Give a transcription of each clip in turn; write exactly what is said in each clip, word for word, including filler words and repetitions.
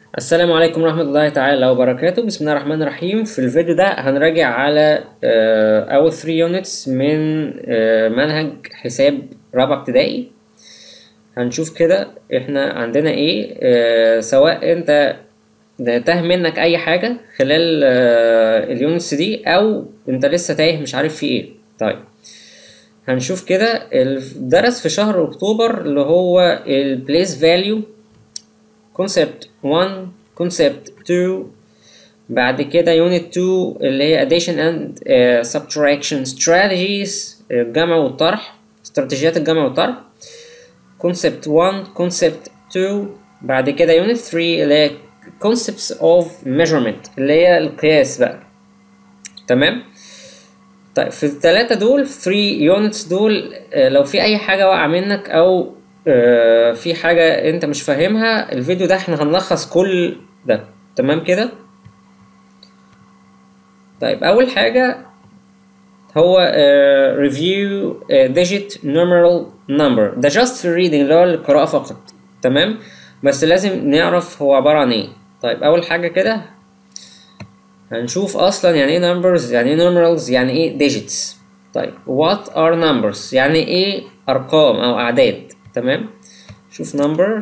السلام عليكم ورحمة الله تعالى وبركاته. بسم الله الرحمن الرحيم. في الفيديو ده هنراجع على آه، أول ثلاثة يونتس من آه، منهج حساب رابعة ابتدائي. هنشوف كده احنا عندنا ايه، آه، سواء انت تاه منك اي حاجة خلال آه، اليونتس دي او انت لسه تايه مش عارف في ايه. طيب هنشوف كده الدرس في شهر اكتوبر اللي هو البليس فاليو concept واحد concept اتنين، بعد كده unit اتنين اللي هي addition and uh, subtraction strategies، الجمع والطرح، استراتيجيات الجمع والطرح. concept واحد concept اتنين، بعد كده unit تلاتة اللي هي concepts of measurement اللي هي القياس بقى. تمام. طيب في الثلاثة دول ثلاثة units دول لو في أي حاجة واقعة منك أو آه في حاجة انت مش فاهمها، الفيديو ده احنا هنلخص كل ده. تمام كده. طيب اول حاجة هو آه review آه digit numeral number، ده just for reading اللي هو القراءة فقط. تمام، بس لازم نعرف هو عبارة عن ايه. طيب اول حاجة كده هنشوف اصلا يعني ايه numbers، يعني ايه numerals، يعني ايه digits. طيب what are numbers، يعني ايه ارقام او اعداد. تمام. شوف number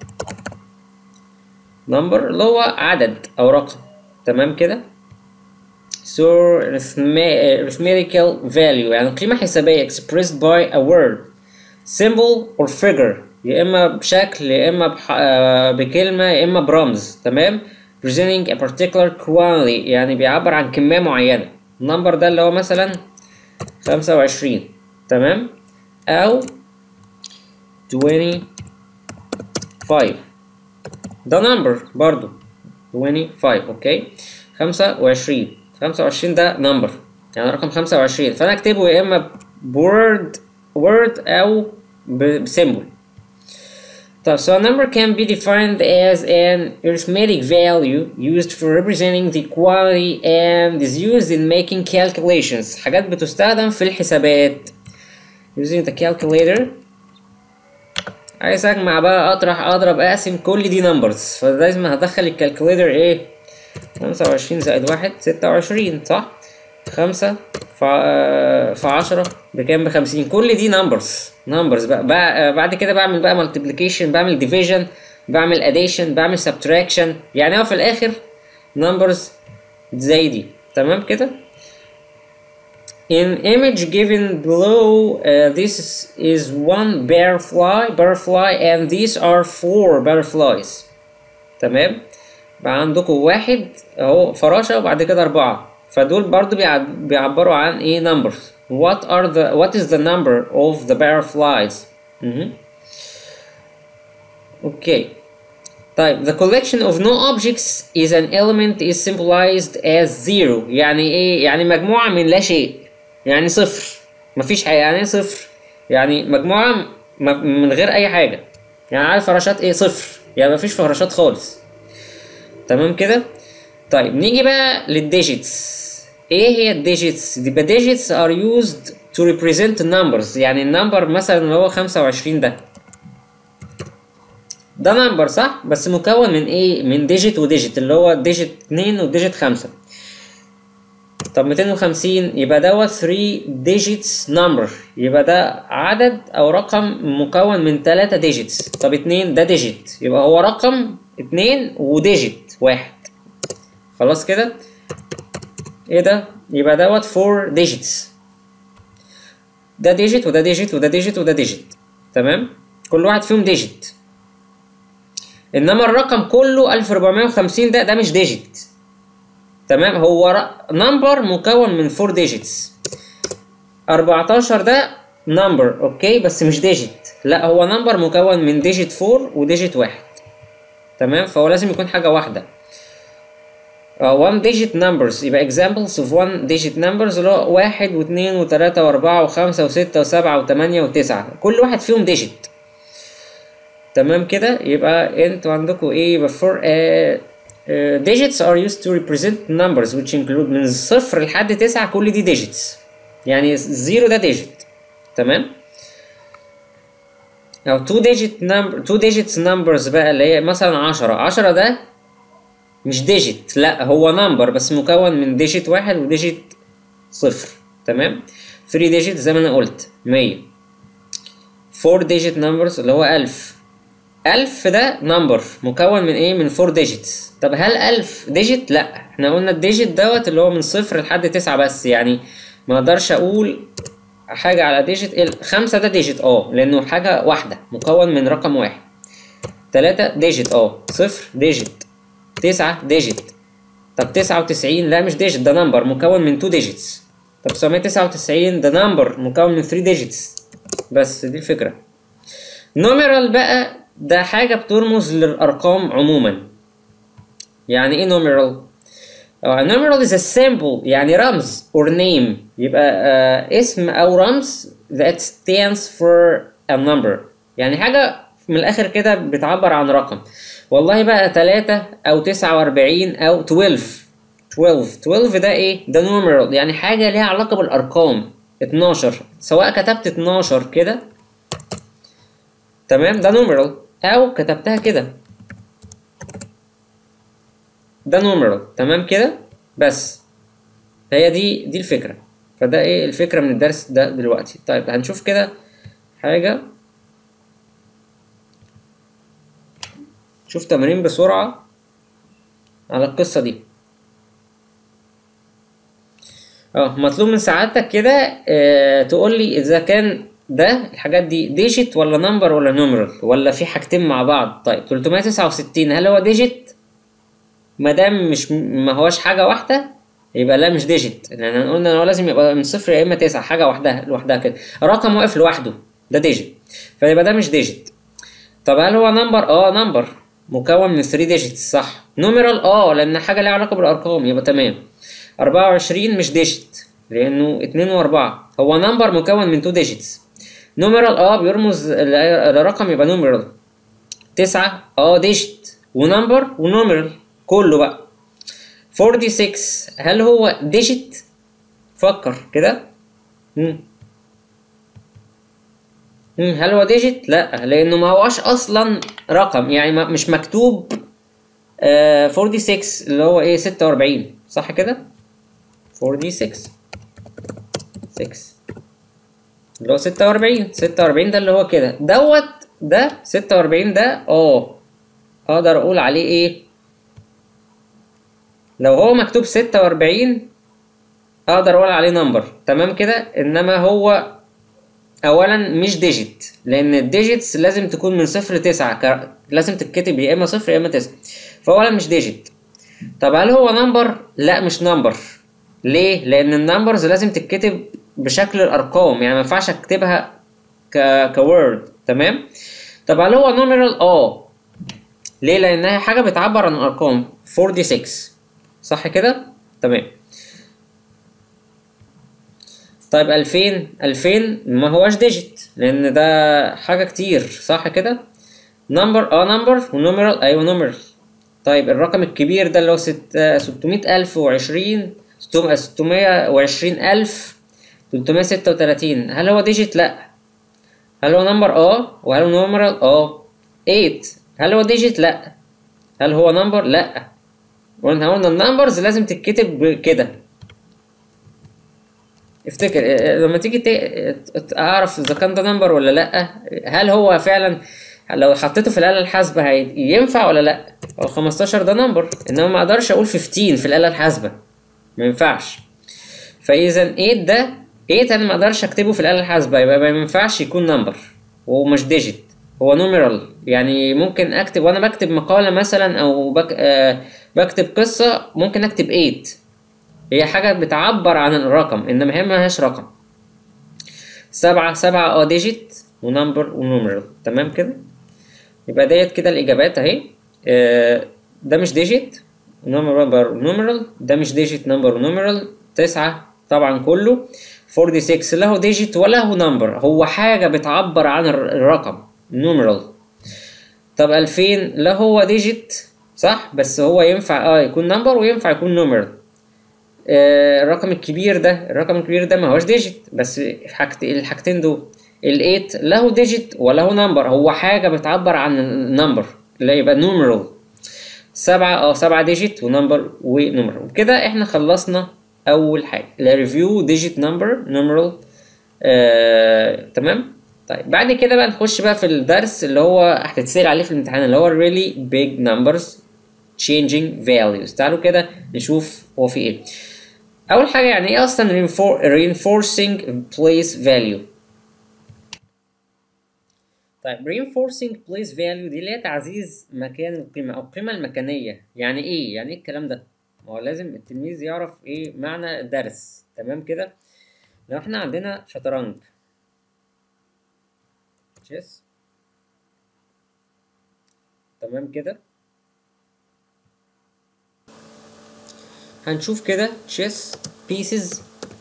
number اللي هو عدد او رقم. تمام كده. so arithmetical value يعني قيمة حسابية expressed by a word symbol or figure، يا اما بشكل يا اما بح... بكلمة يا اما برمز. تمام. presenting a particular quantity يعني بيعبر عن كمية معينة. number ده اللي هو مثلا خمسة وعشرين. تمام. او خمسة وعشرين ده نمبر برضو خمسة وعشرين. اوكي. خمسة وعشرين خمسة وعشرين ده نمبر يعني رقم خمسة وعشرين، فانا اكتبه يا اما بورد word او بسيمبل. طب so a number can be defined as an arithmetic value used for representing the quantity and is used in making calculations، حاجات بتستخدم في الحسابات. using the calculator عايز اجمع بقى اطرح اضرب اقسم كل دي نمبرز، فلازم هدخل الكالكوليتر ايه. خمسة وعشرين زائد واحد ستة وعشرين صح. خمسة في عشرة بكام؟ بخمسين. كل دي نمبرز نمبرز بقى. بقى بعد كده بعمل بقى مالتيبليكيشن، بعمل ديفيجن، بعمل اديشن، بعمل سبتراكشن، يعني هو في الاخر نمبرز زي دي. تمام كده. In image given below, uh, this is one butterfly, butterfly, and these are four butterflies. تمام. بقى عندكم واحد اهو فراشة وبعد كده أربعة، فدول برضو بيعبروا عن ايه numbers. What are the what is the number of the butterflies؟ mm-hmm. Okay. طيب the collection of no objects is an element is symbolized as zero، يعني ايه؟ يعني مجموعة من لا شيء، يعني صفر، مفيش حاجة. يعني ايه صفر؟ يعني مجموعة من غير أي حاجة. يعني عارف فراشات ايه؟ صفر، يعني مفيش فراشات خالص. تمام كده. طيب نيجي بقى للديجيتس. ايه هي الديجيتس؟ دي digits are used to represent numbers، يعني النمبر مثلا اللي هو خمسة وعشرين ده ده نمبر صح، بس مكون من ايه؟ من ديجيت وديجيت، اللي هو ديجيت اتنين وديجيت خمسة. طب ميتين وخمسين يبقى دوت ثلاثة digits number، يبقى ده عدد او رقم مكون من ثلاثة digits. طب اتنين ده ديجيت، يبقى هو رقم اتنين وديجيت واحد. خلاص كده. ايه ده؟ يبقى دوت أربعة digits، ده ديجيت وده ديجيت وده ديجيت وده ديجيت. تمام. كل واحد فيهم ديجيت. انما الرقم كله ألف وأربعمية وخمسين ده ده مش ديجيت. تمام. هو نمبر مكون من أربعة digits. أربعتاشر ده نمبر اوكي بس مش ديجيت، لا هو نمبر مكون من ديجيت أربعة وديجيت واحد. تمام. فهو لازم يكون حاجة واحدة. Uh, one digit numbers يبقى examples of one digit numbers اللي هو واحد واثنين وثلاثة وأربعة وخمسة وستة وسبعة وثمانية وتسعة، كل واحد فيهم digit. تمام كده. يبقى انتوا عندكم ايه؟ يبقى for uh, uh, digits are used to represent numbers which include من صفر لحد تسعة، كل دي digits. يعني زيرو ده digit. تمام. أو two digit number two digits numbers بقى اللي هي مثلا عشرة. عشرة ده مش ديجيت، لا هو نمبر بس مكون من ديجيت واحد وديجيت صفر. تمام. ثري ديجيت زي ما انا قلت مية. فور ديجيت نمبرز اللي هو ألف. ألف ده نمبر مكون من ايه؟ من فور ديجيتس. طب هل ألف ديجيت؟ لا، احنا قلنا الديجيت دوت اللي هو من صفر لحد تسعة بس، يعني ما اقدرش اقول حاجة على ديجيت. خمسة ده ديجيت اه لانه حاجة واحدة مكون من رقم واحد. تلاتة ديجيت اه. صفر ديجيت. تسعة ديجيت. طب تسعة وتسعين لا مش ديجيت، ده نمبر مكون من تو ديجيتس. طب تسعمية تسعة وتسعين ده نمبر مكون من ثري ديجيتس. بس دي الفكرة. نوميرال بقى ده حاجة بترمز للأرقام عموما. يعني ايه نوميرال؟ نوميرال is a symbol يعني رمز or name، يبقى uh, اسم أو رمز that stands for a number، يعني حاجة من الآخر كده بتعبر عن رقم. والله بقى تلاتة أو تسعة وأربعين أو تويلف. تويلف تويلف ده ايه؟ ده نوميرال يعني حاجة ليها علاقة بالأرقام. اتناشر سواء كتبت اتناشر كده تمام ده نوميرال، أو كتبتها كده ده نوميرال. تمام كده. بس هي دي دي الفكرة. فده ايه الفكرة من الدرس ده دلوقتي. طيب هنشوف كده حاجة، شوف تمرين بسرعة على القصة دي. اه مطلوب من سعادتك كده اه تقول لي اذا كان ده الحاجات دي ديجيت ولا نمبر ولا نوميرال ولا في حاجتين مع بعض. طيب تلتمية تسعة وستين هل هو ديجيت؟ ما دام مش ما هوش حاجة واحدة يبقى لا مش ديجيت، لان قلنا ان هو لازم يبقى من صفر يا اما تسعة، حاجة واحدة لوحدها كده، رقم واقف لوحده ده ديجيت، فيبقى ده مش ديجيت. طب هل هو نمبر؟ اه نمبر مكون من ثري ديجيتس صح. نوميرال اه لان حاجة ليها علاقة بالارقام يبقى تمام. أربعة وعشرين مش ديجيت لانه اتنين واربعة، هو نمبر مكون من تو ديجيتس. نوميرال اه بيرمز لرقم يبقى نوميرال. تسعة اه ديجيت ونمبر ونوميرال كله بقى. فورتي سيكس هل هو ديجيت؟ فكر كده. مم. مم. هل هو ديجيت؟ لا لانه ما هوش اصلا رقم، يعني مش مكتوب آه فورتي سيكس اللي هو ايه ستة وأربعين صح كده. فورتي سيكس سيكس اللي هو ستة وأربعين. ستة وأربعين ده اللي هو كده دوت ده ستة وأربعين ده اه اقدر اقول عليه ايه لو هو مكتوب ستة وأربعين اقدر اقول عليه نمبر. تمام كده. انما هو اولا مش ديجيت لان الديجيتس لازم تكون من صفر لتسعة، ك... لازم تتكتب يا اما صفر يا اما تسعة، فاولا مش ديجيت. طب هل هو نمبر؟ لا مش نمبر. ليه؟ لان النمبرز لازم تتكتب بشكل الارقام، يعني ما ينفعش اكتبها ك كورد. تمام. طب هل هو نوميرال؟ اه ليه؟ لانها حاجه بتعبر عن الارقام. فورتي سيكس صح كده. تمام. طيب ألفين ألفين ما هوش ديجيت لان ده حاجه كتير صح كده. نمبر اه نمبر ونوميرال ايوه نوميرال. طيب الرقم الكبير ده اللي هو ستمية ألف وعشرين ستمية وعشرين ألف تلتمية ستة وتلاتين هل هو ديجيت؟ لا. هل هو نمبر؟ اه. وهل هو نوميرال؟ اه. تمانية هل هو ديجيت؟ لا. هل هو نمبر؟ لا. قلنا قلنا النمبرز لازم تتكتب كده. افتكر لما تيجي اعرف اذا كان ده نمبر ولا لا، هل هو فعلا لو حطيته في الآلة الحاسبة هينفع ولا لا. هو خمستاشر ده نمبر، انما ما اقدرش اقول خمستاشر في الآلة الحاسبة، ما ينفعش. فاذا تمانية ده تمانية انا ما اقدرش اكتبه في الآلة الحاسبة، يبقى ما ينفعش يكون نمبر ومش ديجيت، هو نوميرال. يعني ممكن اكتب وانا بكتب مقالة مثلا او بك... آه بكتب قصة ممكن اكتب تمانية، هي حاجة بتعبر عن الرقم انما هي ملهاش رقم. سبعة سبعة اه ديجيت ونمبر ونوميرال. تمام كده. يبقى ديت كده الاجابات اهي. آه ده مش ديجيت نمبر ونوميرال، ده مش ديجيت نمبر ونوميرال. تسعة طبعا كله. فورتي سيكس لا هو ديجيت ولا هو نمبر، هو حاجة بتعبر عن الرقم نوميرال. طب ألفين لا هو ديجيت صح، بس هو ينفع اه يكون نمبر وينفع يكون نوميرال. آه الرقم الكبير ده الرقم الكبير ده ما هوش ديجيت، بس حاجت الحاجتين دول. التمانية لا هو ديجيت ولا هو نمبر، هو حاجة بتعبر عن النمبر لا يبقى نوميرال. سبعة اه سبعة ديجيت ونمبر ونمر. وبكده احنا خلصنا اول حاجه الريفيو ديجيت نمبر نمرال. آه، تمام. طيب بعد كده بقى نخش بقى في الدرس اللي هو هتتسأل عليه في الامتحان، اللي هو really big numbers changing values. تعالوا كده نشوف هو في ايه. اول حاجه يعني ايه اصلا reinforcing place value؟ طيب reinforcing place value دي اللي هي تعزيز مكان القيمه او القيمه المكانيه. يعني ايه يعني ايه الكلام ده؟ ما هو لازم التلميذ يعرف ايه معنى الدرس. تمام كده. لو احنا عندنا شطرنج تشيس، تمام كده، هنشوف كده تشيس بيسز.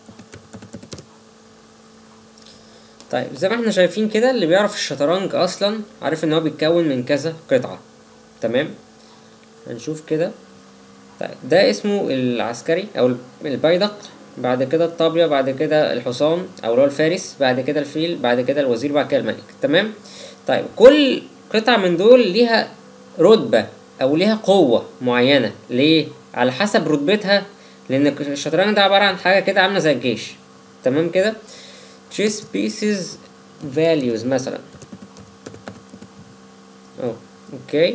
طيب زي ما احنا شايفين كده، اللي بيعرف الشطرنج اصلا عارف ان هو بيتكون من كذا قطعة. تمام. هنشوف كده. طيب ده اسمه العسكري او البيدق، بعد كده الطابية، بعد كده الحصان او اللي هو الفارس، بعد كده الفيل، بعد كده الوزير، بعد كده الملك. تمام. طيب كل قطعة من دول ليها رتبة او ليها قوة معينة. ليه؟ على حسب رتبتها، لان الشطرنج ده عبارة عن حاجة كده عاملة زي الجيش. تمام كده. chess pieces values مثلا. اه اوكي.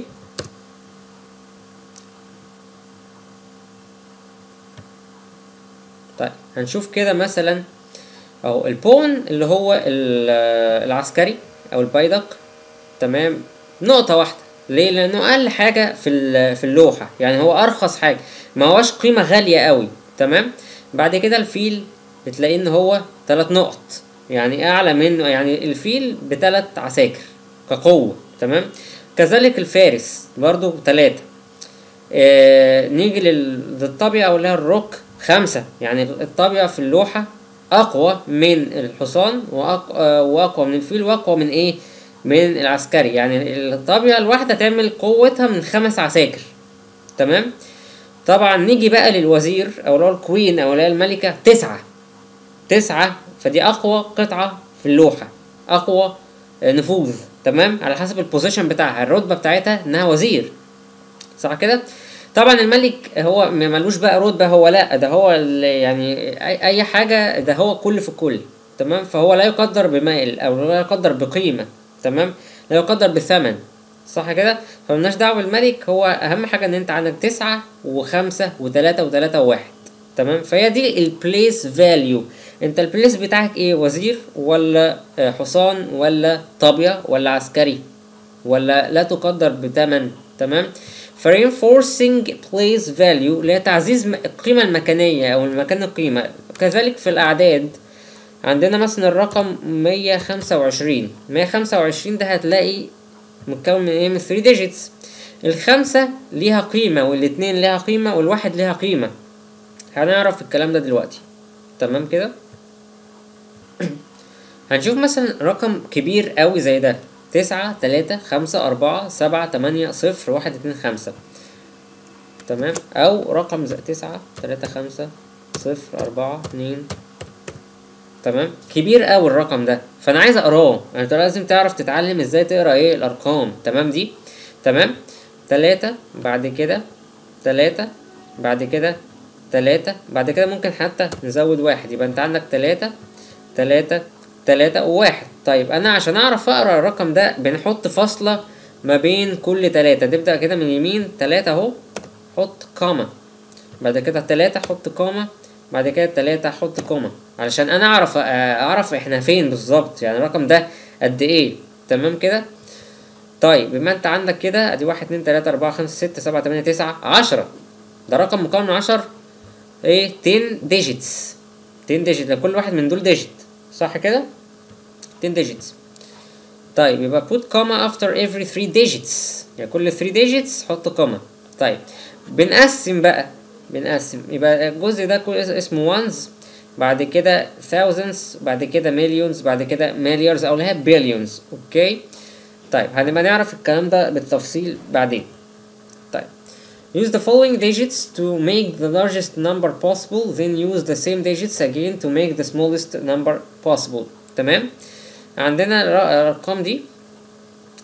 طيب هنشوف كده مثلا اهو البون اللي هو العسكري او البيدق. تمام. نقطة واحدة. ليه؟ لانه اقل حاجة في في اللوحة، يعني هو ارخص حاجة، ما هوش قيمة غالية قوي. تمام. بعد كده الفيل بتلاقيه ان هو تلات نقط، يعني اعلى منه، يعني الفيل بتلات عساكر كقوة. تمام. كذلك الفارس برضو تلاتة. آه نيجي للطابية او اللي هي الروك خمسة، يعني الطابية في اللوحة اقوى من الحصان وأقوى, آه واقوى من الفيل واقوى من ايه من العسكري. يعني الطابية الواحدة تعمل قوتها من خمس عساكر. تمام. طبعا نيجي بقى للوزير او اللي هو الكوين او اللي هي الملكة تسعة. تسعة فدي اقوى قطعة في اللوحة، اقوى نفوذ. تمام. على حسب البوزيشن بتاعها، الرتبة بتاعتها انها وزير، صح كده. طبعا الملك هو ملوش بقى رتبة، هو لا ده هو يعني اي حاجة، ده هو كل في كل. تمام. فهو لا يقدر بمال او لا يقدر بقيمة. تمام. لا يقدر بثمن، صح كده. فملناش دعوة بالملك، هو اهم حاجة ان انت عندك تسعة وخمسة وتلاتة وتلاتة وواحد. تمام. فهي دي البليس فاليو. انت البليس بتاعك ايه؟ وزير ولا حصان ولا طابية ولا عسكري ولا لا تقدر بثمن. تمام. ف reinforcing place value اللي هي تعزيز القيمة المكانية او المكان القيمة. كذلك في الاعداد عندنا مثلا الرقم مية خمسة وعشرين. مية خمسة وعشرين ده هتلاقي متكون من ايه؟ من ثري digits. الخمسة ليها قيمة والاتنين ليها قيمة والواحد ليها قيمة. هنعرف الكلام ده دلوقتي. تمام كده. هنشوف مثلا رقم كبير قوي زي ده تسعة تلاتة خمسة أربعة سبعة تمانية صفر واحد اتنين خمسة. تمام. أو رقم زي تسعة تلاتة خمسة صفر أربعة اتنين. تمام. كبير قوي الرقم ده، فأنا عايز أقراه. يعني أنت لازم تعرف تتعلم إزاي تقرا إيه الأرقام. تمام دي. تمام. تلاتة بعد كده تلاتة بعد كده تلاتة بعد كده ممكن حتى نزود واحد، يبقى أنت عندك تلاتة تلاتة تلاتة وواحد. طيب انا عشان اعرف اقرا الرقم ده بنحط فاصلة ما بين كل تلاتة. تبدأ كده من اليمين تلاتة اهو، حط كوما، بعد كده تلاتة حط كوما، بعد كده تلاتة حط كوما، علشان انا اعرف اعرف احنا فين بالظبط، يعني الرقم ده قد ايه. تمام كده. طيب بما انت عندك كده ادي واحد اتنين تلاتة اربعة خمسة ستة سبعة تمانية تسعة عشرة. ده رقم مكون من عشر ايه عشرة ديجيتس. عشرة ديجيت، كل واحد من دول ديجيت، صح كده. عشرة digits. طيب يبقى put comma after every three digits، يعني كل three digits حط كوما. طيب بنقسم بقى بنقسم يبقى الجزء ده كل اسمه ones، بعد كده thousands، بعد كده millions، بعد كده milliards او اللي هي billions. اوكي. طيب هنبقى نعرف الكلام ده بالتفصيل بعدين. طيب use the following digits to make the largest number possible, then use the same digits again to make the smallest number possible. تمام. عندنا الارقام دي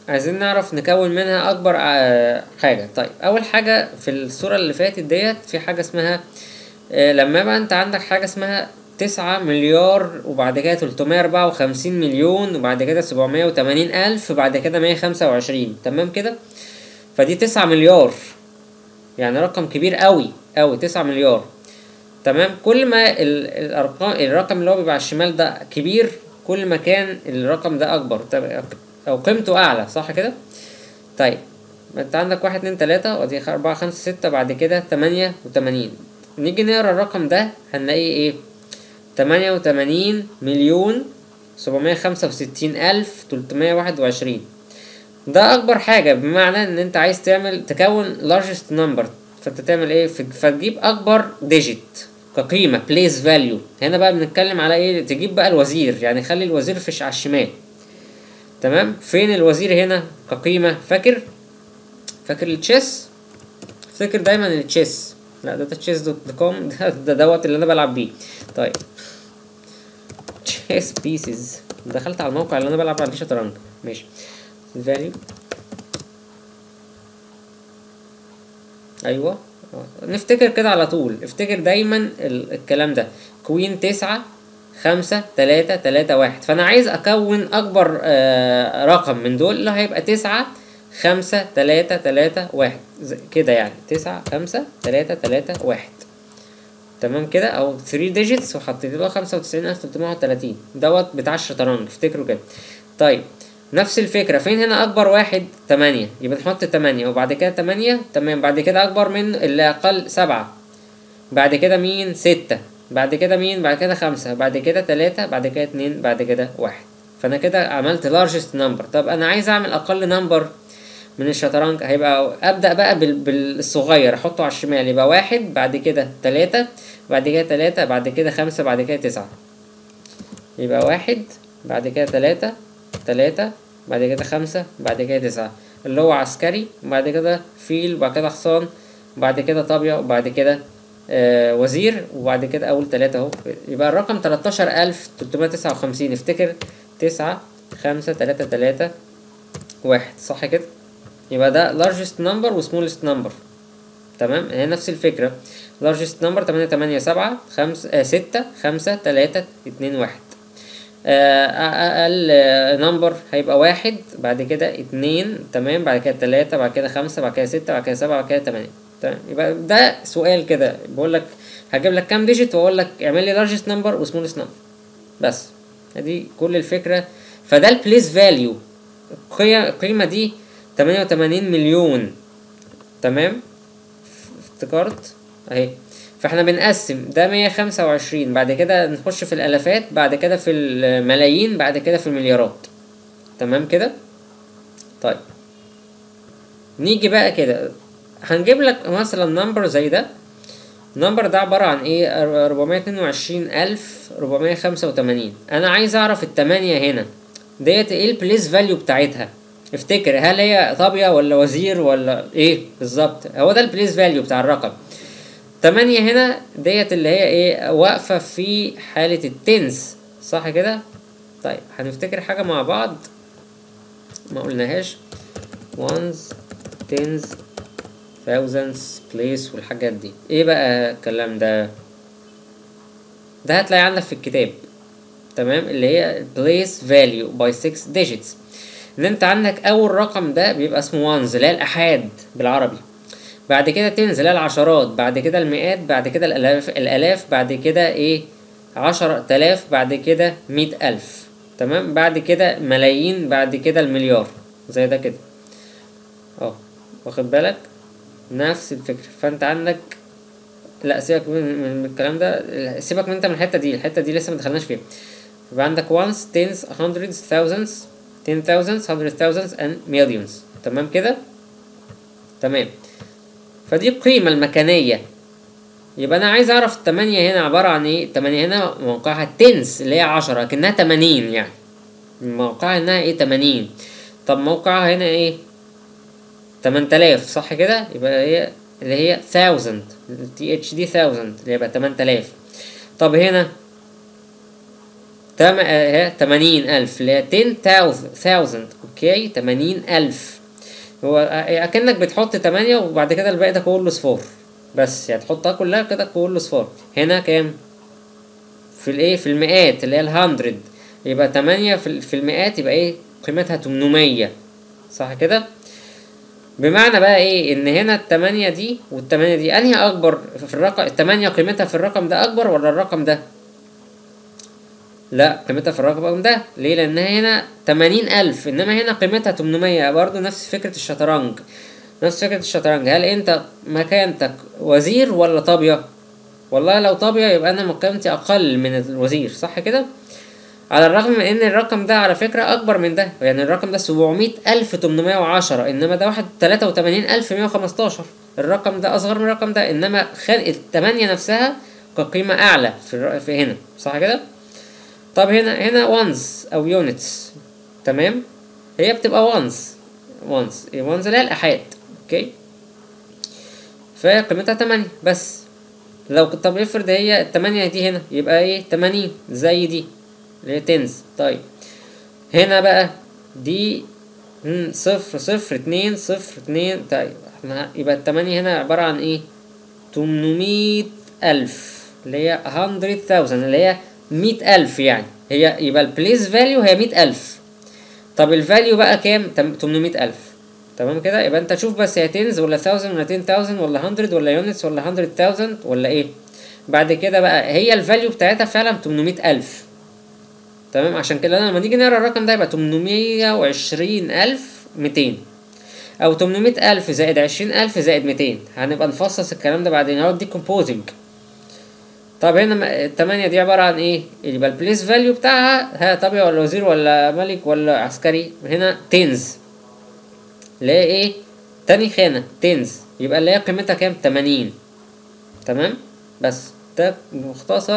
عايزين نعرف نكون منها اكبر حاجة. طيب اول حاجة في الصورة اللي فاتت ديت في حاجة اسمها لما يبقى انت عندك حاجة اسمها تسعة مليار وبعد كده تلتمية اربعة وخمسين مليون وبعد كده سبعمية وتمانين الف وبعد كده مية خمسة وعشرين، تمام كده؟ فدي تسعة مليار، يعني رقم كبير قوي قوي، تسعة مليار، تمام. كل ما الارقام الرقم اللي هو بيبقى على الشمال ده كبير كل ما كان الرقم ده اكبر او قيمته اعلى، صح كده؟ طيب انت عندك واحد اتنين تلاتة ودي اربعة خمسة ستة بعد كده تمانية وتمانين. نيجي نقرا الرقم ده هنلاقيه ايه؟ تمانية وتمانين مليون سبعمية خمسة وستين الف تلتمية واحد وعشرين. ده اكبر حاجة، بمعنى ان انت عايز تعمل تكون largest number، فانت تعمل ايه؟ فتجيب اكبر digit كقيمة place value. هنا بقى بنتكلم على ايه؟ تجيب بقى الوزير، يعني خلي الوزير فيش على الشمال، تمام. فين الوزير هنا كقيمة؟ فاكر فاكر التشيس؟ افتكر دايما التشيس، لا ده تشيس دوت كوم ده, ده دوت اللي انا بلعب بيه. طيب تشيس بيسز، دخلت على الموقع اللي انا بلعب عليه شطرنج، ماشي. value، ايوه نفتكر كده على طول، افتكر دايما الكلام ده. كوين تسعة خمسة تلاتة تلاتة واحد، فانا عايز اكون اكبر آه رقم من دول اللي هيبقى تسعة خمسة تلاتة تلاتة واحد كده، يعني تسعة خمسة تلاتة تلاتة واحد، تمام كده، او ثري ديجيتس وحطيت له خمسة وتسعين الف تلتمية واحد وتلاتين دوت بتاع الشطرنج، افتكروا كده. طيب نفس الفكرة، فين هنا اكبر واحد؟ تمانية، يبقى نحط تمانية وبعد كده تمانية، تمام. بعد كده اكبر من اللي اقل سبعة، بعد كده مين؟ ستة، بعد كده مين؟ بعد كده خمسة، بعد كده تلاتة، بعد كده اتنين، بعد كده واحد. فانا كده عملت largest number. طب انا عايز اعمل اقل نمبر من الشطرنج، هيبقى ابدأ بقى بالصغير احطه على الشمال، يبقى واحد بعد كده تلاتة بعد كده تلاتة بعد كده خمسة بعد كده تسعة، يبقى واحد بعد كده تلاتة تلاتة بعد كده خمسة بعد كده تسعة، اللي هو عسكري، بعد كده فيل، بعد كده حصان، بعد كده طابية، وبعد كده آه وزير، وبعد كده اول تلاتة اهو. يبقى الرقم تلاتاشر الف تلتمية تسعة وخمسين، افتكر تسعة خمسة تلاتة تلاتة واحد، صح كده؟ يبقى ده largest number و smallest number، تمام. هي نفس الفكرة، largest number تمانية تمانية سبعة خمسة آه ستة خمسة تلاتة اتنين واحد. اقل نمبر هيبقى واحد بعد كده اتنين، تمام، بعد كده تلاتة، بعد كده خمسة، بعد كده ستة، بعد كده سبعة، بعد كده تمانية، تمام. يبقى ده سؤال كده بقول لك هجيب لك كام ديجيت واقول لك اعمل لي largest number و smallest number، بس ادي كل الفكرة. فده البليس فاليو، القيمة دي تمانية وتمانين مليون، تمام. افتكرت اهي. فاحنا بنقسم ده مية خمسة وعشرين، بعد كده نخش في الالافات، بعد كده في الملايين، بعد كده في المليارات، تمام كده. طيب نيجي بقى كده هنجيب لك مثلا نمبر زي ده. النمبر ده عبارة عن ايه؟ اربعمية اتنين وعشرين الف اربعمية خمسة وتمانين. انا عايز اعرف التمانية هنا ديت ايه البليس فاليو بتاعتها. افتكر هل هي طابية ولا وزير ولا ايه بالظبط؟ هو ده البليس فاليو بتاع الرقم. تمانية هنا ديت اللي هي ايه؟ واقفة في حالة التنس، صح كده؟ طيب هنفتكر حاجة مع بعض ما قلناهاش، ones tens thousands place والحاجات دي. ايه بقى الكلام ده؟ ده هتلاقي عندك في الكتاب، تمام، اللي هي place value by six digits. ان انت عندك اول رقم ده بيبقى اسمه ones اللي هي الاحاد بالعربي، بعد كده تنزل اللي هي العشرات، بعد كده المئات، بعد كده الالاف الالاف بعد كده ايه؟ عشرة الاف، بعد كده مئة الف، تمام، بعد كده ملايين، بعد كده المليار، زي ده كده اه، واخد بالك؟ نفس الفكرة. فانت عندك لا سيبك من, من الكلام ده، سيبك من انت من الحتة دي، الحتة دي لسه ما دخلناش فيها. يبقى عندك ones tens hundreds thousands ten thousands hundred thousands and millions، تمام كده؟ تمام. فدي القيمة المكانية. يبقى انا عايز اعرف التمانية هنا عبارة عن ايه؟ التمانية هنا موقعها التنس اللي هي عشرة كأنها تمانين، يعني موقعها انها ايه؟ تمانين. طب موقعها هنا ايه؟ تمن تلاف، صح كده؟ يبقى هي اللي هي thousand، تي اتش دي thousand اللي يبقى تمن تلاف. طب هنا تم اه تمانين ألف اللي هي ten thousand. اوكي تمانين ألف. هو اكنك بتحط تمانية وبعد كده الباقي ده كله صفار بس، يعني تحطها كلها كده كله صفار. هنا كام؟ في الايه في المئات اللي هي الهندرد، يبقى تمانية في في المئات يبقى ايه قيمتها تمنمية، صح كده؟ بمعنى بقى ايه ان هنا التمانية دي والتمانية دي انهي اكبر في الرقم؟ التمانية قيمتها في الرقم ده اكبر ولا الرقم ده؟ لا قيمتها في الرقم ده. ليه؟ لانها هنا تمانين ألف انما هنا قيمتها تمنمية. برضو نفس فكرة الشطرنج، نفس فكرة الشطرنج. هل انت مكانتك وزير ولا طابية؟ والله لو طابية يبقى انا مكانتي اقل من الوزير، صح كده؟ على الرغم من ان الرقم ده على فكرة اكبر من ده، يعني الرقم ده سبعمية الف تمنمية وعشرة انما ده واحد تلاتة وتمانين الف مية وخمستاشر. الرقم ده اصغر من الرقم ده انما خلق التمانية نفسها كقيمة اعلى في, في هنا، صح كده؟ طب هنا هنا وانز او يونتس، تمام؟ هي بتبقى وانز وانز وانز اللي هي الآحاد. اوكي فقيمتها تمانية بس. لو كنت طب افرض هي التمانية دي هنا يبقى ايه تمانين زي دي اللي هي تنز. طيب هنا بقى دي صفر صفر اتنين صفر اتنين. طيب احنا يبقى التمانية هنا عبارة عن ايه؟ تمنمية ألف اللي هي هندرد ثاوزند اللي هي مية ألف. يعني هي يبقى البليس فاليو هي مية ألف. طب الفاليو بقى كام؟ تمنمية ألف. تمام كده؟ يبقى انت شوف بس هي تنز ولا ثاوزند ولا تن ثاوزند ولا هندرد ولا يونتس ولا هندرد ثاوزند ولا ايه. بعد كده بقى هي الفاليو بتاعتها فعلا تمنمية ألف. تمام؟ عشان كده لما نيجي نقرا الرقم ده يبقى تمنمية وعشرين ألف ميتين او تمنمية ألف زائد عشرين ألف زائد ميتين. هنبقى نفصص الكلام ده بعدين. اهو دي كومبوزنج. طب هنا التمانية دي عبارة عن ايه؟ يبقى البليس فاليو بتاعها ها طبيعي ولا وزير ولا ملك ولا عسكري؟ هنا تنز اللي هي ايه؟ تاني خانة تنز، يبقى اللي هي قيمتها كام؟ تمانين. تمام؟ بس ده مختصر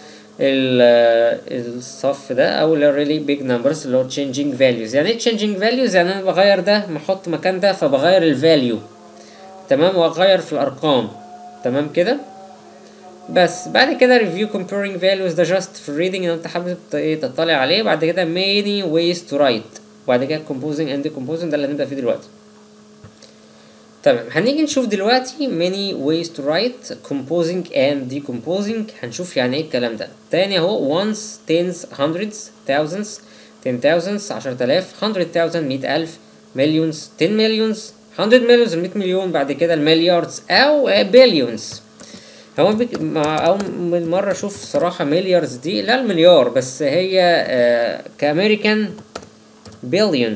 الصف ده او ال really big numbers اللي هو changing values. يعني ايه changing values؟ يعني انا بغير ده بحط مكان ده فبغير الفاليو، تمام؟ واغير في الارقام، تمام كده؟ بس بعد كده review comparing values ده just for reading لو انت حابب ايه تطلع عليه. بعد كده many ways to write، وبعد كده composing and decomposing ده اللي هنبدأ فيه دلوقتي. تمام هنيجي نشوف دلوقتي many ways to write composing and decomposing. هنشوف يعني ايه الكلام ده. تاني اهو ones tens hundreds thousands ten thousands عشرة آلاف hundred thousand مية ألف millions ten millions hundred millions مية مليون. بعد كده الملياردز او billions. هو بيك اول مرة اشوف صراحة ملياردز دي، لا المليار بس هي آه كامريكان billion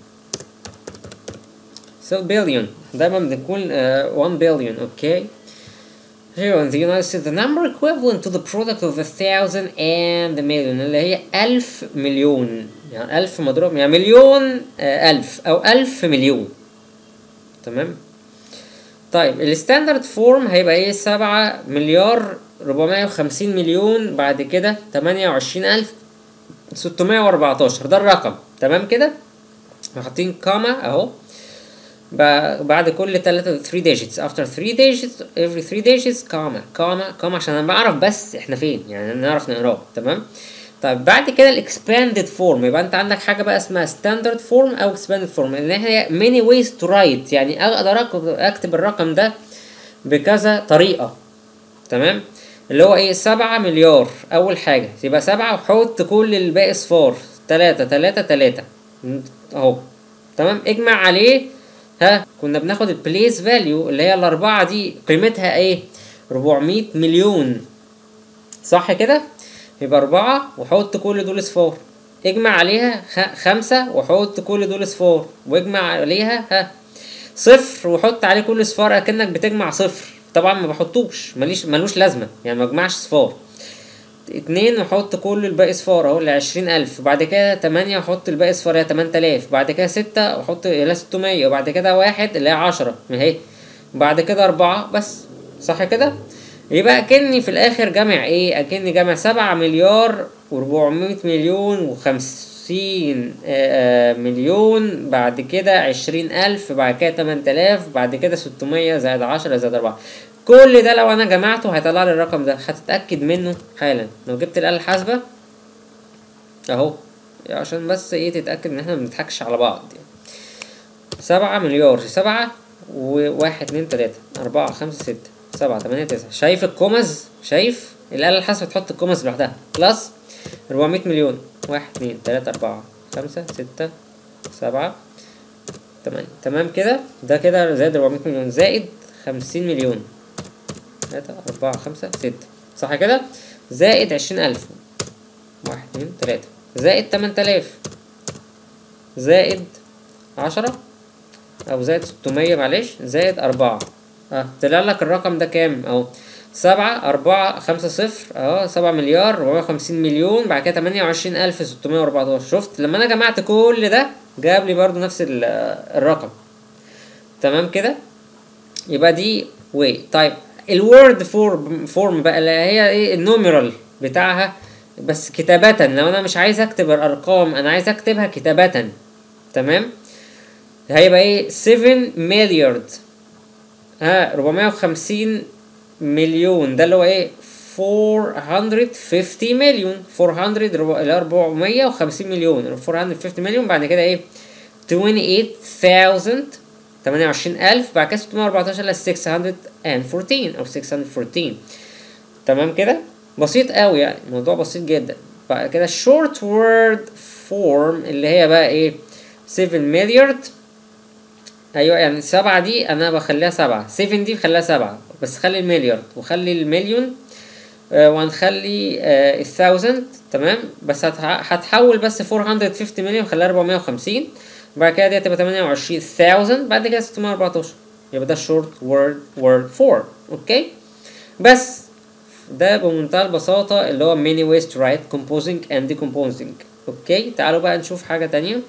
so billion دايما بنكون uh, one billion. اوكي here in the United States the number equivalent to the product of a thousand and a million اللي هي ألف مليون. يعني ألف مضروب يعني مليون uh, ألف أو ألف مليون. تمام. طيب الستاندرد فورم هيبقى ايه؟ سبعة مليار ربعمية وخمسين مليون بعد كده تمانية وعشرين ألف ستمية وأربعتاشر. ده الرقم، تمام كده؟ حاطين كاما اهو بعد كل تلاتة three digits after three digits every three digits كاما كاما كاما عشان انا بعرف بس احنا فين، يعني نعرف نقراه. تمام. طيب بعد كده الاكسباندد فورم، يبقى انت عندك حاجه بقى اسمها ستاندرد فورم او اكسباندد فورم اللي هي many ways to write، يعني اقدر اكتب الرقم ده بكذا طريقه. تمام. اللي هو ايه؟ سبعة مليار اول حاجه يبقى سبعة وحط كل الباقي صفار تلاتة تلاتة تلاتة اهو. تمام. اجمع عليه ها كنا بناخد البليس فاليو اللي هي الاربعة دي قيمتها ايه؟ ربعمية مليون، صح كده؟ يبقى اربعة وحط كل دول صفار، اجمع عليها خمسة وحط كل دول صفار، واجمع عليها ها صفر وحط عليه كل صفار اكنك بتجمع صفر. طبعا ما بحطوش ماليش ملوش لازمة، يعني ما اجمعش صفار. اتنين وحط كل الباقي صفار اهو لعشرين ألف. بعد كده تمانية وحط الباقي صفار هي تمن تلاف. بعد كده ستة وحط الى ستمية. وبعد كده واحد اللي هي عشرة اهي. بعد كده اربعة بس، صح كده؟ يبقى اكني في الاخر جمع ايه؟ اكني جمع سبعة مليار وربعمية مليون وخمسين مليون. بعد كده عشرين ألف. بعد كده تمن تلاف. بعد كده ستمية زائد عشرة زائد اربعة. كل ده لو انا جمعته هيطلع لي الرقم ده، هتتاكد منه حالا لو جبت الاله الحاسبه. اهو عشان بس ايه تتأكد ان احنا مبنضحكش على بعض يعني. سبعة مليار، سبعة وواحد اتنين تلاتة أربعة خمسة ستة سبعة تمانية تسعة. شايف الكومز؟ شايف الآلة الحاسبة تحط الكومز لوحدها. بلس أربعمية مليون، واحد اتنين تلاتة أربعة خمسة ستة سبعة تمانية. تمام كده، ده كده زائد أربعمية مليون زائد خمسين مليون، تلاتة أربعة خمسة ستة، صح كده؟ زائد عشرين ألف، واحد اتنين تلاتة، زائد تمن تلاف، زائد عشرة أو زائد ستمية معلش، زائد أربعة. اه طلع لك الرقم ده كام؟ أهو سبعة أربعة خمسة صفر، أهو سبعة مليار أربعمية وخمسين مليون، بعد كده تمانية وعشرين ألف ستمية وأربعتاشر. شفت لما أنا جمعت كل ده جاب لي برضو نفس الرقم. تمام كده، يبقى دي واي. طيب الوورد فورم فورم بقى اللي هي ايه النوميرال بتاعها بس كتابة. لو انا مش عايز اكتب الارقام، انا عايز اكتبها كتابة، تمام؟ هيبقى ايه سبعة مليار ها أربعمية وخمسين مليون، ده اللي هو ايه أربعمية وخمسين مليون، أربعمية أربعمية وخمسين مليون، أربعمية وخمسين مليون. بعد كده ايه تمانية وعشرين ألف، تمانية وعشرين ألف، بعد كده ستمية وأربعتاشر ل ستمية وأربعتاشر او ستمية وأربعتاشر. تمام كده، بسيط قوي يعني، الموضوع بسيط جدا. بعد كده الشورت وورد فورم اللي هي بقى ايه سبعة مليار. ايوه يعني سبعة دي انا بخليها سبعة، سبعة دي بخليها سبعة، بس خلي المليار وخلي المليون آه وهنخلي آه الثاوزند. تمام، بس هتحول بس أربعمية وخمسين مليون خليها أربعمية وخمسين، بعد كده دي هتبقى تمانية وعشرين ألف، بعد كده ستمية وأربعتاشر. يبقى ده شورت وورد وورد فورم. اوكي، بس ده بمنتهى البساطة اللي هو many ways to write composing and decomposing. اوكي، تعالوا بقى نشوف حاجة تانية.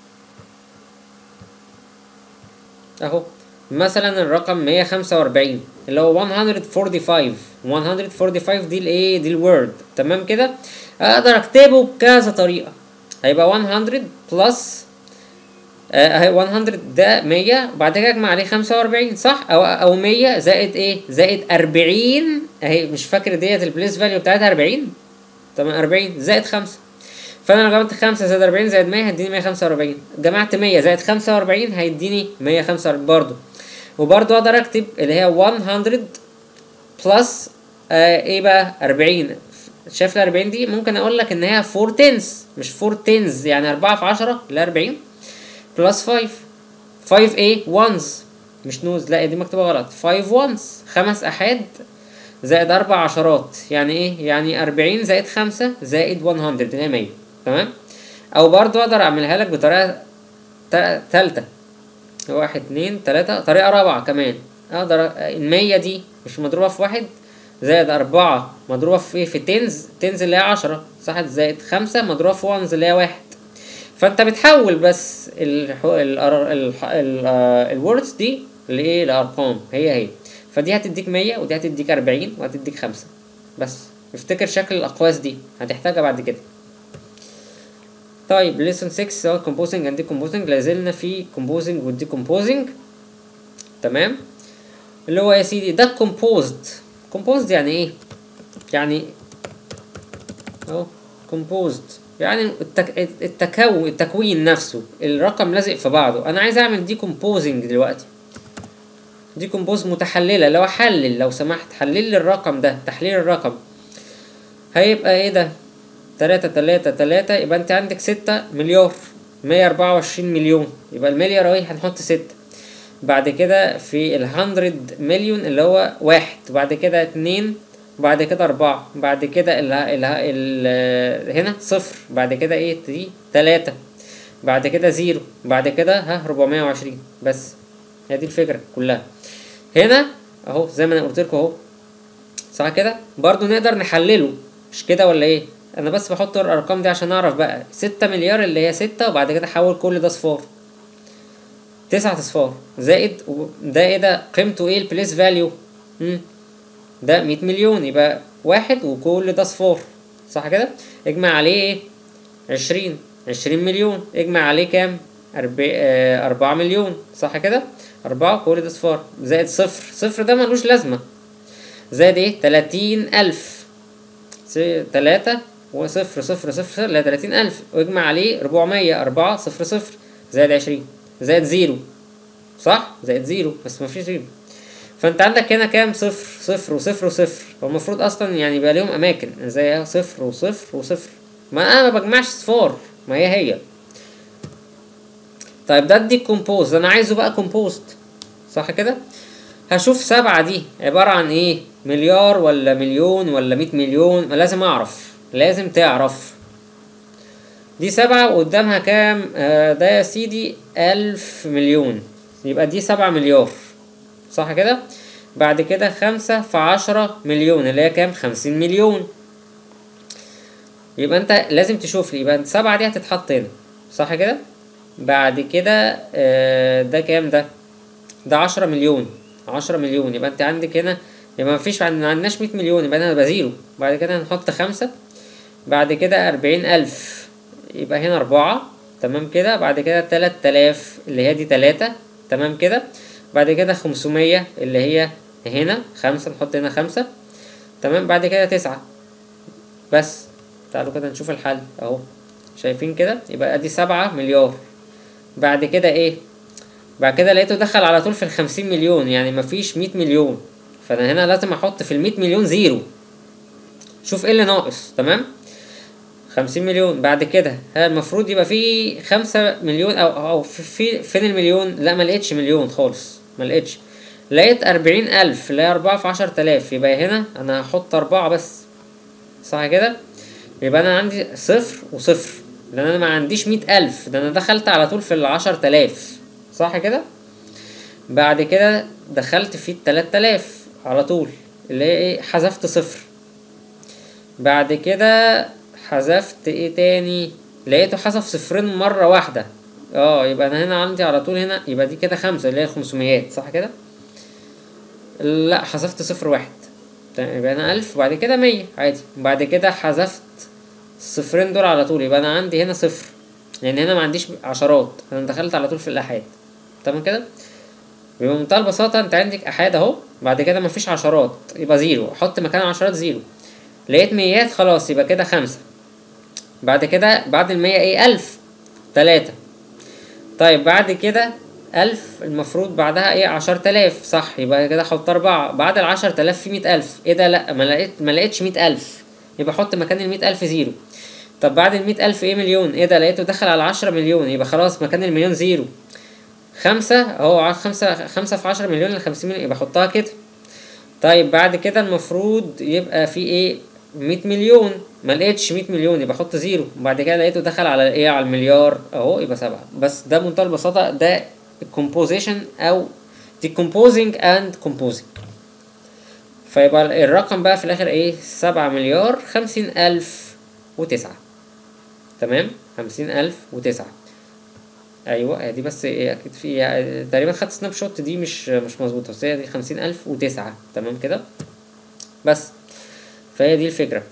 اهو مثلا الرقم مية وخمسة وأربعين اللي هو مية وخمسة وأربعين، مية وخمسة وأربعين دي الايه دي الوورد. تمام كده، اقدر اكتبه بكذا طريقة. هيبقى مية بلس آه مية ده مية، وبعد كده اجمع عليه خمسة وأربعين، صح؟ او او مية زائد ايه زائد أربعين، اهي مش فاكر ديت البليس فاليو بتاعتها أربعين. تمام، أربعين زائد خمسة. فانا لو جمعت خمسة زائد أربعين زائد مية هيديني مية وخمسة وأربعين، جمعت مية زائد خمسة وأربعين هيديني مية وخمسة وأربعين برضو. وبرضو اقدر اكتب اللي هي مية بلس آه ايه بقى أربعين. شايف ال أربعين دي ممكن اقول لك ان هي أربعة تنس، مش أربعة تنس يعني أربعة في عشرة ل أربعين، بلس خمسة. خمسة ايه وانز مش نوز، لا دي مكتوبه غلط. خمسة وانز خمس احاد زائد اربع عشرات، يعني ايه يعني أربعين زائد خمسة زائد مية اللي هي مية. تمام، او برضو اقدر اعملها لك بطريقه تالتة، واحد اتنين تلاتة، طريقه رابعه كمان. اقدر المية دي مش مضروبه في واحد زائد أربعة مضروبه في ايه في تنز، تنز اللي هي عشرة، صح؟ زائد خمسة مضروبه في وانز اللي هي واحد. فانت بتحول بس الوردز دي لايه لارقام، هي هي. فدي هتديك مية ودي هتديك أربعين وهتديك خمسة. بس افتكر شكل الاقواس دي هتحتاجها بعد كده. طيب ليسون ستة هو composing and decomposing، لازلنا في composing و decomposing. تمام، اللي هو يا سيدي ده composed. composed يعني ايه؟ يعني اهو composed يعني التك... التكون التكوين نفسه، الرقم لازق في بعضه. انا عايز اعمل دي كومبوزنج دلوقتي، دي كومبوز متحلله. لو احلل لو سمحت حلل لي الرقم ده، تحليل الرقم هيبقى ايه ده تلاتة تلاتة تلاتة، يبقى انت عندك ستة مليار مية وأربعة وعشرين مليون، يبقى المليار اهي هنحط ستة. بعد كده في الهندرد مليون اللي هو واحد، وبعد كده اتنين، وبعد كده أربعة، بعد كده ال ال ال هنا صفر، بعد كده ايه دي تلاتة، بعد كده زيرو، بعد كده ها أربعمية وعشرين. بس هي دي الفكرة كلها هنا اهو زي ما انا قلت لكم اهو، صح كده؟ برضو نقدر نحلله مش كده ولا ايه؟ انا بس بحط الارقام دي عشان اعرف بقى ستة مليار اللي هي ستة، وبعد كده احول كل ده صفار، تسعة اصفار، زائد ده ايه ده قيمته ايه البليس فاليو ده مية مليون، يبقى واحد وكل ده صفار، صح كده؟ اجمع عليه ايه عشرين، عشرين مليون، اجمع عليه كام أربعة مليون، صح كده؟ أربعة كل ده صفار، زائد صفر، صفر ده ملوش لازمة، زائد ايه تلاتين ألف، تلاتة وصفر صفر صفر صفر اللي هي تلاتين ألف، واجمع عليه ربعمية، أربعة صفر صفر زائد عشرين زائد زيرو، صح؟ زائد زيرو بس مفيش زيرو. فانت عندك هنا كام؟ صفر صفر وصفر وصفر، هو المفروض اصلا يعني يبقى ليهم اماكن زي صفر وصفر وصفر، ما انا ما بجمعش صفار، ما هي هي. طيب ده دي كومبوز، انا عايزه بقى كومبوست، صح كده؟ هشوف سبعة دي عبارة عن ايه؟ مليار ولا مليون ولا مية مليون؟ لازم اعرف، لازم تعرف. دي سبعة وقدامها كام؟ آه ده يا سيدي ألف مليون، يبقى دي سبعة مليار، صح كده؟ بعد كده خمسة في عشرة مليون اللي هي كام؟ خمسين مليون. يبقى انت لازم تشوف لي، يبقى سبعة دي هتتحط هنا، صح كده؟ بعد كده آه ده كام ده؟ ده عشرة مليون، عشرة مليون، يبقى انت عندك هنا، يبقى مفيش، ما عندناش مية مليون، يبقى هنا بزيرو. بعد كده هنحط خمسة، بعد كده أربعين ألف، يبقى هنا أربعة، تمام كده. بعد كده تلات آلاف اللي هي دي تلاتة، تمام كده. بعد كده خمسمية اللي هي هنا خمسة، نحط هنا خمسة، تمام. بعد كده تسعة بس. تعالوا كده نشوف الحل اهو، شايفين كده؟ يبقى ادي سبعة مليار. بعد كده ايه؟ بعد كده لقيته دخل على طول في الخمسين مليون، يعني مفيش مية مليون، فانا هنا لازم احط في المية مليون زيرو، شوف ايه اللي ناقص، تمام. خمسين مليون. بعد كده ها المفروض يبقى في خمسة مليون او او في, في فين المليون؟ لا ما لقيتش مليون خالص، ما لقيتش. لقيت أربعين ألف اللي هي أربعة في عشر تلاف، يبقى هنا أنا هحط أربعة بس، صح كده؟ يبقى أنا عندي صفر وصفر، لأن أنا ما عنديش مية ألف، ده أنا دخلت على طول في العشر تلاف، صح كده؟ بعد كده دخلت في التلات تلاف على طول، اللي هي إيه؟ حذفت صفر. بعد كده حذفت إيه تاني؟ لقيته حذف صفرين مرة واحدة، اه يبقى أنا هنا عندي على طول هنا، يبقى دي كده خمسة اللي هي خمسميات، صح كده؟ لا حذفت صفر واحد، يبقى انا الف، وبعد كده مية عادي. وبعد كده حذفت الصفرين دول على طول، يبقى انا عندي هنا صفر، لان هنا ما عنديش عشرات، انا دخلت على طول في الاحاد، تمام كده. بمنتهى البساطة انت عندك احاد اهو، بعد كده مفيش عشرات يبقى زيرو، احط مكان عشرات زيرو. لقيت ميات خلاص يبقى كده خمسة. بعد كده بعد المية ايه؟ الف، تلاتة. طيب بعد كده ألف المفروض بعدها ايه؟ عشر تلاف، صح، يبقى كده احط أربعة. بعد العشر تلاف في مية ألف، ايه ده؟ لأ ما لقيت ما لقيتش مية ألف، يبقى احط مكان المية ألف زيرو. طب بعد المية ألف ايه؟ مليون، ايه ده؟ لقيته دخل على عشرة مليون، يبقى خلاص مكان المليون زيرو. خمسة اهو، خمسة خمسة في عشرة مليون لخمسين مليون، يبقى احطها كده. طيب بعد كده المفروض يبقى في ايه؟ مية مليون، ما لقيتش مية مليون، يبقى احط زيرو. وبعد كده لقيته دخل على ايه؟ على المليار اهو، يبقى سبعة. بس ده بمنتهى البساطة ده composition او decomposing and composing. فيبقى الرقم بقى في الاخر ايه؟ سبعة مليار خمسين الف وتسعة، تمام. خمسين الف وتسعة، ايوه دي بس ايه، اكيد في يعني تقريبا خدت سناب شوت دي مش مش مظبوطه، بس هي دي خمسين الف وتسعة، تمام كده. بس فهي دي الفكره.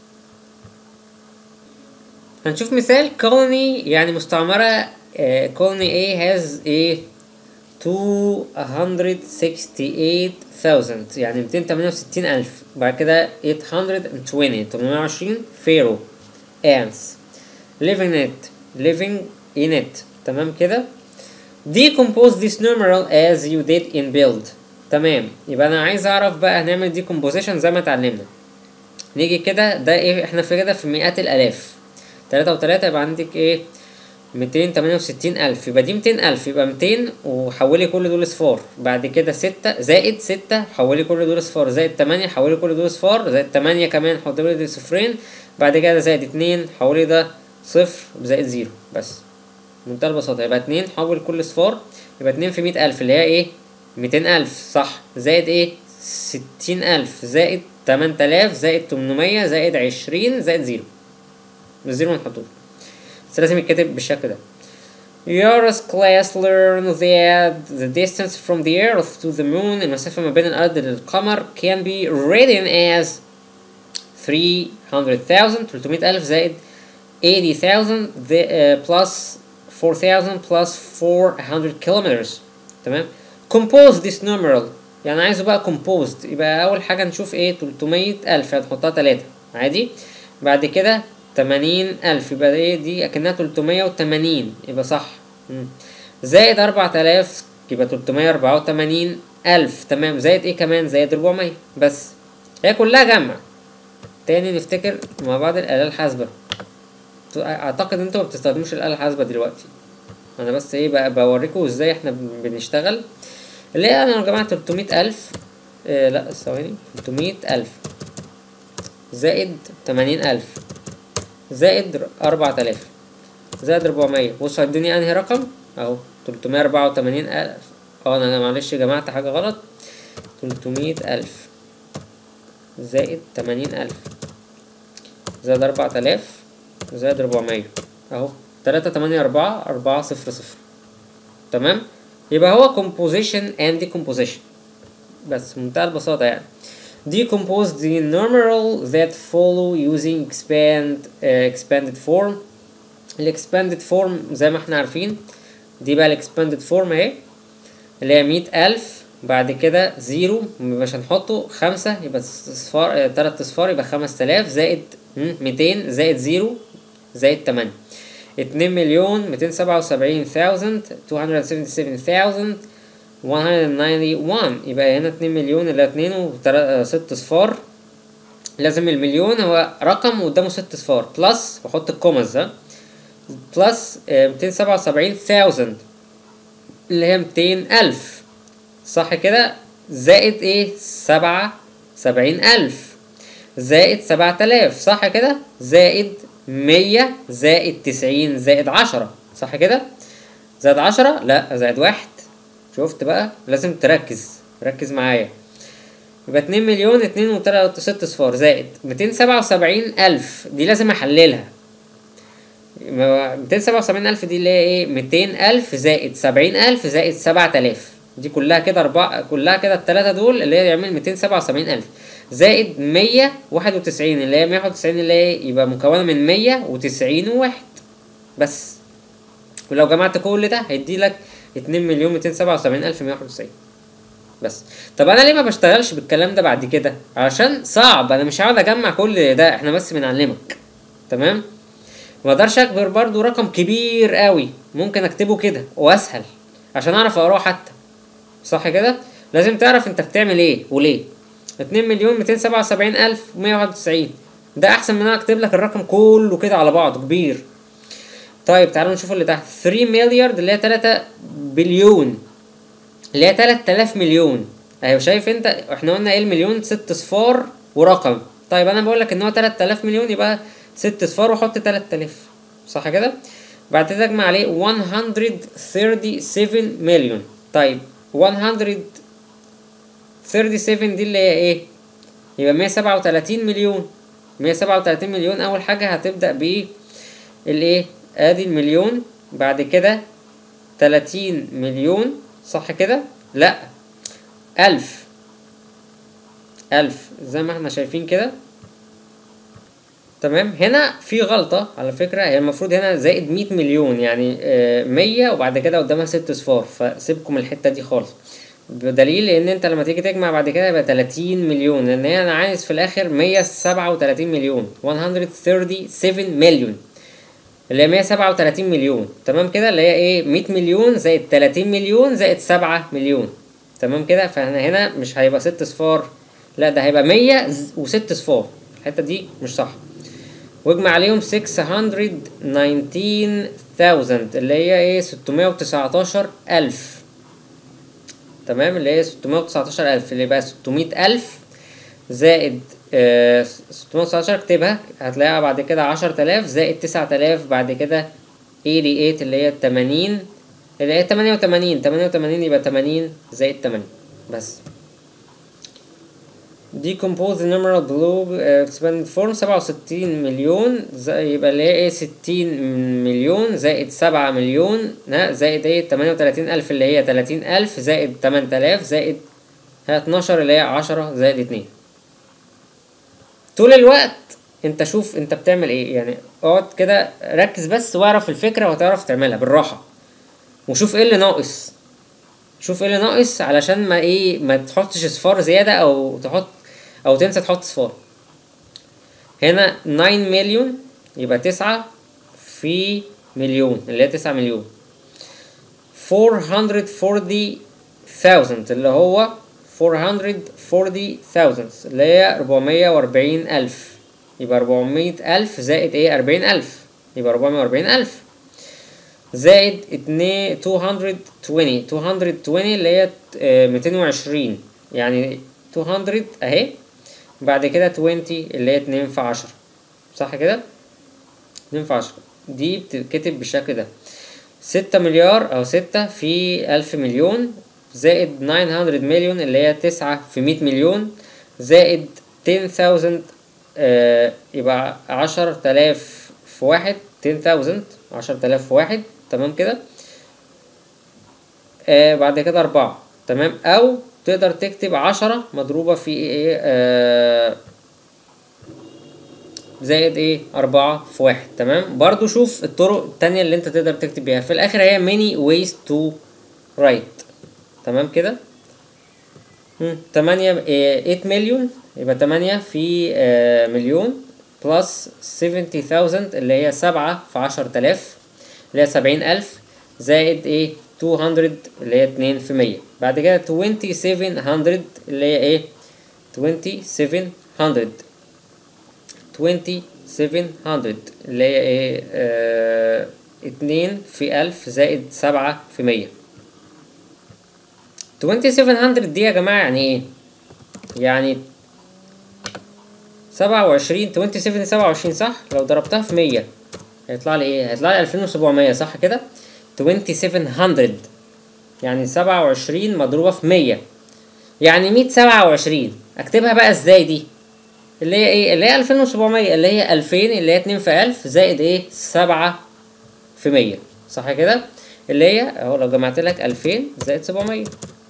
هنشوف مثال colony يعني مستعمره. colony A has a two hundred sixty-eight thousand يعني ميتين تمانية وستين ألف. بعد كده eight hundred twenty تمنمية وعشرين pharaoh ants living it living in it، تمام كده. decompose this numeral as you did in build، تمام. يبقى انا عايز اعرف بقى هنعمل decomposition زي ما اتعلمنا. نيجي كده ده ايه؟ احنا في كده في مئات الالاف، تلاتة وتلاتة يبقى عندك ايه؟ ميتين تمانية وستين ألف، يبقى دي ميتين ألف، يبقى ميتين وحولي كل دول صفار. بعد كده ستة زائد ستة حولي كل دول صفار، زائد تمانية حولي كل دول صفار، زائد تمانية كمان حولي دول صفرين. بعد كده زائد اتنين حولي ده صفر، زائد زيرو بس. بمنتهى البساطة يبقى اتنين حول كل صفار، يبقى اتنين في مية ألف اللي هي ايه؟ ميتين ألف، صح. زائد ايه؟ ستين ألف، زائد تمن تلاف، زائد تمنمية، زائد عشرين، زائد زيرو. الزيرو منحطوش، بس لازم يتكتب بالشكل ده. Yours class learn that the distance from the earth to the moon المسافة ما بين الأرض للقمر can be written as three hundred thousand تلتمية ألف زائد eighty thousand uh, plus four thousand plus four hundred kilometers، تمام. compose this numeral يعني عايزه بقى composed، يبقى أول حاجة نشوف ايه؟ تلتمية ألف هنحطها تلاتة عادي. بعد كده تمانين ألف، يبقى ايه دي اكنها تلتمية وتمانين، يبقى صح. مم. زائد أربعة آلاف يبقى تلتمية أربعة وتمانين ألف، تمام. زائد ايه كمان؟ زائد أربعمية. بس هي كلها جمع. تاني نفتكر مع بعض الآلة الحاسبة. اعتقد انتوا ما بتستخدموش الآلة الحاسبة دلوقتي، انا بس ايه بقى بوريكم ازاي احنا بنشتغل. اللي هي انا يا جماعة تلتمية ألف، اه لا ثواني، تلتمية ألف زائد تمانين ألف زائد أربعة آلاف زائد أربعمية. بصوا هيديني انهي رقم اهو، تلتمية أربعة وتمانين ألف. اه انا معلش جمعت حاجة غلط. تلتمية ألف زائد تمانين ألف زائد أربعة آلاف زائد أربعمية اهو، تلاتة تمانية أربعة أربعة صفر صفر. تمام. يبقى هو composition and decomposition، بس منتهى البساطة يعني. decompose the numeral that follow using expand uh, expanded form. ال expanded form زي ما احنا عارفين، دي بقى ال expanded form اهي، اللي هي مية ألف بعد كده زيرو مش هنحطه، خمسة يبقى صفار، اه تلات اصفار يبقى خمس آلاف زائد ميتين زائد زيرو زائد تمانية، اتنين مليون ميتين سبعة وسبعين thousand two hundred seventy-seven thousand one hundred ninety-one. يبقى هنا اتنين مليون اللي اتنين وست صفار، لازم المليون هو رقم وقدامه ست صفار، بلس واحط الكومز ها، بلس ميتين سبعة وسبعين thousand اللي هي ميتين ألف، صح كده؟ زائد ايه؟ سبعة وسبعين ألف زائد سبعة آلاف، صح كده؟ زائد مية زائد تسعين زائد عشرة، صح كده؟ زائد عشرة، لا زائد واحد. شفت بقى؟ لازم تركز، ركز معايا. يبقى اتنين مليون اتنين وتلات ست صفار زائد ميتين سبعة وسبعين ألف، دي لازم احللها. ميتين سبعة وسبعين ألف دي اللي هي ايه؟ ميتين ألف زائد سبعين ألف زائد سبعة آلاف، دي كلها كده أربعة، كلها كده التلاتة دول اللي هي يعمل ميتين سبعة وسبعين ألف زائد مية واحد وتسعين اللي هي مية واحد وتسعين اللي هي يبقى مكونة من مية وتسعين وواحد بس. ولو جمعت كل ده هيدي لك اتنين مليون ميتين سبعة وسبعين ألف مية واحد وتسعين بس. طب انا ليه ما بشتغلش بالكلام ده بعد كده؟ علشان صعب، انا مش هقعد اجمع كل ده، احنا بس بنعلمك. تمام. ما اقدرش اكبر برضو رقم كبير قوي، ممكن اكتبه كده واسهل عشان اعرف اقراه حتى، صح كده؟ لازم تعرف انت بتعمل ايه وليه. اتنين مليون ميتين سبعة وسبعين ألف مية واحد وتسعين ده احسن من انا اكتب لك الرقم كله كده على بعضه كبير. طيب تعالوا نشوف اللي تحت. تلاتة مليار اللي هي تلاتة بليون اللي هي تلات آلاف مليون. ايوه شايف انت؟ احنا قلنا ايه المليون؟ ست صفار ورقم. طيب انا بقول لك ان هو تلات آلاف مليون، يبقى ست صفار وحط تلات آلاف، صح كده؟ بعد كده اجمع عليه مية وتلاتة وسبعين مليون. طيب مية وتلاتة وسبعين دي اللي هي ايه؟ يبقى مية وسبعة وتلاتين مليون. مية وسبعة وتلاتين مليون اول حاجه هتبدا بايه؟ الايه؟ ادي المليون، بعد كده تلاتين مليون، صح كده؟ لا ألف، ألف زي ما احنا شايفين كده. تمام. هنا في غلطة على فكرة، هي المفروض هنا زائد مية مليون، يعني آه مية وبعد كده قدامها ست صفار، فسيبكم الحتة دي خالص، بدليل ان انت لما تيجي تجمع بعد كده يبقى تلاتين مليون، لان هي انا عايز في الاخر مية وسبعة وتلاتين مليون، مية وتلاتة وسبعين مليون اللي هي مية وسبعة وتلاتين مليون. تمام كده؟ اللي هي ايه؟ مية مليون زائد تلاتين مليون زائد سبعة مليون. تمام كده؟ فاحنا هنا مش هيبقى ست صفار، لا ده هيبقى مية وست صفار، الحته دي مش صح. واجمع عليهم ستمية وتسعتاشر thousand اللي هي ايه؟ ستمية وتسعتاشر ألف. تمام. اللي هي ستمية وتسعتاشر ألف اللي يبقى ستمية ألف زائد آه ستمية وتسعتاشر، اكتبها هتلاقيها بعد كده عشرة آلاف زائد تسعة آلاف بعد كده تمانية وتمانين اللي هي تمانين اللي هي تمانية وتمانين تمانية وتمانين يبقى تمانين زائد تمانية بس. decompose the numeral below uh, expanded form سبعة وستين مليون يبقى اللي هي ايه؟ ستين مليون زائد سبعة مليون زائد ايه؟ تمانية وتلاتين ألف اللي هي تلاتين ألف زائد تمانية آلاف زائد اتناشر اللي هي عشرة زائد اتنين. طول الوقت انت شوف انت بتعمل ايه، يعني اقعد كده ركز بس واعرف الفكرة وهتعرف تعملها بالراحة، وشوف ايه اللي ناقص، شوف ايه اللي ناقص علشان ما ايه ما تحطش صفار زيادة او تحط او تنسى تحط صفار. هنا تسعة مليون يبقى تسعة في مليون اللي هي تسعة مليون. four hundred forty thousand اللي هو four hundred forty thousand اللي هي أربعمية وأربعين ألف، يبقى أربعمية ألف زائد ايه أربعين ألف، يبقى أربعمية وأربعين ألف زائد اتنين two hundred twenty two hundred twenty اللي هي ميتين وعشرين، يعني two hundred اهي، بعد كده عشرين اللي هي اتنين في عشرة، صح كده؟ اتنين في عشرة دي بتتكتب بالشكل ده، ستة مليار او ستة في ألف مليون زائد تسعمية مليون اللي هي تسعة في مية مليون زائد عشرة آلاف آه يبقى عشرة آلاف في واحد، عشرة آلاف عشرة آلاف في واحد، تمام كده. آه بعد كده أربعة، تمام، أو تقدر تكتب عشرة مضروبة في ايه آه زائد ايه أربعة في واحد، تمام. برضو شوف الطرق التانية اللي انت تقدر تكتب بيها. في الآخر هي many ways to write، تمام كده. تمانية تمانية مليون يبقى تمانية في آه مليون بلس سبعين thousand اللي هي سبعة في عشرة آلاف اللي هي سبعين ألف زائد ايه ميتين اللي هي اتنين في مية. بعد كده سبعة آلاف ومية اللي هي ايه سبعة آلاف سبعة آلاف اللي هي ايه آه اتنين في ألف زائد سبعة في مية. سبعة آلاف دي يا جماعة يعني ايه؟ يعني سبعة وعشرين سبعة وعشرين سبعة وعشرين صح؟ لو ضربتها في مية هيطلع لي ايه؟ هيطلع لي ألفين وسبعمية صح كده؟ سبعة آلاف يعني سبعة وعشرين مضروبة في مية يعني مية سبعة وعشرين. اكتبها بقى ازاي دي؟ اللي هي ايه؟ اللي هي ألفين وسبعمية اللي هي ألفين اللي هي اتنين في ألف زائد ايه سبعة في مية، صح كده؟ اللي هي اهو لو جمعت لك ألفين زائد سبعمية،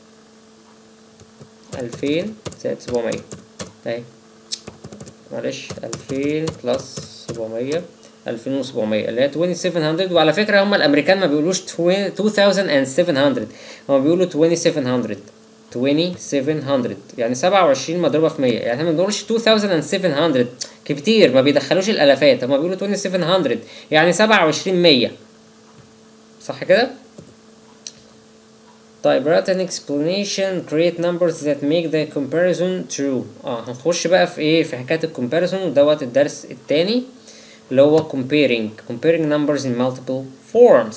ألفين زائد سبعمية اهي، معلش ألفين بلس سبعمية ألفين وسبعمية اللي هي سبعة آلاف. وعلى فكرة هما الأمريكان ما بيقولوش اتنين آلاف وسبعمية، هما بيقولوا سبعة آلاف سبعة آلاف يعني سبعة وعشرين مضروبة في مية، يعني احنا ما بنقولش اتنين آلاف وسبعمية كتير، ما بيدخلوش الالافات، هما بيقولوا سبعة آلاف يعني سبعة وعشرين مية، صح كده؟ طيب write an explanation create numbers that make the comparison true. اه هنخش بقى في ايه في حكاية الكومباريزون، ودوت الدرس التاني اللي هو comparing comparing numbers in multiple forms.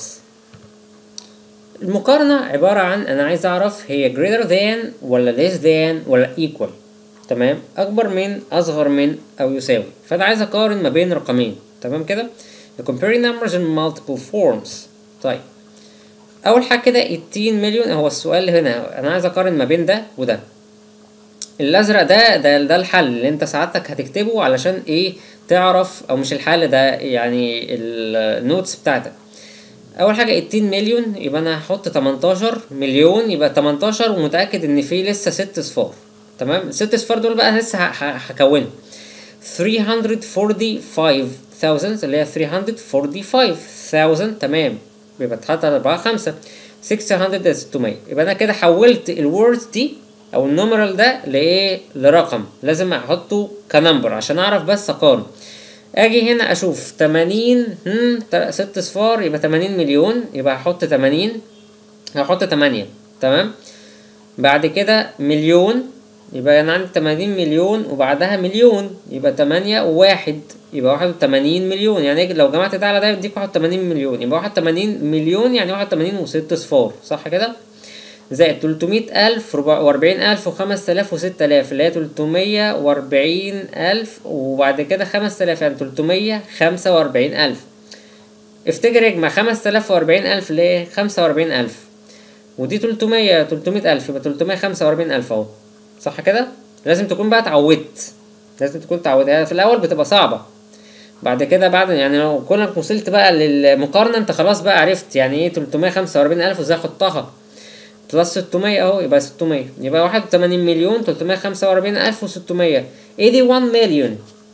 المقارنة عبارة عن أنا عايز أعرف هي greater than ولا less than ولا equal، تمام، أكبر من أصغر من أو يساوي، فأنا عايز أقارن ما بين رقمين، تمام كده. comparing numbers in multiple forms. طيب أول حاجة كده تمنتاشر مليون، هو السؤال هنا أنا عايز أقارن ما بين ده وده. الأزرق ده ده ده الحل اللي أنت سعادتك هتكتبه علشان إيه تعرف، أو مش الحل ده يعني النوتس بتاعتك. اول حاجه تمنتاشر مليون يبقى انا هحط تمنتاشر مليون، يبقى تمنتاشر ومتاكد ان في لسه ست صفار، تمام. الست صفار دول بقى لسه هكونهم. ثلاثمية وخمسة وأربعين ألف اللي هي ثلاثمية وخمسة وأربعين ألف، تمام، يبقى اتحط أربعة خمسة ستمية ستمية. يبقى انا كده حولت الوردز دي او النومرال ده لايه لرقم، لازم احطه كنمبر عشان اعرف بس اقارن. اجي هنا اشوف تمانين هم ست صفار يبقى تمانين مليون، يبقى هحط تمانين، هحط تمانية، تمام. بعد كده مليون يبقى انا عندي تمانين مليون وبعدها مليون يبقى تمانية وواحد يبقى واحد وتمانين مليون، يعني لو جمعت ده على ده يديك واحد وتمانين مليون، يبقى واحد وتمانين مليون يعني واحد وتمانين وست صفار، صح كده. زائد تلتمية ألف وأربعين ألف وخمس آلاف وستة آلاف اللي هي تلتمية وأربعين ألف، وبعد كده خمس آلاف يعني تلتمية خمسة وأربعين ألف. افتكر اجمع خمس آلاف وأربعين ألف اللي هي خمسة وأربعين ألف، ودي تلتمية تلتمية ألف يبقى تلتمية خمسة وأربعين ألف اهو، صح كده. لازم تكون بقى اتعودت، لازم تكون اتعودت، يعني في الأول بتبقى صعبة، بعد كده بعد يعني لو كونك وصلت بقى للمقارنة انت خلاص بقى عرفت يعني ايه تلتمية خمسة وأربعين ألف وازاي احطها بلس ستمية اهو، يبقى ستمية، يبقى واحد وتمانين مليون تلتمية خمسة وأربعين ألف وستمية. eighty-one million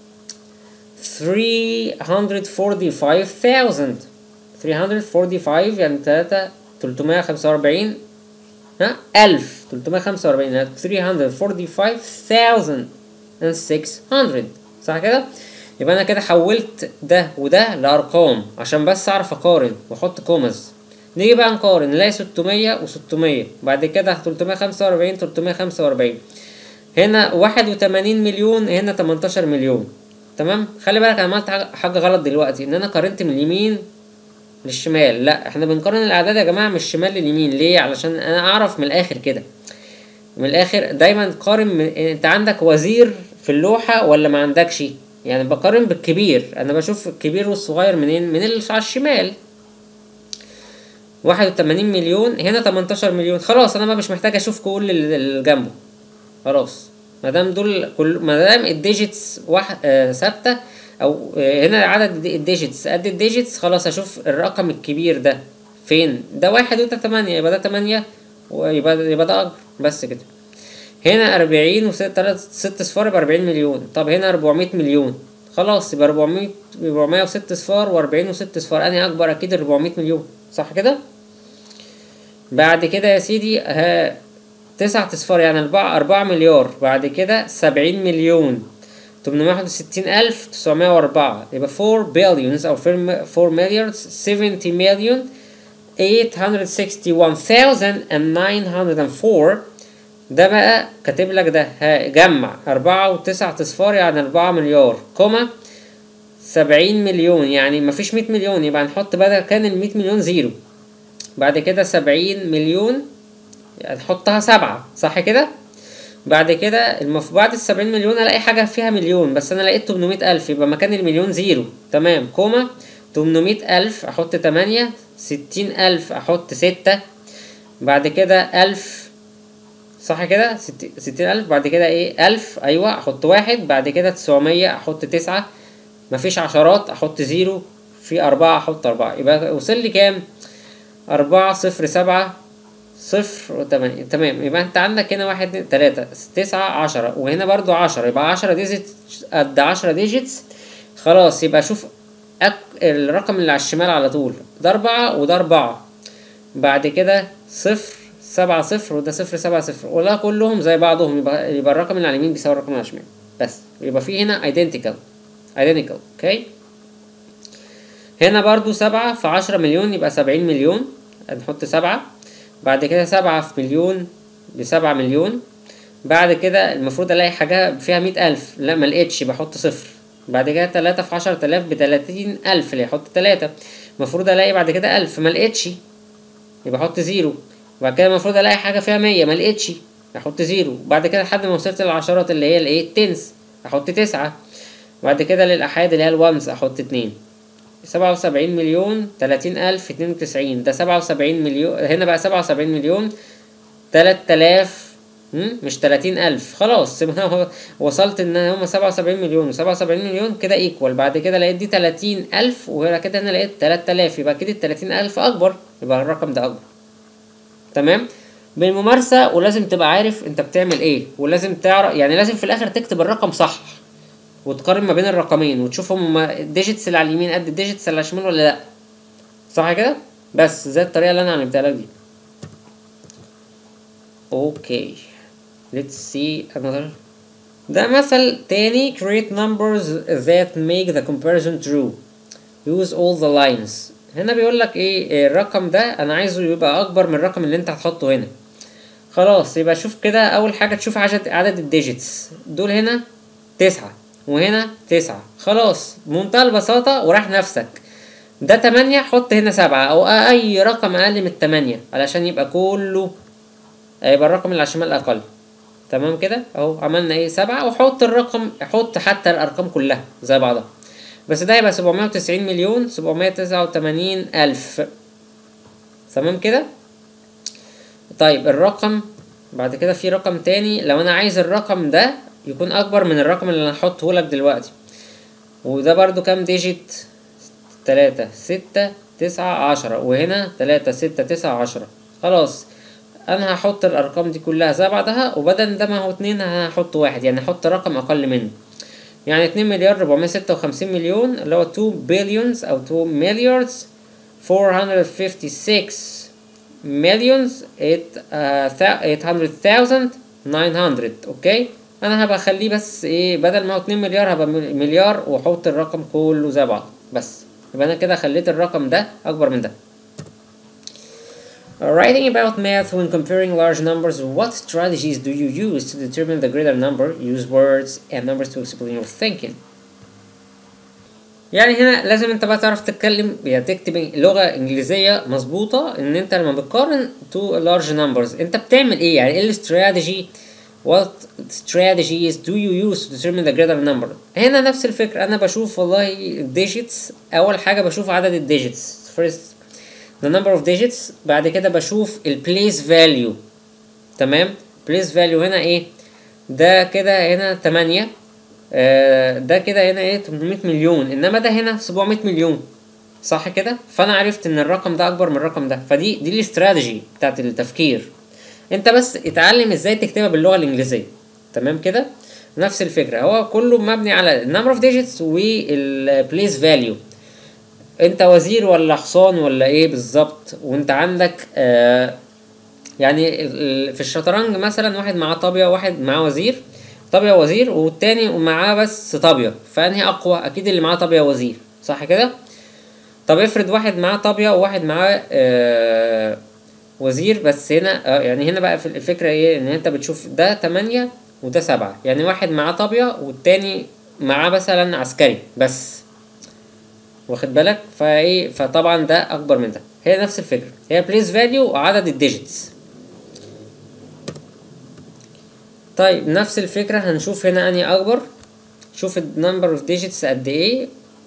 three hundred forty-five thousand three hundred forty-five يعني تلاتة تلتمية خمسة وأربعين ها ألف تلتمية خمسة وأربعين يعني three hundred forty-five thousand and six hundred، صح كده. يبقى انا كده حولت ده وده لارقام عشان بس اعرف اقارن واحط كومز. نيجي بقى نقارن نلاقي ستمية وستمية، بعد كده تلتمية خمسة واربعين تلتمية خمسة واربعين، هنا واحد وتمانين مليون، هنا تمنتاشر مليون. تمام. خلي بالك انا عملت حاجه غلط دلوقتي، ان انا قارنت من اليمين للشمال. لا، احنا بنقارن الاعداد يا جماعه من الشمال لليمين. ليه؟ علشان انا اعرف من الاخر كده، من الاخر دايما قارن من... انت عندك وزير في اللوحه ولا ما عندكش. يعني بقارن بالكبير، انا بشوف الكبير والصغير منين؟ من اللي على الشمال. واحد وتمانين مليون، هنا تمنتاشر مليون. خلاص انا بقى مش محتاج اشوف كل اللي جنبه، خلاص ما دام دول كل ما دام الديجيتس واحد آه ثابته، او آه هنا عدد الديجيتس قد الديجيتس، خلاص اشوف الرقم الكبير ده فين. ده واحد وده تمانية، يبقى ده تمانية ويبقى يبقى ده اكبر. بس كده. هنا اربعين وست ست صفار يبقى اربعين مليون. طب هنا اربعمية مليون، خلاص يبقى اربعمية اربعمية وست صفار واربعين وست صفار، انهي اكبر؟ اكيد اربعمية مليون، صح كده؟ بعد كده يا سيدي ها تسعة اصفار يعني اربعة اربعة مليار. بعد كده سبعين مليون تمنمية واحد وستين الف تسعمية واربعة، يبقى four billions او four milliards seventy million eight hundred sixty-one thousand nine hundred four. ده بقى كاتب لك ده هجمع اربعة وتسعة اصفار يعني اربعة مليار، كوما سبعين مليون يعني مفيش مية مليون، يبقى نحط بدل كان ال مية مليون زيرو. بعد كده سبعين مليون يعني نحطها سبعة، صح كده؟ بعد كده المف... بعد السبعين مليون الاقي حاجة فيها مليون، بس انا لقيت تمنمية الف، يبقى مكان المليون زيرو. تمام. كوما تمنمية الف احط تمانية، ستين الف احط ستة، بعد كده الف، صح كده؟ ستين الف. بعد كده ايه؟ الف، ايوه احط واحد. بعد كده تسعمية احط تسعة، مفيش عشرات احط زيرو، في اربعة احط اربعة، يبقى وصل لي كام؟ اربعة صفر سبعة صفر وتمانية. تمام. يبقى انت عندك هنا واحد اتنين تلاتة تسعة عشرة، وهنا برضو عشرة، يبقى عشرة ديجيت قد عشرة ديجيتس. خلاص يبقى شوف أك... الرقم اللي على الشمال على طول، ده اربعة وده اربعة. بعد كده صفر سبعة صفر وده صفر سبعة صفر، ولا كلهم زي بعضهم، يبقى يبقى الرقم اللي على اليمين بيساوي الرقم اللي على الشمال بس. يبقى في هنا identical identical. اوكي. هنا برضو سبعة في عشرة مليون يبقى سبعين مليون، نحط سبعة. بعد كده سبعة في مليون بسبعة مليون. بعد كده المفروض الاقي حاجة فيها مية الف، لا ملقتش، بحط صفر. بعد كده تلاتة في عشرة الاف بتلاتين الف، اللي يحط تلاتة. المفروض الاقي بعد كده الف، ملقتش، يبقى احط زيرو. وبعد كده المفروض الاقي حاجة فيها مية، ملقتش، احط زيرو. بعد كده لحد ما وصلت للعشرات اللي هي الايه التنس، احط تسعة. بعد كده للاحاد اللي هي الوانز احط اتنين. سبعة وسبعين مليون تلاتين الف اتنين وتسعين، ده سبعة وسبعين مليون. هنا بقى سبعة وسبعين مليون تلات الاف مش تلاتين الف. خلاص وصلت ان هما سبعة وسبعين مليون وسبعة وسبعين مليون كده ايكوال. بعد كده لقيت دي تلاتين الف، وهنا كده هنا لقيت تلات الاف، يبقى كده التلاتين الف اكبر، يبقى الرقم ده اكبر. تمام. بالممارسة، ولازم تبقى عارف انت بتعمل ايه، ولازم تعرف يعني لازم في الاخر تكتب الرقم صح، وتقارن ما بين الرقمين وتشوف هما الديجيتس اللي على اليمين قد الديجيتس اللي على الشمال ولا لا، صح كده؟ بس زي الطريقة اللي انا علمتها لك دي. اوكي let's see another. ده مثل تاني. create numbers that make the comparison true, use all the lines. هنا بيقول لك ايه؟ الرقم ده انا عايزه يبقى اكبر من الرقم اللي انت هتحطه هنا. خلاص يبقى شوف كده، اول حاجة تشوف عدد عدد الديجيتس دول. هنا تسعة وهنا تسعة، خلاص بمنتهى البساطة وراح نفسك. ده تمانية، حط هنا سبعة او اي رقم اقل من التمانية علشان يبقى كله يبقى الرقم اللي على الشمال اقل. تمام كده اهو عملنا ايه؟ سبعة، وحط الرقم، حط حتى الارقام كلها زي بعضها، بس ده يبقى سبعمية وتسعين مليون سبعمية تسعة وتمانين الف. تمام كده. طيب الرقم بعد كده في رقم تاني، لو انا عايز الرقم ده يكون اكبر من الرقم اللي انا هحطه لك دلوقتي، وده برضو كام ديجيت؟ تلاتة ستة تسعة عشرة، وهنا تلاتة ستة تسعة عشرة. خلاص انا هحط الارقام دي كلها زي بعضها، وبدل ده ما هو اتنين هحط واحد، يعني هحط رقم اقل منه. يعني اتنين مليار ربعمية ستة وخمسين مليون اللي هو two billions او two milliards four hundred fifty-six millions eight hundred thousand nine hundred. اوكي انا هبقى اخليه بس ايه، بدل ما هو اتنين مليار هبقى مليار واحط الرقم كله زي بعض بس. يبقى انا كده خليت الرقم ده اكبر من ده. Writing about math when comparing large numbers, what strategies do you use to determine the greater number? Use words and numbers to explain your thinking. يعني هنا لازم انت بقى تعرف تتكلم، يعني تكتب لغة انجليزية مظبوطة، ان انت لما بتقارن two large numbers انت بتعمل ايه، يعني ايه الاستراتيجي. what strategies do you use to determine the greater number. هنا نفس الفكرة، انا بشوف والله digits، اول حاجة بشوف عدد الديجيتس first the number of digits، بعد كده بشوف ال place value. تمام، place value هنا ايه، ده كده هنا تمانية، آه ده كده هنا ايه تمنمية مليون، انما ده هنا سبعمية مليون، صح كده. فانا عرفت ان الرقم ده اكبر من الرقم ده، فدي دي الاستراتيجي بتاعت التفكير. انت بس اتعلم ازاي تكتبها باللغه الانجليزيه. تمام كده، نفس الفكره، هو كله مبني على النمبر اوف ديجيتس والبليس فاليو. انت وزير ولا حصان ولا ايه بالظبط، وانت عندك آه يعني في الشطرنج مثلا واحد معاه طابيه وواحد معاه وزير، طابيه وزير والتاني معاه بس طابيه، فانهي اقوى؟ اكيد اللي معاه طابيه وزير، صح كده. طب افرض واحد معاه طابيه وواحد معاه آه وزير بس، هنا آه يعني هنا بقى في الفكره ايه، ان انت بتشوف ده تمانية وده سبعة، يعني واحد معاه طابيه والتاني معاه مثلا عسكري بس، واخد بالك. فايه فطبعا ده اكبر من ده، هي نفس الفكره، هي بليس فاليو وعدد الديجيتس. طيب نفس الفكره هنشوف هنا انهي اكبر. شوف النمبر اوف ديجيتس قد ايه،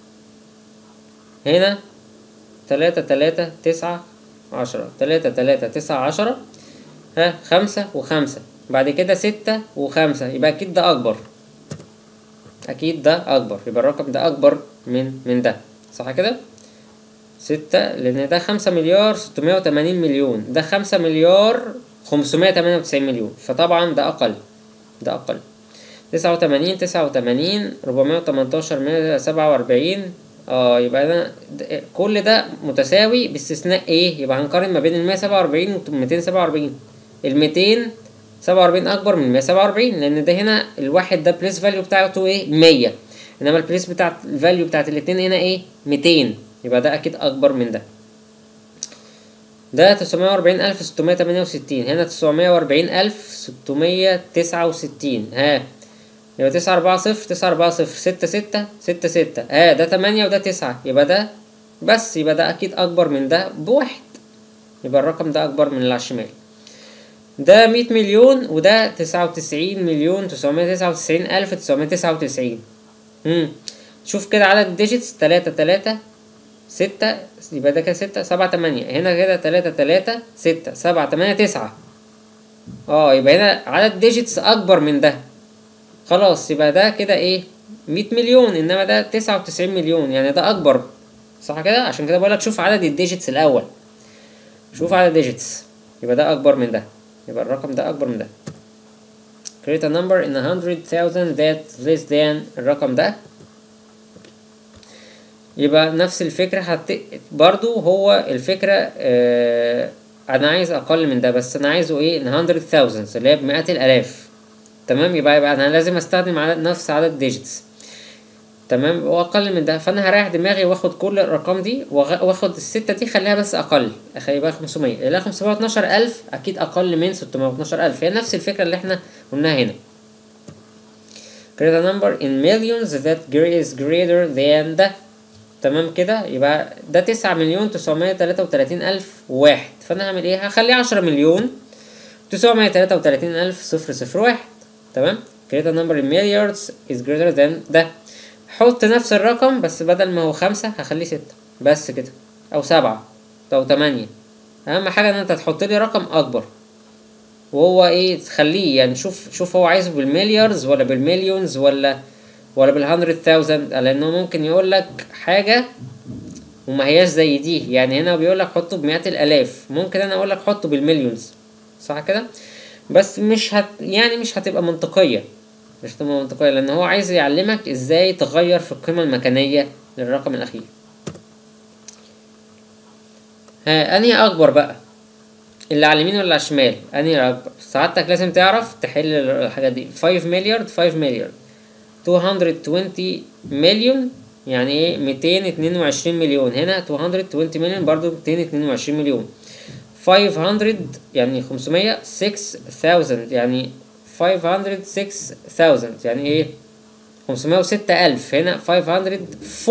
هنا تلاتة تلاتة تسعة عشرة، تلاتة تلاتة تسعة عشرة، ها خمسة وخمسة، بعد كده ستة وخمسة، يبقى اكيد ده اكبر، اكيد ده اكبر، يبقى الرقم ده اكبر من من ده، صح كده. ستة، لان ده خمسة مليار ستمية وتمانين مليون، ده خمسة مليار خمسمية تمانية وتسعين مليون، فطبعا ده اقل، ده اقل. تسعة وتمانين تسعة وتمانين ربعمية وتمنتاشر مية سبعة واربعين، اه يبقى انا كل ده متساوي باستثناء ايه، يبقى هنقارن ما بين المية سبعة واربعين وميتين سبعة واربعين. الميتين سبعة واربعين اكبر من مية سبعة واربعين، لان ده هنا الواحد ده بليس فاليو بتاعته ايه مية، انما البليس بتاعت الفاليو بتاعت الاتنين هنا ايه ميتين، يبقى ده اكيد اكبر من ده. ده تسعمية واربعين الف ستمية تمانية وستين، هنا تسعمية واربعين الف ستمية تسعة وستين، ها يبقى تسعة اربعة صفر تسعة اربعة صفر ستة ستة ستة ستة، ها ده تمانية وده تسعة، يبقى ده بس، يبقى ده اكيد اكبر من ده بواحد، يبقى الرقم ده اكبر من اللي على الشمال. ده مية مليون وده تسعة وتسعين مليون تسعمية تسعة وتسعين الف تسعمية تسعة وتسعين. امم شوف كده عدد الديجيتس، تلاتة تلاتة ستة، يبقى ده كده ستة سبعة تمانية، هنا كده تلاتة تلاتة ستة سبعة تمانية تسعة، اه يبقى هنا عدد ديجيتس اكبر من ده، خلاص يبقى ده كده ايه مية مليون، انما ده تسعة وتسعين مليون، يعني ده اكبر، صح كده. عشان كده بقولك شوف عدد الديجيتس الاول، شوف عدد الديجيتس، يبقى ده اكبر من ده، يبقى الرقم ده اكبر من ده. create a number in a hundred thousand that less than الرقم ده، يبقى نفس الفكرة هت... برضو هو الفكرة اه... انا عايز اقل من ده، بس انا عايزه ايه in hundred thousands اللي هي بمئات الالاف. تمام، يبقى يبقى انا لازم استخدم عدد نفس عدد ديجيتس، تمام، واقل من ده. فانا هريح دماغي واخد كل الارقام دي واخد الستة دي خليها بس اقل، اخليها خمسمية، لا خمسمية واتناشر الف اكيد اقل من ستمية واتناشر الف، هي نفس الفكرة اللي احنا قلناها هنا. create a number in millions that is greater than ده، تمام كده. يبقى ده تسعة مليون تسعمية تلاتة وتلاتين الف وواحد، فانا هعمل ايه، هخليه عشرة مليون تسعمية تلاتة وتلاتين الف صفر صفر واحد، تمام. create a number in milliards is greater than ده، حط نفس الرقم بس بدل ما هو خمسة هخليه ستة بس كده، او سبعة او تمانية، اهم حاجة ان انت تحط لي رقم اكبر، وهو ايه تخليه يعني شوف شوف هو عايزه بالمليارز ولا بالمليونز ولا ولا بالهندرد ثاوزند، لانه ممكن يقول لك حاجة وما هياش زي دي، يعني هنا بيقول لك حطه بمئات الالاف، ممكن انا اقول لك حطه بالمليونز، صح كده. بس مش هت يعني مش هتبقى منطقية، مش هتبقى منطقية، لان هو عايز يعلمك ازاي تغير في القيمة المكانية للرقم الاخير. ها انهي اكبر بقى، اللي على اليمين ولا على الشمال انهي اكبر؟ سعادتك لازم تعرف تحل الحاجات دي. خمسة مليار خمسة مليار مئتين وعشرين مليون يعني ايه؟ مئتين واتنين وعشرين مليون. هنا مئتين وعشرين مليون برضو مئتين واتنين وعشرين مليون. خمسمية يعني خمسمية ستة آلاف يعني خمسمية ستة آلاف يعني ايه؟ خمسمية وستة ألف. هنا خمسمية وأربعين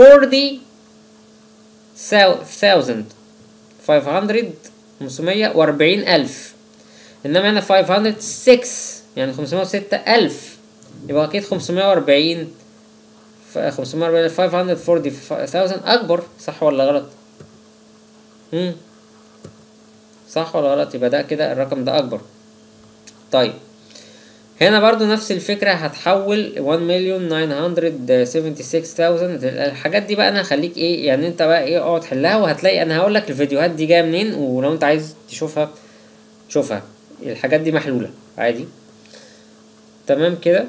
thousand خمسمية خمسمية وأربعين ألف. انما هنا خمسمية وستة يعني خمسمية وستة ألف، يبقى اكيد خمسمية وأربعين خمسمية وأربعين خمسمية وأربعين thousand اكبر. صح ولا غلط؟ امم صح ولا غلط؟ يبقى ده كده الرقم ده اكبر. طيب هنا برضو نفس الفكرة، هتحول واحد مليون تسعمية وستة وسبعين ألف. الحاجات دي بقى انا هخليك ايه يعني، انت بقى ايه اقعد حلها، وهتلاقي انا هقولك الفيديوهات دي جاية منين، ولو انت عايز تشوفها شوفها. الحاجات دي محلولة عادي. تمام كده.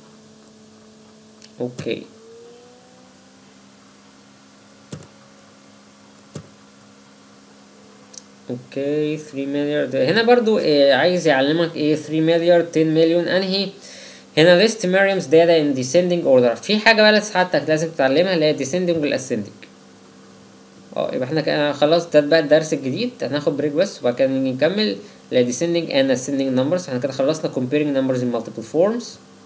اوكي اوكي تلاتة مليار. هنا برضو إيه عايز يعلمك ايه تلاتة مليار عشرة مليون انهي. هنا list Miriam's data in descending order. في حاجة بقى سعادتك لازم تتعلمها اللي هي descending وال ascending. اه يبقى احنا كده خلاص ده بقى الدرس الجديد. هناخد بريك بس وبعد كده نيجي نكمل اللي هي descending and ascending numbers. احنا كده خلصنا comparing numbers in multiple forms.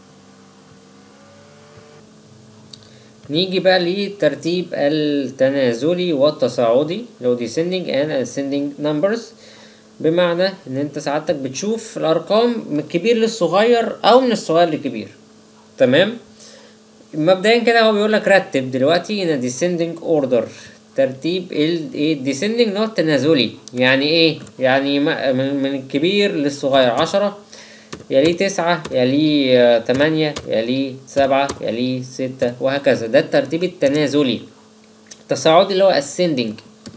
نيجي بقى للترتيب التنازلي والتصاعدي لو descending and ascending numbers. بمعنى ان انت سعادتك بتشوف الارقام من الكبير للصغير او من الصغير للكبير. تمام. مبدئيا كده هو بيقول لك رتب دلوقتي ان descending order. ترتيب ال descending اللي هو التنازلي يعني ايه؟ يعني من الكبير للصغير. عشرة يليه تسعة يليه تمانية يليه سبعة يليه ستة وهكذا. ده الترتيب التنازلي. التصاعدي اللي هو ascending.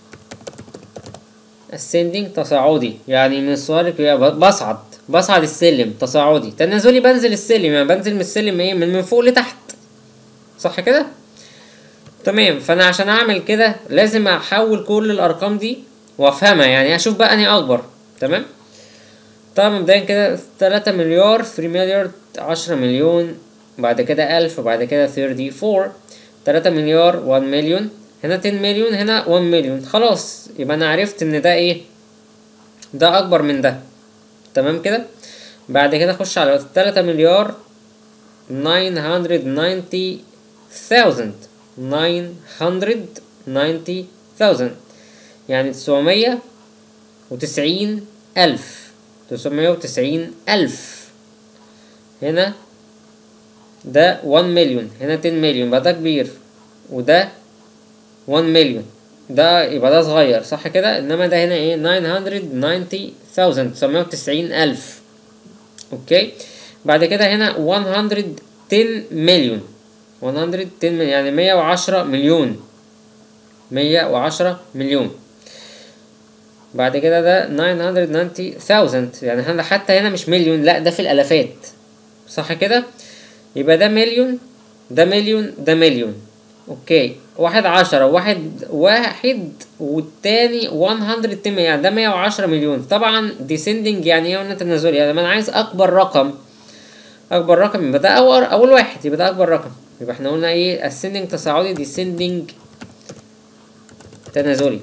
ascending تصاعدي يعني من الصغير للكبير، بصعد بصعد السلم. تصاعدي. تنازلي بنزل السلم يعني بنزل من السلم ايه؟ من من فوق لتحت. صح كده؟ تمام. فانا عشان اعمل كده لازم احول كل الارقام دي وافهمها، يعني اشوف بقى انهي اكبر. تمام. طبعا مبدئيا كده تلاتة مليار تلاتة مليار عشرة مليون بعد كده ألف وبعد كده أربعة وثلاثين. تلاتة مليار واحد مليون. هنا عشرة مليون هنا واحد مليون. خلاص يبقى انا عرفت ان ده ايه؟ ده اكبر من ده. تمام كده. بعد كده اخش على تلاتة مليار تسعمية وتسعين thousand تسعمية وتسعين thousand يعني تسعمية وتسعين ألف. تسعمية وتسعين ألف. هنا ده واحد مليون. هنا عشرة مليون. يبقى ده كبير وده واحد مليون. ده يبقى ده صغير. صح كده. انما ده هنا ايه؟ تسعمية وتسعين thousand تسعمية وتسعين ألف. اوكي. بعد كده هنا مية وعشرة مليون. مية وعشرة مليون يعني مية وعشرة مليون. مية وعشرة مليون. بعد كده ده تسعمية وتسعين thousand يعني هنا حتى هنا مش مليون، لا ده في الالافات. صح كده. يبقى ده مليون ده مليون ده مليون. اوكي. واحد عشرة واحد واحد والتاني مية يعني ده مية وعشرة مليون. طبعا descending يعني ايه؟ قلنا تنازلي يعني انا عايز اكبر رقم. اكبر رقم يبقى ده اول اول واحد، يبقى ده اكبر رقم. يبقى احنا قلنا ايه؟ ascending تصاعدي descending تنازلي.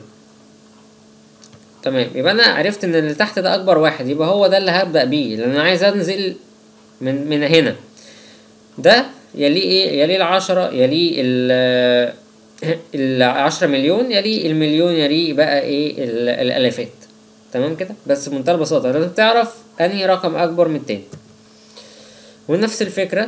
تمام. يبقى انا عرفت ان اللي تحت ده اكبر واحد، يبقى هو ده اللي هبدأ بيه لان انا عايز انزل من من هنا. ده يليه ايه؟ يليه العشرة يليه ال العشرة مليون يليه المليون يليه بقى ايه؟ الالافات. تمام كده. بس بمنتهى البساطة لازم تعرف انهي رقم اكبر من التاني. ونفس الفكرة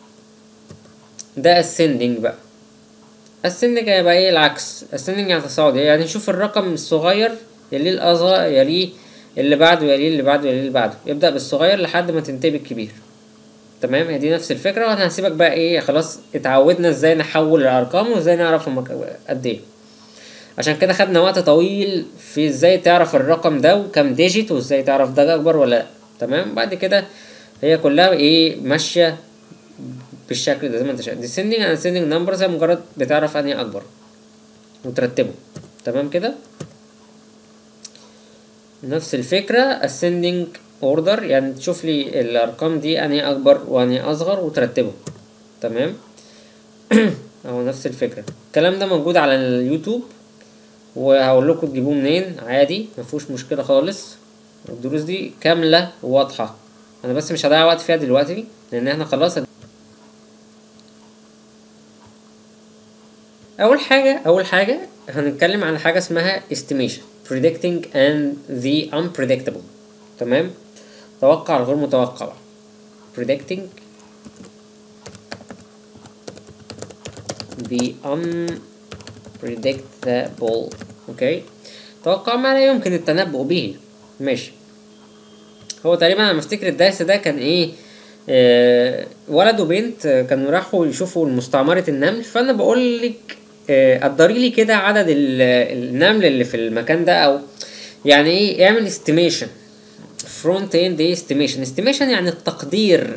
ده ascending بقى. ascending هيبقى ايه؟ العكس. ascending يعني تصاعدي يعني شوف الرقم الصغير يليه الاصغر يليه اللي بعده يليه اللي بعده يليه اللي بعده. يبدأ بالصغير لحد ما تنتهي بالكبير. تمام. هي دي نفس الفكرة. وانا هسيبك بقى ايه؟ خلاص اتعودنا ازاي نحول الارقام وازاي نعرف هم قد ايه. عشان كده خدنا وقت طويل في ازاي تعرف الرقم ده وكم ديجيت وازاي تعرف ده اكبر ولا لا. تمام. بعد كده هي كلها ايه؟ ماشية بالشكل ده زي ما انت شايف. descending and ascending numbers مجرد بتعرف انهي اكبر وترتبه. تمام كده. نفس الفكرة ascending order، يعني تشوف لي الارقام دي انهي اكبر وانهي اصغر وترتبهم. تمام. اهو نفس الفكرة. الكلام ده موجود على اليوتيوب، وهقول لكم تجيبوه منين عادي، مفيهوش مشكلة خالص. الدروس دي كاملة وواضحة، انا بس مش هضيع وقت فيها دلوقتي لان احنا خلاص. اول حاجة اول حاجة هنتكلم عن حاجة اسمها estimation predicting and the unpredictable. تمام. توقع الغير متوقع predicting the unpredictable. اوكي. توقع ما لا يمكن التنبؤ به. ماشي. هو تقريبا انا مفتكر الدرس ده كان ايه، آه ولد وبنت كانوا راحوا يشوفوا مستعمرة النمل، فانا بقول لك آه قدري لي كده عدد النمل اللي في المكان ده، او يعني ايه اعمل استيميشن. فرونت اند استيميشن. استيميشن يعني التقدير.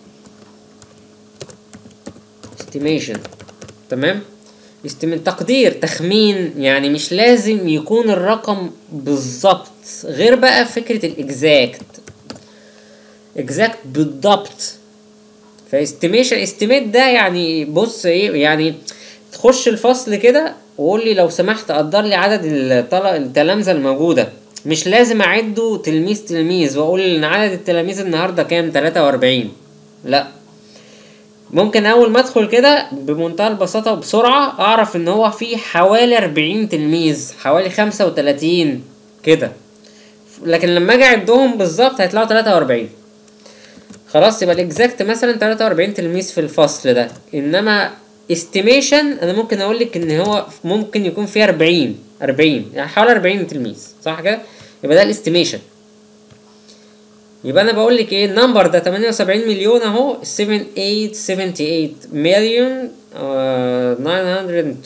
استيميشن. تمام. استيميشن تقدير، تخمين، يعني مش لازم يكون الرقم بالظبط، غير بقى فكرة الاكزاكت. اكزاكت بالضبط. فاستيميشن استيميت ده يعني بص ايه، يعني تخش الفصل كده وقول لي لو سمحت قدر لي عدد التلامذة الموجودة، مش لازم اعده تلميذ تلميذ واقول ان عدد التلاميذ النهارده كام تلاتة واربعين. لا، ممكن اول ما ادخل كده بمنتهى البساطة وبسرعة اعرف ان هو في حوالي اربعين تلميذ، حوالي خمسة وتلاتين كده، لكن لما اجي اعدهم بالظبط هيطلعوا تلاتة واربعين. خلاص، يبقى الاكزاكت مثلا تلاتة واربعين تلميذ في الفصل ده. انما استيميشن انا ممكن اقول لك ان هو ممكن يكون فيه اربعين اربعين، يعني حوالي اربعين تلميذ، صح كده؟ يبقى ده الاستيميشن. يبقى انا بقول لك ايه النمبر ده تمانية وسبعين مليون اهو، سبعة تمانية سبعة تمانية مليون تسعمية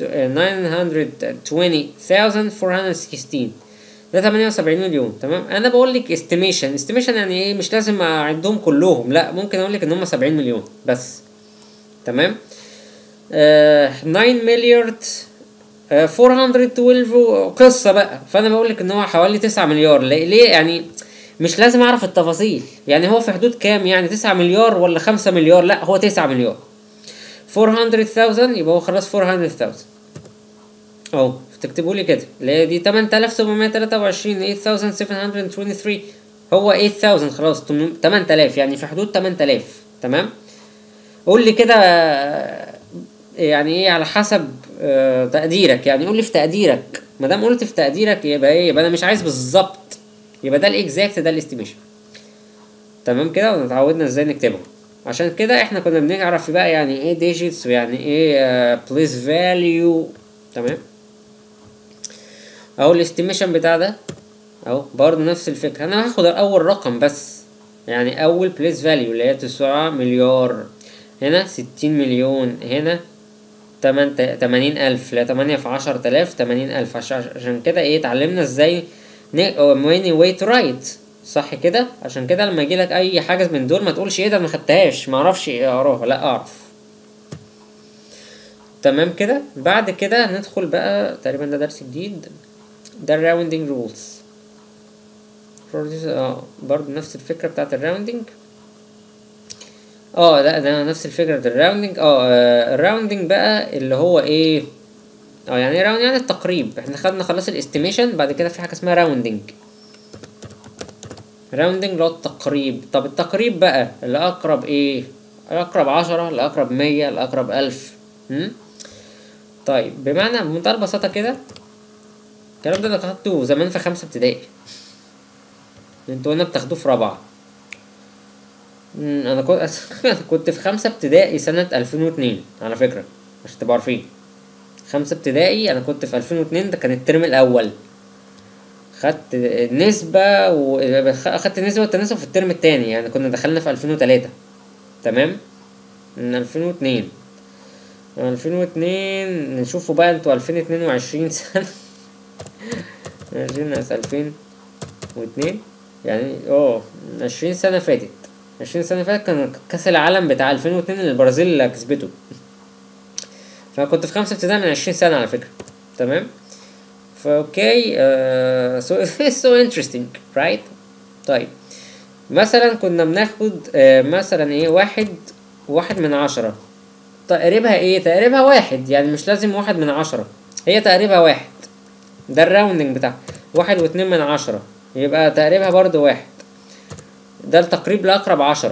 وعشرين ألف أربعمية وستاشر. ده تمانية وسبعين مليون. تمام. انا بقول لك استيميشن. استيميشن يعني ايه؟ مش لازم اعدهم كلهم، لا، ممكن اقول لك ان هم سبعين مليون بس. تمام. آه تسعة مليار آه أربعمية واتناشر قصه بقى. فانا بقول لك ان هو حوالي تسعة مليار. ليه؟ يعني مش لازم اعرف التفاصيل، يعني هو في حدود كام، يعني تسعة مليار ولا خمسة مليار؟ لا، هو تسعة مليار. أربعمية ألف يبقى هو خلاص أربعمية ألف اهو، تكتبوا لي كده اللي هي دي تمانية آلاف سبعمية وتلاتة وعشرين تمانية آلاف سبعمية واتنين وعشرين. هو تمانية آلاف خلاص، تمانية آلاف يعني في حدود تمانية آلاف. تمام. قول لي كده يعني ايه على حسب آه تقديرك، يعني قول لي في تقديرك. ما دام قلت في تقديرك يبقى ايه؟ يبقى انا مش عايز بالظبط، يبقى ده الاكزاكت، ده الاستيميشن. تمام كده. ونتعودنا ازاي نكتبهم. عشان كده احنا كنا بنعرف بقى يعني ايه ديجيتس ويعني ايه بليس فاليو. تمام. اهو الاستيميشن بتاع ده اهو برضه نفس الفكره. انا هاخد اول رقم بس، يعني اول بليس فاليو اللي هي تسعة مليار، هنا ستين مليون، هنا تمانين الف، لا تمانية في عشر تلاف، تمانين الف. عشان كده ايه اتعلمنا ازاي ماني واي تو رايت، صح كده؟ عشان كده لما يجيلك اي حاجه من دول ما تقولش ايه ده ما خدتهاش ما اعرفش اقراها، لا اعرف. تمام كده. بعد كده ندخل بقى تقريبا ده درس جديد، ده الراوندنج رولز. اه برضه نفس الفكره بتاعت الراوندنج. اه لا، ده نفس الفكره بتاعت الراوندنج. اه الراوندنج بقى اللي هو ايه، اه يعني ايه راوند؟ يعني التقريب. احنا خدنا خلاص الاستيميشن، بعد كده في حاجه اسمها راوندنج. راوندنج اللي هو التقريب. طب التقريب بقى اللي اقرب ايه؟ الاقرب عشرة، الاقرب مية، الاقرب الف. هم؟ طيب بمعنى بمنتهى البساطه كده، الكلام ده انا خدته زمان في خمسه ابتدائي، انتوا هنا بتاخدوه في رابعه. انا كنت كنت في خمسه ابتدائي سنه الفين واتنين على فكره، عشان تبقوا عارفين. خمسه ابتدائي انا كنت في الفين واتنين، ده كان الترم الاول. خدت نسبه و اخدت النسبه والتناسب في الترم التاني، يعني كنا دخلنا في الفين وتلاتة. تمام. من الفين واتنين الفين واتنين نشوفوا بقى انتوا الفين واتنين وعشرين سنه. عشرين ناقص الفين واتنين يعني اه عشرين سنه فاتت. عشرين سنه فاتت كان كاس العالم بتاع الفين واتنين اللي البرازيل اللي كسبته. فانا كنت في خمسه ابتدائي من عشرين سنه على فكره. تمام. فاوكي uh, so it's so interesting right. طيب مثلا كنا بناخد uh, مثلا ايه واحد واحد من عشرة، تقريبها ايه؟ تقريبها واحد، يعني مش لازم واحد من عشرة، هي تقريبها واحد، ده الراوندنج بتاعها. واحد واتنين من عشرة يبقى تقريبها برضو واحد، ده التقريب لأقرب عشرة.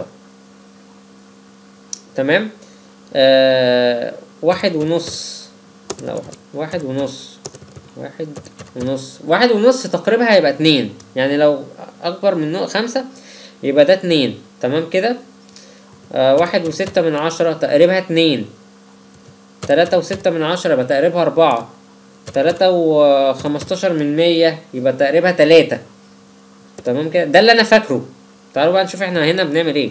تمام. آه واحد ونص، لا واحد, واحد ونص واحد ونص واحد ونص تقريبها هيبقى اتنين، يعني لو أكبر من خمسة يبقى ده اتنين. تمام كده. آه واحد وستة من عشرة تقريبها اتنين. تلاتة وستة من عشرة يبقى تقريبها أربعة. تلاتة وخمستاشر من مية يبقى تقريبها تلاتة. تمام كده، ده اللي أنا فاكره. تعالوا بقى نشوف احنا هنا بنعمل ايه.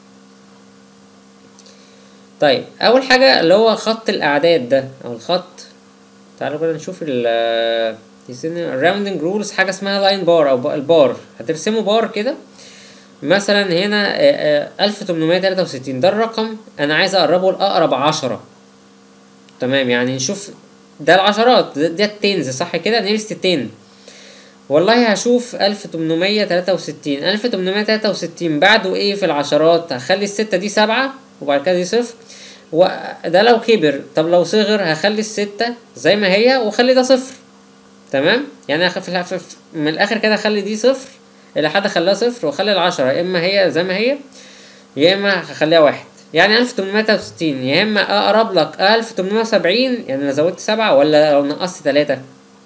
طيب أول حاجة اللي هو خط الأعداد ده أو الخط، تعالوا كده نشوف ال الراوندنج رولز. حاجة اسمها لاين بار أو البار، هترسموا بار كده. مثلا هنا ألف تمنمية تلاتة وستين ده الرقم أنا عايز أقربه لأقرب عشرة. تمام، يعني نشوف ده العشرات، ده التنز صح كده، نيرست التن. والله هشوف ألف تمنمية تلاتة وستين، ألف تمنمية تلاتة وستين بعده ايه في العشرات؟ هخلي الستة دي سبعة وبعد كده دي صفر، وده لو كبر. طب لو صغر هخلي الستة زي ما هي وخلي ده صفر. تمام، يعني اخف من الاخر كده، اخلي دي صفر الى حد اخليها صفر، واخلي العشرة يا اما هي زي ما هي يا اما هخليها واحد. يعني ألف تمنمية تلاتة وستين يا اما اقرب لك ألف تمنمية وسبعين، يعني لو زودت سبعة ولا لو نقصت تلاتة.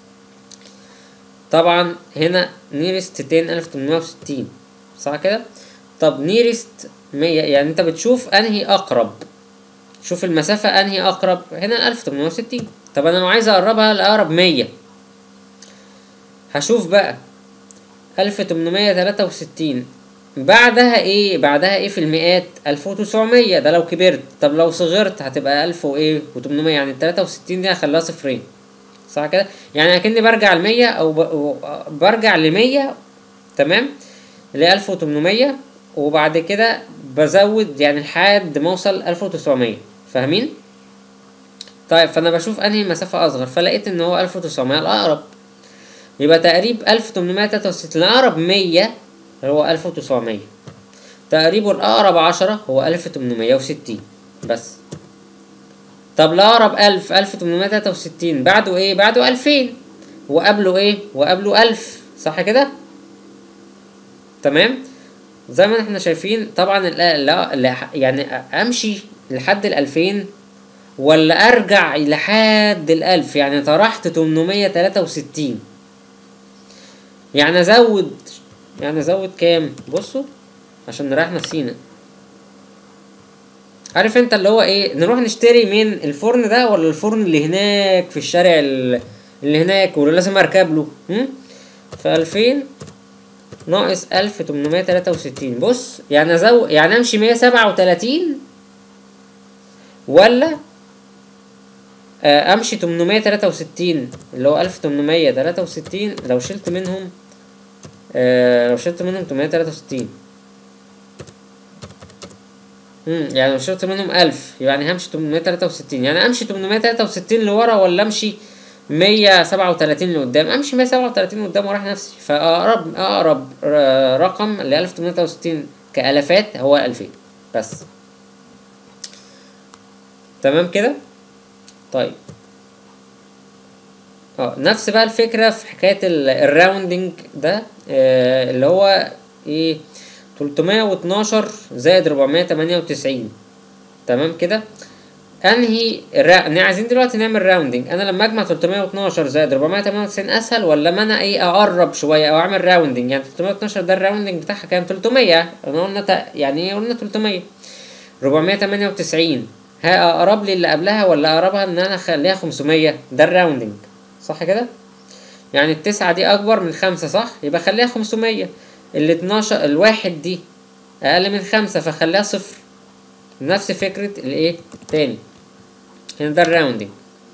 طبعا هنا نيرست تن ألف تمنمية وستين صح كده. طب نيرست مية، يعني انت بتشوف انهي اقرب، شوف المسافة انهي اقرب. هنا ألف تمنمية وستين. طب انا لو عايز اقربها لاقرب مية، هشوف بقى ألف تمنمية تلاتة وستين بعدها ايه، بعدها ايه في المئات؟ ألف وتسعمية، ده لو كبرت. طب لو صغرت هتبقى ألف وايه وتمنمية، يعني تلاتة وستين دي هخليها صفرين صح كده. يعني اكني برجع لمية او برجع لمية. تمام، لألف وتمنمية، وبعد كده بزود يعني لحد ما اوصل ألف وتسعمية. فاهمين؟ طيب فانا بشوف انهي مسافة اصغر، فلقيت ان هو ألف وتسعمية الاقرب، يبقى تقريب ألف تمنمية تلاتة وستين الاقرب مية هو ألف وتسعمية، تقريبه الاقرب عشرة هو ألف تمنمية وستين بس. طب الاقرب ألف، ألف تمنمية تلاتة وستين بعده ايه؟ بعده ألفين، وقبله ايه؟ وقبله ألف صح كده. تمام، زي ما احنا شايفين. طبعا لا لا يعني امشي لحد الألفين ولا ارجع لحد الألف، يعني طرحت تمنمية تلاتة وستين، يعني ازود يعني ازود كام؟ بصوا عشان نريح نفسينا. عارف انت اللي هو ايه، نروح نشتري من الفرن ده ولا الفرن اللي هناك في الشارع اللي هناك ولا لازم اركب له؟ هم فألفين ناقص ألف تمنمية تلاتة وستين. بص يعني ازود، يعني امشي مية سبعة وتلاتين ولا امشي تمنمية تلاتة وستين اللي هو ألف تمنمية تلاتة وستين، لو شلت منهم آه لو شلت منهم تمنمية تلاتة وستين، امم يعني لو شلت منهم ألف يعني همشي تمنمية تلاتة وستين. يعني امشي تمنمية تلاتة وستين لورا ولا امشي مية سبعة وتلاتين لقدام؟ امشي مية سبعة وتلاتين لقدام وراح نفسي. فاقرب اقرب رقم ل ألف تمنمية تلاتة وستين كالافات هو ألفين بس. تمام كده. طيب اه نفس بقى الفكرة في حكاية الراوندنج ده، آه اللي هو ايه، تلتمية واتناشر زائد أربعمية تمانية وتسعين. تمام كده. انهي الرا... عايزين دلوقتي نعمل راوندنج. انا لما اجمع تلتمية واتناشر زائد أربعمية تمانية وتسعين اسهل، ولا ما انا ايه اقرب شويه او اعمل راوندنج؟ يعني تلتمية واتناشر ده الراوندنج بتاعها كام؟ تلتمية. انا قلنا ت... يعني ايه؟ قلنا تلتمية. أربعمية تمانية وتسعين ها اقرب لي اللي قبلها ولا اقربها ان انا اخليها خمسمية؟ ده الراوندنج صح كده. يعني التسعة دي اكبر من خمسة صح، يبقى خليها خمسمية. ال اتناشر الواحد دي اقل من خمسة فخليها صفر. نفس فكرة الايه تاني هنا، ده الراوندنج.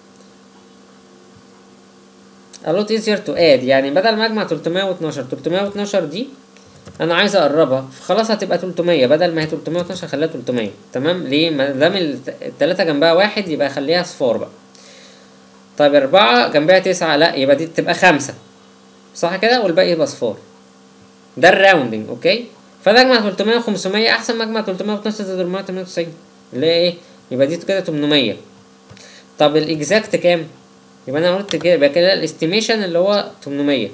a lot easier to add، يعني بدل ما اجمع تلتمية واتناشر تلتمية واتناشر دي انا عايز اقربها، فخلاص هتبقى تلتمية، بدل ما هي تلتمية واتناشر خليها تلتمية. تمام، ليه؟ ما دام التلاتة جنبها واحد يبقى خليها صفار بقى. طيب أربعة جنبها تسعة، لأ يبقى دي تبقى خمسة، صح كده، والباقي يبقى صفار. ده الراوندنج. اوكي، فده اجمع تلتمية وخمسمية احسن ما اجمع تلتمية واتناشر زائد أربعمية وتمانية وتسعين اللي هي ايه، يبقى دي كده تمنمية. طب الاكزاكت كام؟ يبقى انا قلت كده، يبقى كده الاستيميشن اللي هو تمنمية،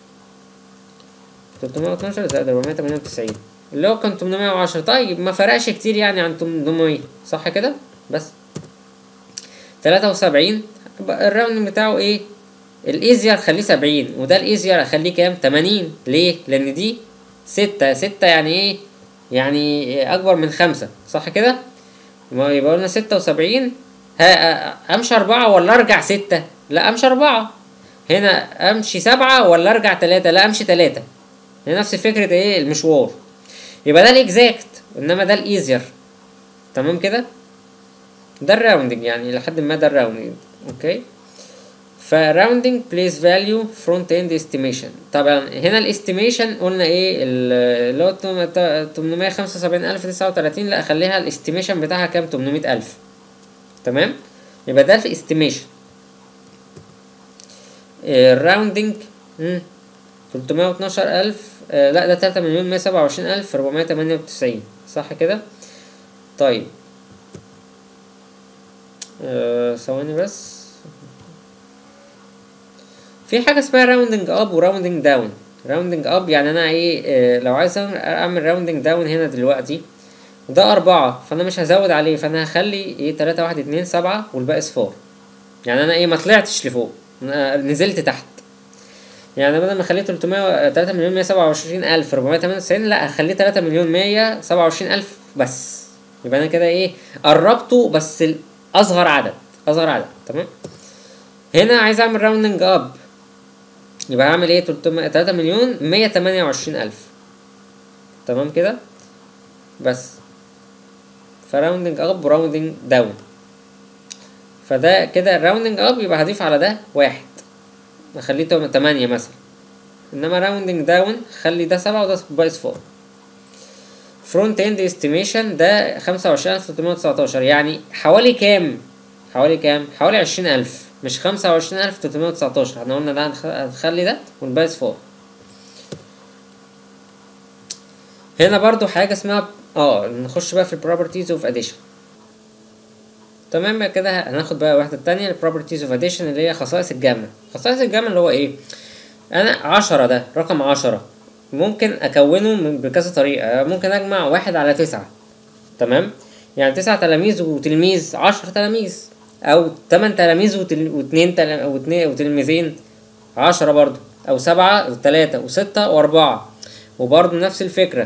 تلتمية واتناشر زائد أربعمية وتمانية وتسعين اللي هو كان تمنمية وعشرة. طيب ما فرقش كتير يعني عن تمنمية، صح كده. بس تلاتة وسبعين الراوند بتاعه ايه، الايزير خليه سبعين، وده الايزير اخليه كام، تمانين. ليه؟ لان دي ستة، ستة يعني ايه، يعني اكبر من خمسة، صح كده. ما يبقى قلنا ستة وسبعين. ها امشي اربعة ولا ارجع ستة؟ لا امشي اربعة. هنا امشي سبعة ولا ارجع تلاتة؟ لا امشي تلاتة. هي نفس فكرة ايه المشوار. يبقى ده الاكزاكت، انما ده الايزير. تمام كده. ده الراوندنج يعني لحد ما ده الراوندنج. اوكي، فراوندنج بليس فاليو فرونت اند استيميشن. طبعا هنا الاستيميشن قلنا ايه اللي هو تمنمية وخمسة وسبعين الف تسعة وتلاتين، لا اخليها الاستيميشن بتاعها كام، تمنمية الف. تمام، يبقى ده الاستيميشن. الراوندنج تلتمية واتناشر الف، آه لا ده تلاتة مليون مية سبعة وعشرين الف أربعمية تمانية وتسعين، صح كده. طيب ثواني آه بس، في حاجه اسمها راوندنج اب وراوندنج داون. راوندنج اب يعني انا ايه، آه لو عايز اعمل راوندنج داون هنا دلوقتي، ده أربعة فأنا مش هزود عليه، فأنا هخلي ايه تلاتة واحد اتنين سبعة والباقي صفار. يعني أنا ايه ما طلعتش لفوق، أنا نزلت تحت. يعني بدل ما اخليه تلتمية تلاتة مليون مية سبعة وعشرين الف أربعمية تمانية وتسعين، لا هخليه تلاتة مليون مية سبعة وعشرين الف بس. يبقى أنا كده ايه قربته، بس أصغر عدد، أصغر عدد. تمام. هنا عايز أعمل راوندنج أب، يبقى هعمل ايه تلاتة مليون مية تمانية وعشرين الف. تمام كده. بس فراوندنج اب وراوندنج داون، فده كده الراوندنج اب يبقى هضيف على ده واحد اخليه تمانية مثلا، انما راوندنج داون خلي ده سبعة وده باي صفار. فرونت اند استيميشن ده خمسة وعشرين الف تلتمية وتسعتاشر، يعني حوالي كام، حوالي كام، حوالي عشرين الف، مش خمسة وعشرين الف تلتمية وتسعتاشر. احنا قلنا ده هنخلي ده والباقي صفار. هنا برضو حاجة اسمها اه نخش بقى في البروبرتيز اوف اديشن. تمام كده. هناخد بقى واحدة تانية البروبرتيز اوف اديشن اللي هي خصائص الجمع. خصائص الجمع اللي هو ايه، انا عشرة ده رقم عشرة ممكن اكونه بكذا طريقة. ممكن اجمع واحد على تسعة، تمام، يعني تسعة تلاميذ وتلميذ عشر تلاميذ، او تمن تلاميذ وتل... واتنين تل... واتنين وتلميذين عشرة برضو، او سبعة وتلاتة وستة واربعة، وبرضو نفس الفكرة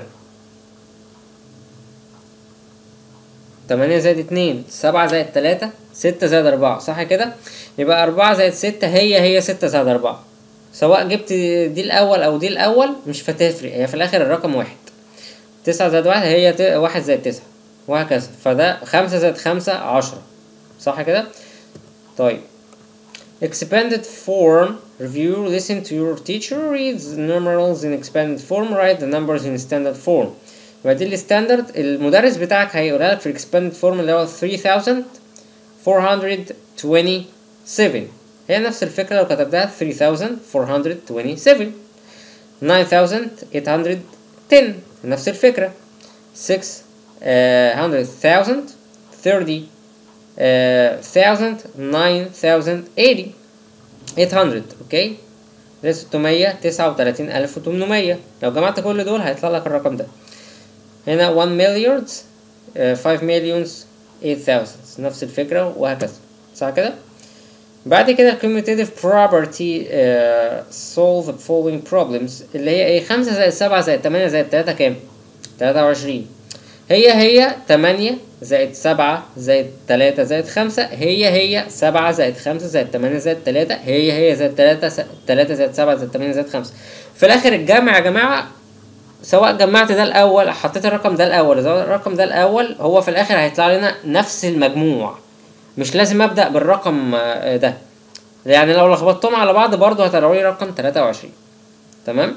تمانية زائد اتنين سبعة زائد تلاتة ستة زائد أربعة، صح كده. يبقى أربعة زائد ستة هي هي ستة زائد أربعة، سواء جبت دي الأول أو دي الأول مش هتفرق، هي في الآخر الرقم واحد. تسعة زائد واحد هي ت... واحد زائد تسعة وهكذا. فده خمسة زائد خمسة عشرة، صح كده. طيب expanded form review listen to your teacher read the numerals in expanded form write the numbers in standard form. يبقى دي الستاندرد المدرس بتاعك هيقولها لك في الاكسباندد فورم اللي هو ثلاثة آلاف وأربعمية وسبعة وعشرين. هي نفس الفكرة لو كتبتها ثلاثة آلاف وأربعمية وسبعة وعشرين. تسعة آلاف وتمنمية وعشرة نفس الفكرة. ستة hundred thousand thirty thousand nine thousand eighty تمنمية. اوكي، ده ستمية تسعة وتلاتين الف وتمنمية. لو جمعت كل دول هيطلع لك الرقم ده. هنا one million five millions eight thousand نفس الفكرة وهكذا، صح كده. بعد كده ال commutative property uh, solve the following problems اللي هي ايه، خمسة زائد سبعة زائد تمانية زائد تلاتة كام، تلاتة وعشرين. هي هي تمانية زائد سبعة زائد تلاتة زائد خمسة هي هي سبعة زائد خمسة زائد تمانية زائد تلاتة هي هي زائد تلاتة تلاتة زائد سبعة زائد تمانية زائد خمسة. في الاخر الجمع يا جماعة سواء جمعت ده الاول حطيت الرقم ده الاول الرقم ده الاول هو في الاخر هيطلع لنا نفس المجموع. مش لازم ابدا بالرقم ده، يعني لو لخبطتهم على بعض برضو هتلاقوا لي رقم تلاتة وعشرين. تمام.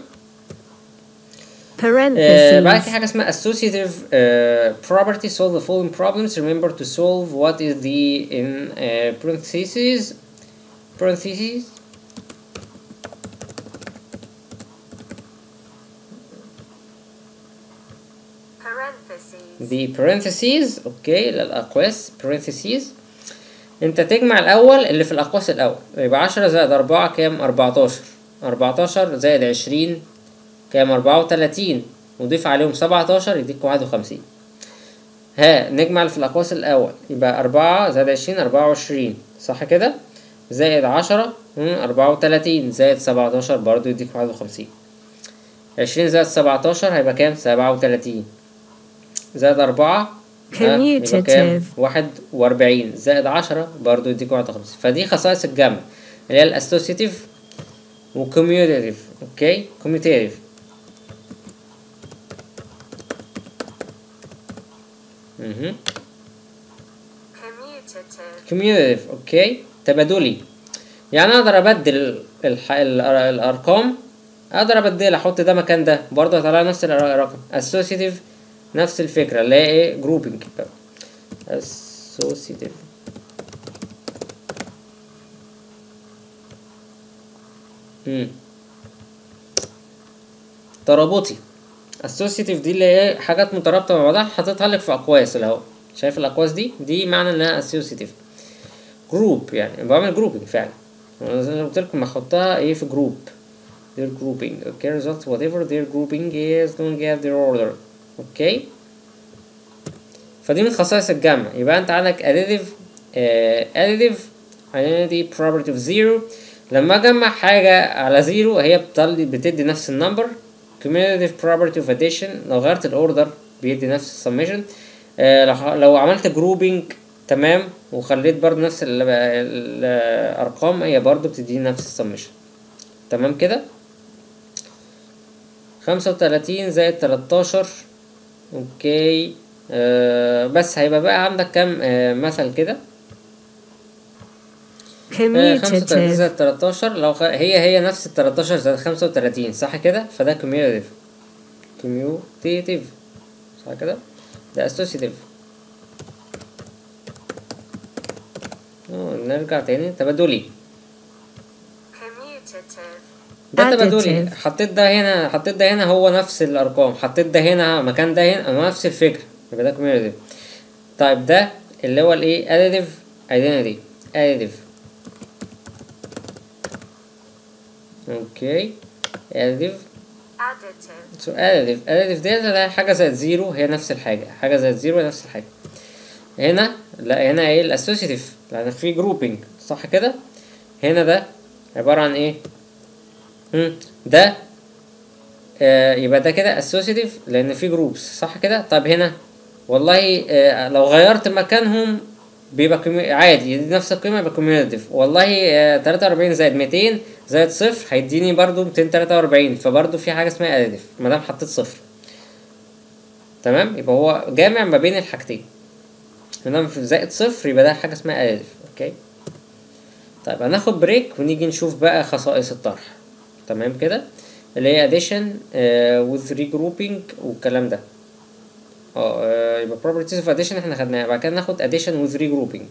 آه بعد كده حاجه اسمها associative uh, property solve the following problems remember to solve what is the in uh, parentheses parentheses دي parentheses اوكي للاقواس parentheses. انت تجمع الاول اللي في الاقواس الاول، يبقى عشرة زائد اربعة كام؟ اربعتاشر. اربعتاشر زائد عشرين كام؟ اربعة وتلاتين، وضيف عليهم سبعتاشر يديك واحد وخمسين. ها نجمع اللي في الاقواس الاول، يبقى اربعة زائد عشرين اربعة وعشرين صح كده، زائد عشرة اربعة وتلاتين، زائد سبعتاشر برضو يديك واحد وخمسين. عشرين زائد سبعتاشر هيبقى كام؟ سبعة وتلاتين، زائد أربعة يبقى كام؟ واحد وأربعين، زائد عشرة برضو يديك واحد وخمسين. فدي خصائص الجمع اللي هي الأسوسيتيف وكوميوتيف. اوكي كوميوتيف. اها كوميوتيف اوكي تبادلي، يعني اقدر ابدل الح... الارقام، اقدر ابدلها احط ده مكان ده برضه هيطلع نفس الرقم. اسوسيتيف نفس الفكره اللي هي ايه؟ جروبنج. اسوسيتيف امم ترابطي. اسوسيتيف دي اللي هي حاجات مترابطه مع بعضها حاططها لك في اقواس اهو، شايف الاقواس دي؟ دي معنى انها اسوسيتيف. جروب يعني بعمل جروبنج فعلا، زي ما قلت لكم احطها ايه في جروب. their grouping okay results whatever their grouping is don't get their order. اوكي فدي من خصائص الجمع. يبقى انت عندك additive uh, additive identity property of zero، لما اجمع حاجة على زيرو هي بتدي نفس النمبر. commutative property of addition لو غيرت الاوردر بيدي نفس السميشن. uh, لو عملت جروبنج تمام وخليت برضو نفس الارقام هي برضو بتدي نفس السميشن. تمام كده. خمسة وتلاتين زائد تلاتاشر اوكي آه بس هيبقى بقى عندك كام آه مثل كده. آه خمسة وتلاتين زائد تلاتاشر لو خ... هي هي نفس التلاتاشر زائد خمسة وتلاتين صح كده، فده كوميوتيف. كوميوتيف صح كده، ده اسوسيتيف. نرجع تاني تبادلي. ده تبادلي، حطيت ده هنا حطيت ده هنا هو نفس الارقام، حطيت ده هنا مكان ده هنا نفس الفكره، يبقى ده كوميوتيف. طيب ده اللي هو الايه؟ اديتيف ايدنتيتي. اديتيف اوكي اديتيف سو اديتيف اديتيف ديت حاجه زائد زيرو هي نفس الحاجه، حاجه زائد زيرو هي نفس الحاجه. هنا لا هنا ايه؟ الاسوسيتيف لان في جروبنج صح كده. هنا ده عباره عن ايه؟ امم ده آه يبقى ده كده اسوسيتيف لان في جروبس صح كده. طب هنا والله آه لو غيرت مكانهم بيبقى عادي نفس القيمه يبقى كوميوتيف. والله آه تلاتة واربعين زائد ميتين زائد صفر هيديني برضو ميتين تلاتة واربعين، فبرضو في حاجه اسمها اديتيف ما دام حطيت صفر. تمام يبقى هو جامع ما بين الحاجتين، ما دام زائد صفر يبقى ده حاجه اسمها اديتيف. اوكي طيب هناخد بريك ونيجي نشوف بقى خصائص الطرح. تمام كده اللي هي addition uh, with regrouping والكلام ده. اه يبقى properties of addition احنا خدناها، بعد كده ناخد addition with regrouping.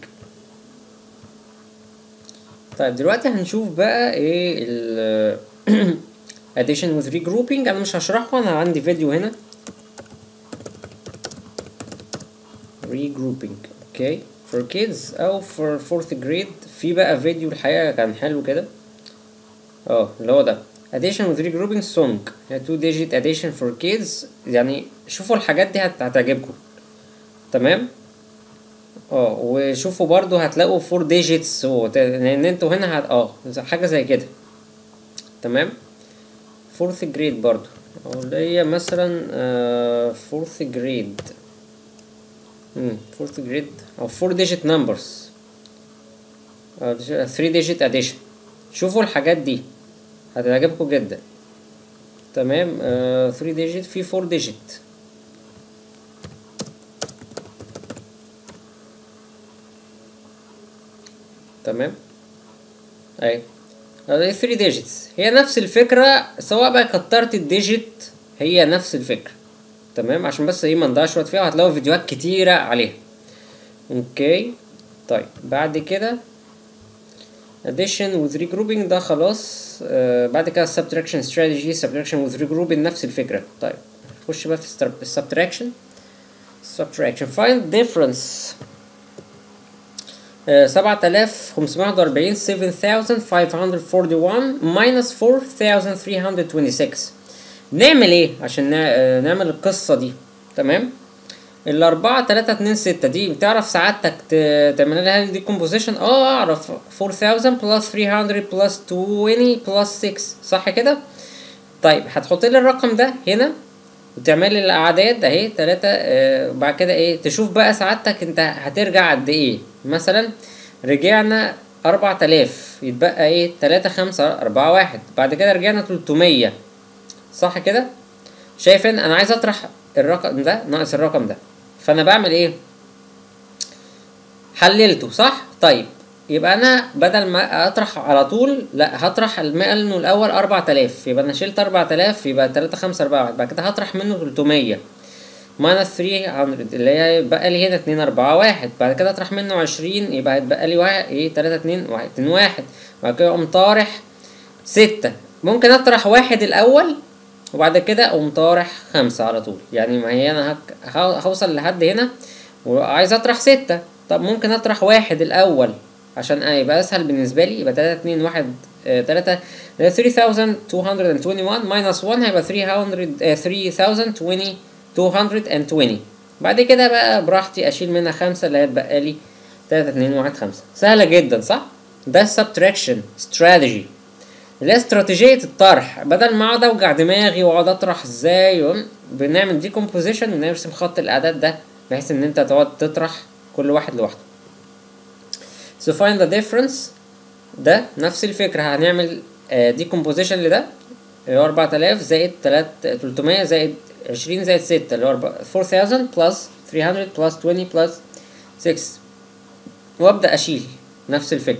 طيب دلوقتي هنشوف بقى ايه ال addition with regrouping. انا مش هشرحه، انا عندي فيديو هنا regrouping اوكي for kids او for fourth grade. في بقى فيديو الحقيقة كان حلو كده اه اللي هو ده addition with regrouping song two digit addition for kids. يعني شوفوا الحاجات دي هتعجبكم. تمام اه وشوفوا برضو هتلاقوا four digits لان انتوا هنا هت... اه حاجة زي كده. تمام fourth grade برضو اللي هي مثلا آه fourth grade امم fourth grade او four digit numbers آه three digit addition. شوفوا الحاجات دي هتعجبكم جدا. تمام آه three digit في four digit. تمام اي هذه three digits هي نفس الفكرة، سواء بقى كترت الديجيت هي نفس الفكرة. تمام عشان بس ايه ما نضيعش وقت فيها، وهتلاقوا فيديوهات كتيرة عليها. اوكي طيب بعد كده addition with regrouping ده خلاص. آه بعد كده subtraction strategy subtraction with regrouping نفس الفكرة. طيب خش بقى في subtraction. subtraction find difference. آه سبعة آلاف خمسمية واحد وأربعين seven thousand five hundred forty-one minus four thousand three hundred twenty-six. نعمل ايه عشان نعمل القصة دي؟ تمام. الأربعة تلاتة اتنين ستة دي بتعرف سعادتك تعمل لها دي كومبوزيشن؟ اه اعرف. four thousand plus three hundred plus twenty plus six صح كده؟ طيب هتحط لي الرقم ده هنا وتعمل لي الاعداد اهي تلاتة. آه بعد كده ايه تشوف بقى سعادتك انت هترجع قد ايه. مثلا رجعنا أربعة آلاف يتبقى ايه تلاتة خمسة أربعة واحد. بعد كده رجعنا تلتمية صح كده؟ شايف ان انا عايز اطرح الرقم ده ناقص الرقم ده، فانا بعمل ايه؟ حللته صح؟ طيب يبقى انا بدل ما اطرح على طول لا هطرح الماء انه الاول أربعة آلاف، يبقى انا شلت أربعة آلاف يبقى تلاتة خمسة أربعة واحد. بعد كده هطرح منه تلتمية ماينس ثلاثمية اللي هي بقى لي هنا اتنين أربعة واحد. بعد كده اطرح منه عشرين يبقى هيتبقى لي واحد ايه تلاتة اتنين واحد اتنين واحد. بعد كده اقوم طارح ستة. ممكن اطرح واحد الاول وبعد كده اقوم طارح خمسة على طول. يعني ما هي انا هوصل لحد هنا وعايز اطرح ستة. طب ممكن اطرح واحد الاول عشان اه يبقى اسهل بالنسبة لي. يبقى تلاتة اتنين واحد تلاتة three thousand two hundred twenty-one minus one هيبقى three thousand two hundred twenty. بعد كده بقى براحتي اشيل منها خمسة اللي هيتبقى لي تلاتة اتنين واحد خمسة. سهلة جدا صح؟ ده subtraction strategy اللي هي استراتيجية الطرح. بدل ما اقعد اوجع دماغي واقعد اطرح ازاي بنعمل دي كومبوزيشن ونرسم خط الاعداد ده بحيث ان انت تقعد تطرح كل واحد لوحده. so find the difference. ده نفس الفكرة هنعمل دي كومبوزيشن لده اللي هو أربعة آلاف زائد تلتمية زائد عشرين زائد ستة اللي هو four thousand plus three hundred plus twenty plus six وابدأ اشيل نفس الفكرة.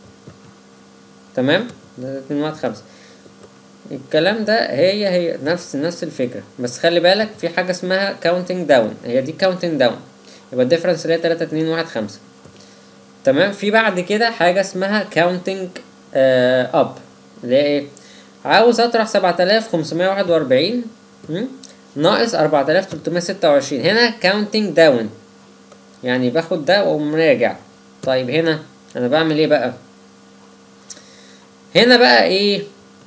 تمام؟ ده اتنين واحد خمسة. الكلام ده هي هي نفس نفس الفكرة بس خلي بالك في حاجة اسمها counting down. هي دي counting down يبقى الديفرنس اللي هي تلاتة اتنين واحد خمسة. تمام. في بعد كده حاجة اسمها counting uh, up اللي هي ايه؟ عاوز اطرح سبعة آلاف خمسمية واحد وأربعين ناقص أربعة آلاف تلتمية ستة وعشرين. هنا counting down يعني باخد ده واقوم راجع. طيب هنا انا بعمل ايه بقى؟ هنا بقى ايه؟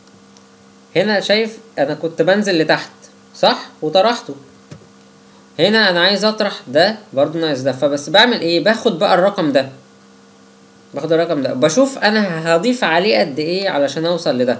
هنا شايف انا كنت بنزل لتحت صح وطرحته. هنا انا عايز اطرح ده برضو ناقص ده، فبس بعمل ايه؟ باخد بقى الرقم ده باخد الرقم ده بشوف انا هضيف عليه قد ايه علشان اوصل لده.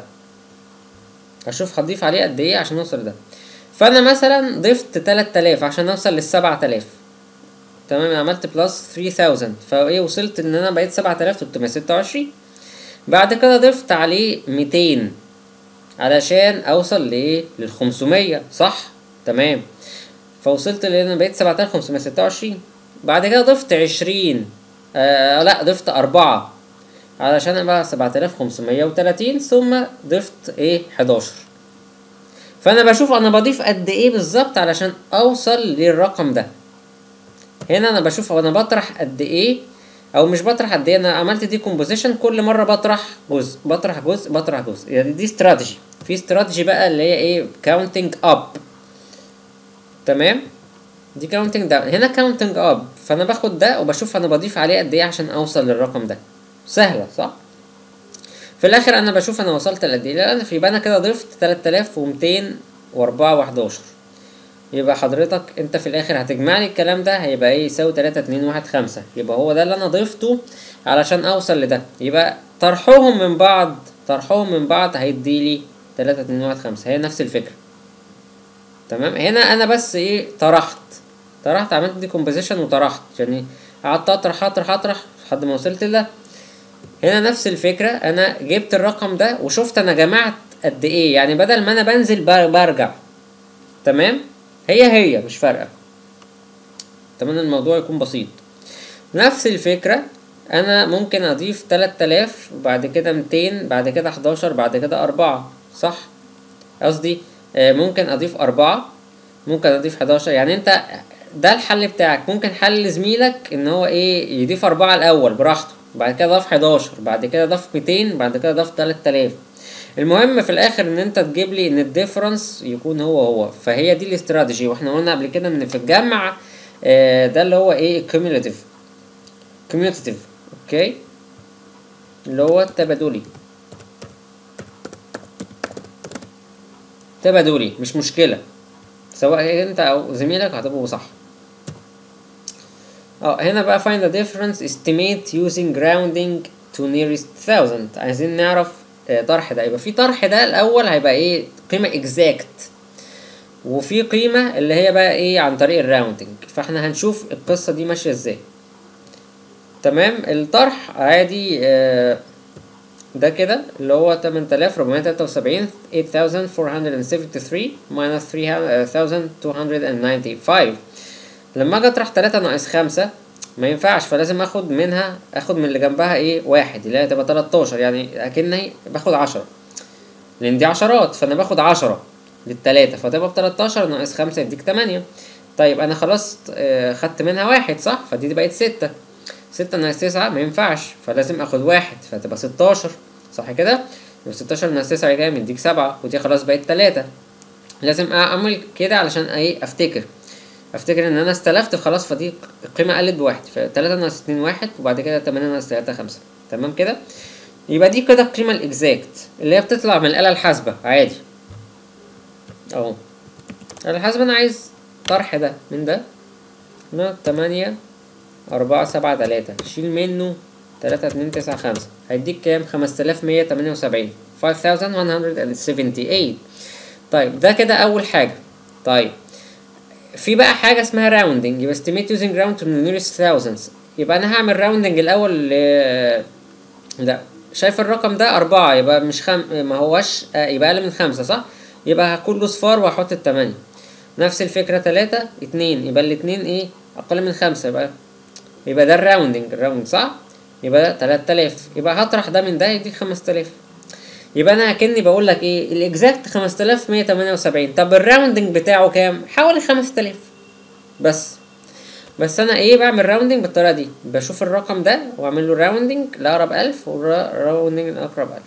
هشوف هضيف عليه قد ايه عشان اوصل لده. فانا مثلا ضفت تلات آلاف عشان اوصل للسبعة آلاف. تمام. عملت بلس ثري ثاوزند فايه وصلت ان انا بقيت سبعة آلاف تلتمية ستة وعشرين. بعد كده ضفت عليه ميتين علشان اوصل لايه؟ للخمسمية صح؟ تمام. فوصلت لان انا بقيت سبعة آلاف خمسمية ستة وعشرين. بعد كده ضفت عشرين آه لا ضفت أربعة علشان ابقى سبعة آلاف خمسمية وتلاتين ثم ضفت ايه حداشر. فانا بشوف انا بضيف قد ايه بالظبط علشان اوصل للرقم ده. هنا انا بشوف انا بطرح قد ايه او مش بطرح قد ايه. انا عملت دي كومبوزيشن كل مره بطرح جزء بطرح جزء بطرح جزء. يعني دي استراتيجي. في استراتيجي بقى اللي هي ايه؟ كاونتنج اب. تمام. دي كاونتنج داون. هنا كاونتنج اب فانا باخد ده وبشوف انا بضيف عليه قد ايه عشان اوصل للرقم ده. سهله صح؟ في الاخر انا بشوف انا وصلت لقد ايه. لا يبقى انا كده ضفت تلاتة آلاف ومتين وأربعة وحداشر. يبقى حضرتك انت في الاخر هتجمع لي الكلام ده هيبقى ايه؟ يساوي تلاتة اتنين واحد خمسة. يبقى هو ده اللي انا ضفته علشان اوصل لده. يبقى طرحهم من بعض طرحهم من بعض هيديلي تلاتة اتنين واحد خمسة. هي نفس الفكرة. تمام. هنا انا بس ايه؟ طرحت طرحت عملت دي كومبوزيشن وطرحت يعني قعدت اطرح اطرح اطرح لحد ما وصلت لده. هنا نفس الفكرة. انا جبت الرقم ده وشفت انا جمعت قد ايه. يعني بدل ما انا بنزل برجع. تمام. هي هي مش فارقة. تمام. الموضوع يكون بسيط. نفس الفكرة انا ممكن اضيف تلات آلاف وبعد كده ميتين بعد كده حداشر بعد كده أربعة صح؟ قصدي ممكن اضيف أربعة ممكن اضيف حداشر. يعني انت ده الحل بتاعك. ممكن حل زميلك ان هو ايه؟ يضيف أربعة الاول براحته بعد كده ضاف حداشر، بعد كده ضاف ميتين، بعد كده ضاف تلات آلاف. المهم في الاخر ان انت تجيب لي ان الديفرنس يكون هو هو. فهي دي الاستراتيجي. واحنا قلنا قبل كده ان في الجمع آه ده اللي هو ايه كوميوليتيف كوميوليتيف اوكي، اللي هو التبادلي تبادلي مش مشكلة، سواء انت او زميلك هتبقوا صح. اه هنا بقى find the difference estimate using rounding to nearest thousand. عايزين نعرف آه طرح ده. يبقى في طرح ده الاول هيبقى ايه قيمة exact، وفي قيمة اللي هي بقى ايه عن طريق الراوندنج. فاحنا هنشوف القصة دي ماشية ازاي. تمام. الطرح عادي آه ده كده اللي هو تمن آلاف وأربعمية وتلاتة وسبعين eight thousand four hundred seventy-three minus three thousand two hundred ninety-five. لما اجي اطرح تلاتة ناقص خمسة ما ينفعش، فلازم اخد منها اخد من اللي جنبها ايه واحد اللي هي تبقى تلاتاشر، يعني اكني باخد عشرة لان دي عشرات، فانا باخد عشرة للتلاتة فتبقى بتلاتاشر ناقص خمسة يديك تمانية. طيب انا خلاص آه خدت منها واحد صح، فدي بقت ستة. ستة ناقص تسعة ما ينفعش، فلازم اخد واحد فتبقى ستاشر صح كده. يبقى ستاشر ناقص تسعة كام يديك سبعة، ودي خلاص بقت تلاتة. لازم اعمل كده علشان ايه افتكر افتكر ان انا استلفت خلاص، فدي القيمة قلت بواحد، فتلاتة ناقص اتنين واحد، وبعد كده تمانية ناقص تلاتة خمسة. تمام كده. يبقى دي كده القيمة الاكزاكت اللي هي بتطلع من الآلة الحاسبة عادي اهو. الآلة الحاسبة انا عايز طرح ده من ده هنا تمانية أربعة سبعة تلاتة، شيل منه تلاتة اتنين تسعة خمسة، هيديك كام؟ خمسة آلاف مية تمانية وسبعين five thousand one hundred seventy-eight. طيب ده كده أول حاجة. طيب في بقى حاجة اسمها راوندنج، يبقى estimate using round to the nearest thousands. يبقى أنا هعمل راوندنج الأول ل لا شايف الرقم ده أربعة، يبقى مش خم ما هوش يبقى أقل من خمسة صح؟ يبقى كله صفار وهحط التمانية. نفس الفكرة تلاتة اتنين، يبقى الاتنين ايه أقل من خمسة، يبقى يبقى ده الراوندنج الراوند صح. يبقى ده تلات آلاف، يبقى هطرح ده من ده يديك خمسة آلاف. يبقى انا كأني بقول لك ايه الاكزاكت خمسة آلاف مية تمانية وسبعين. طب الراوندنج بتاعه كام؟ حوالي خمسة آلاف بس. بس انا ايه بعمل راوندنج بالطريقه دي، بشوف الرقم ده واعمل له راوندنج لاقرب ألف وراوندنج لاقرب ألف.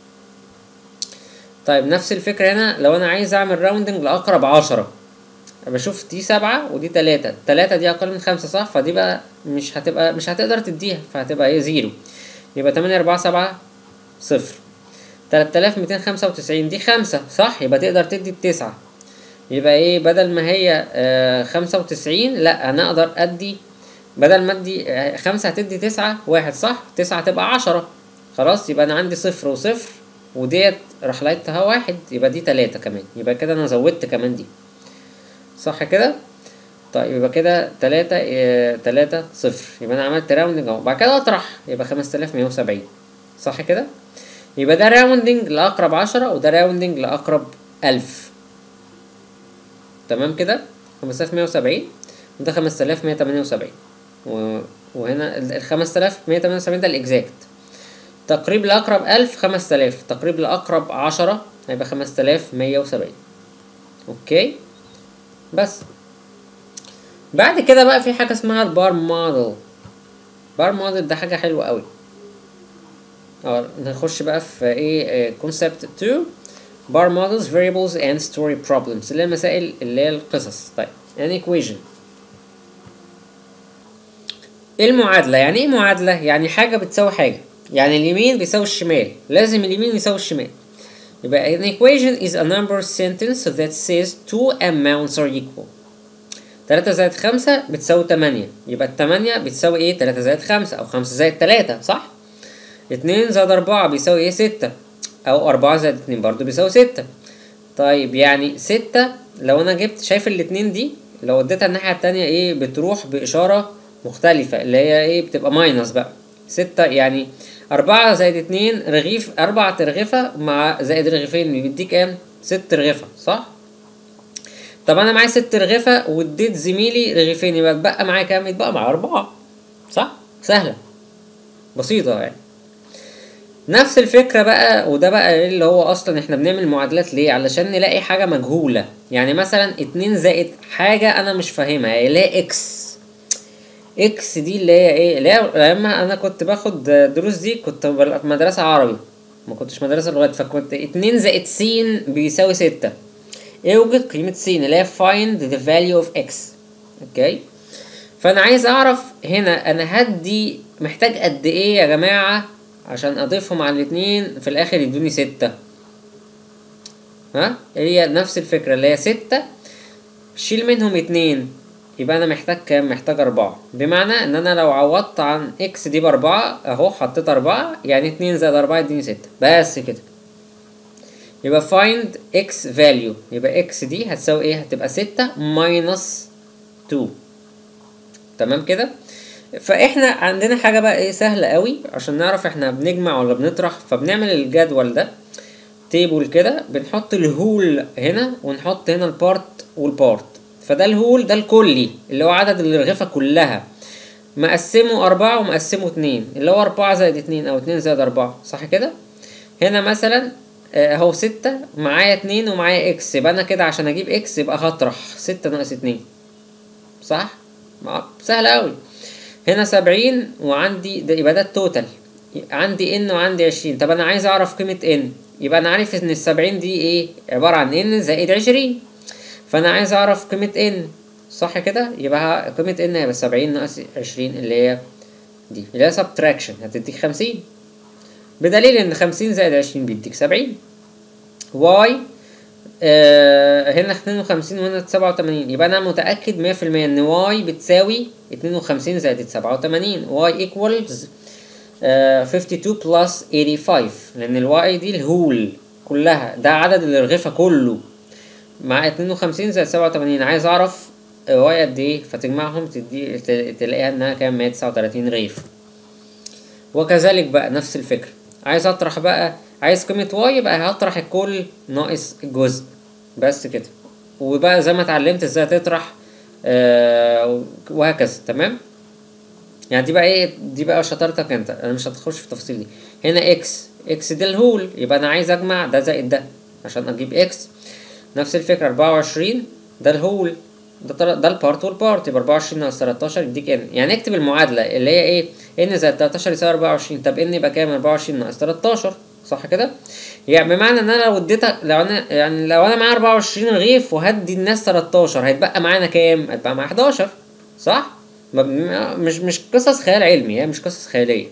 طيب نفس الفكره هنا لو انا عايز اعمل راوندنج لاقرب عشرة، بشوف دي سبعة ودي تلاتة، تلاتة دي اقل من خمسة صح، فدي بقى مش هتبقى مش هتقدر تديها، فهتبقى ايه زيرو. يبقى تمانية أربعة سبعة صفر. تلاتة آلاف ميتين خمسة وتسعين دي خمسة صح، يبقى تقدر تدي التسعة. يبقى ايه بدل ما هي آه خمسة وتسعين لا انا اقدر ادي بدل ما ادي آه خمسة هتدي تسعة واحد صح، تسعة تبقى عشرة خلاص. يبقى انا عندي صفر وصفر وديت راح لقيتها واحد، يبقى دي تلاتة كمان، يبقى كده انا زودت كمان دي صح كده. طيب يبقى كده تلاتة اه تلاتة صفر، يبقى انا عملت راوندنج اهو. بعد كده اطرح يبقى خمسة آلاف مية وسبعين صح كده. يبقى ده راوندنج لاقرب عشرة وده راوندنج لاقرب ألف. تمام كده. خمسة آلاف مية وسبعين وده خمسة آلاف مية تمانية وسبعين، وهنا ال خمسة آلاف مية تمانية وسبعين ده الاكزاكت. تقريب لاقرب ألف خمسة آلاف، تقريب لاقرب عشرة هيبقى خمسة آلاف مية وسبعين. اوكي بس. بعد كده بقى في حاجه اسمها البار موديل. بار موديل ده حاجه حلوه قوي. اه نخش بقى في ايه كونسبت اتنين بار موديلز variables and story problems اللي هي المسائل اللي هي القصص. طيب يعني equation ايه المعادله؟ يعني ايه معادله؟ يعني حاجه بتساوي حاجه، يعني اليمين بيساوي الشمال، لازم اليمين يساوي الشمال. يبقى an equation is a number sentence that says two amounts are equal. تلاتة زائد خمسة بتساوي تمانية، يبقى التمانية بتساوي ايه تلاتة زائد خمسة او خمسة زائد تلاتة صح. اتنين زائد أربعة بيساوي ايه ستة، او أربعة زائد اتنين برضو بيساوي ستة. طيب يعني ستة لو انا جبت شايف الاتنين دي لو اديتها الناحية التانية ايه بتروح بإشارة مختلفة اللي هي ايه بتبقى ماينس بقى. ستة يعني أربعة زائد اتنين رغيف، أربعة رغيفة مع زائد رغيفين بيديك كام؟ ست رغيفة صح. طب انا معايا ست رغيفة واديت زميلي رغيفين، يبقى اتبقى معايا كام؟ يتبقى معايا أربعة صح؟ سهلة بسيطة يعني. نفس الفكرة بقى، وده بقى اللي هو اصلا احنا بنعمل معادلات ليه؟ علشان نلاقي حاجة مجهولة. يعني مثلا اتنين زائد حاجة انا مش فاهمها اللي هي اكس، اكس دي اللي هي ايه، اللي هي لما انا كنت باخد دروس دي كنت في مدرسة عربي، ما كنتش مدرسة لغات، فكنت اتنين زائد س بيساوي ستة. اوجد قيمة س اللي هي find the value of x. اوكي، فانا عايز اعرف هنا انا هدي محتاج قد ايه يا جماعة عشان اضيفهم على الاتنين في الاخر يدوني ستة. ها، هي نفس الفكرة اللي هي ستة، شيل منهم اتنين، يبقى انا محتاج كام؟ محتاج اربعة. بمعنى ان انا لو عوضت عن اكس دي باربعة اهو، حطيت اربعة يعني اتنين زائد اربعة يديني ستة، بس كده. يبقى find x value، يبقى x دي هتساوي ايه؟ هتبقى ستة minus two. تمام كده. فاحنا عندنا حاجة بقى ايه سهلة قوي عشان نعرف احنا بنجمع ولا بنطرح. فبنعمل الجدول ده تيبل كده، بنحط الهول هنا ونحط هنا البارت والبارت. فده الهول ده الكلي اللي هو عدد الرغيفة كلها، مقسمه أربعة ومقسمه اتنين، اللي هو أربعة زائد اتنين أو اتنين زائد أربعة، صح كده؟ هنا مثلا اهو ستة معايا اتنين ومعايا اكس، يبقى أنا كده عشان أجيب اكس يبقى هطرح ستة ناقص اتنين، صح؟ سهل أوي. هنا سبعين وعندي ده، يبقى ده التوتال، عندي ان وعندي عشرين. طب أنا عايز أعرف قيمة ان، يبقى أنا عارف إن السبعين دي ايه؟ عبارة عن ان زائد عشرين، فانا عايز اعرف قيمة ان، صح كده؟ يبقى قيمة ان هيبقى سبعين ناقص عشرين اللي هي دي، اللي هي سبتراكشن، هتديك خمسين، بدليل ان خمسين زائد عشرين بيديك سبعين. واي آه هنا اتنين وخمسين وهنا سبعة وتمانين، يبقى انا متأكد مية في المية ان واي بتساوي اتنين وخمسين زائد سبعة وتمانين. واي ايكوالز خمسة وخمسين بلس خمسة وتمانين، لان الواي دي الهول كلها، ده عدد الرغيفة كله مع اتنين وخمسين زائد سبعة وتمانين. عايز اعرف واي قد ايه، فتجمعهم تدي تلاقيها انها كام؟ مية تسعة وتلاتين رغيف. وكذلك بقى نفس الفكرة، عايز اطرح بقى، عايز قيمة واي يبقى هطرح الكل ناقص الجزء، بس كده. وبقى زي ما اتعلمت ازاي تطرح آه وهكذا. تمام، يعني دي بقى ايه، دي بقى شطارتك انت، انا مش هتخش في التفاصيل دي. هنا اكس، اكس ده الهول، يبقى انا عايز اجمع ده زائد ده عشان اجيب اكس. نفس الفكرة أربعة وعشرين ده الهول، ده ده البارت والبارت، يبقى أربعة وعشرين ناقص تلاتاشر يديك ان. يعني اكتب المعادلة اللي هي ايه، ان زائد تلاتاشر يساوي أربعة وعشرين. طب ان يبقى كام؟ أربعة وعشرين ناقص تلاتاشر، صح كده؟ يعني بمعنى ان انا لو اديتك، لو انا يعني لو انا معايا أربعة وعشرين رغيف وهدي الناس تلاتاشر، هيتبقى معانا كام؟ هيتبقى معايا حداشر، صح؟ مش مش قصص خيال علمي، هي مش قصص خيالية.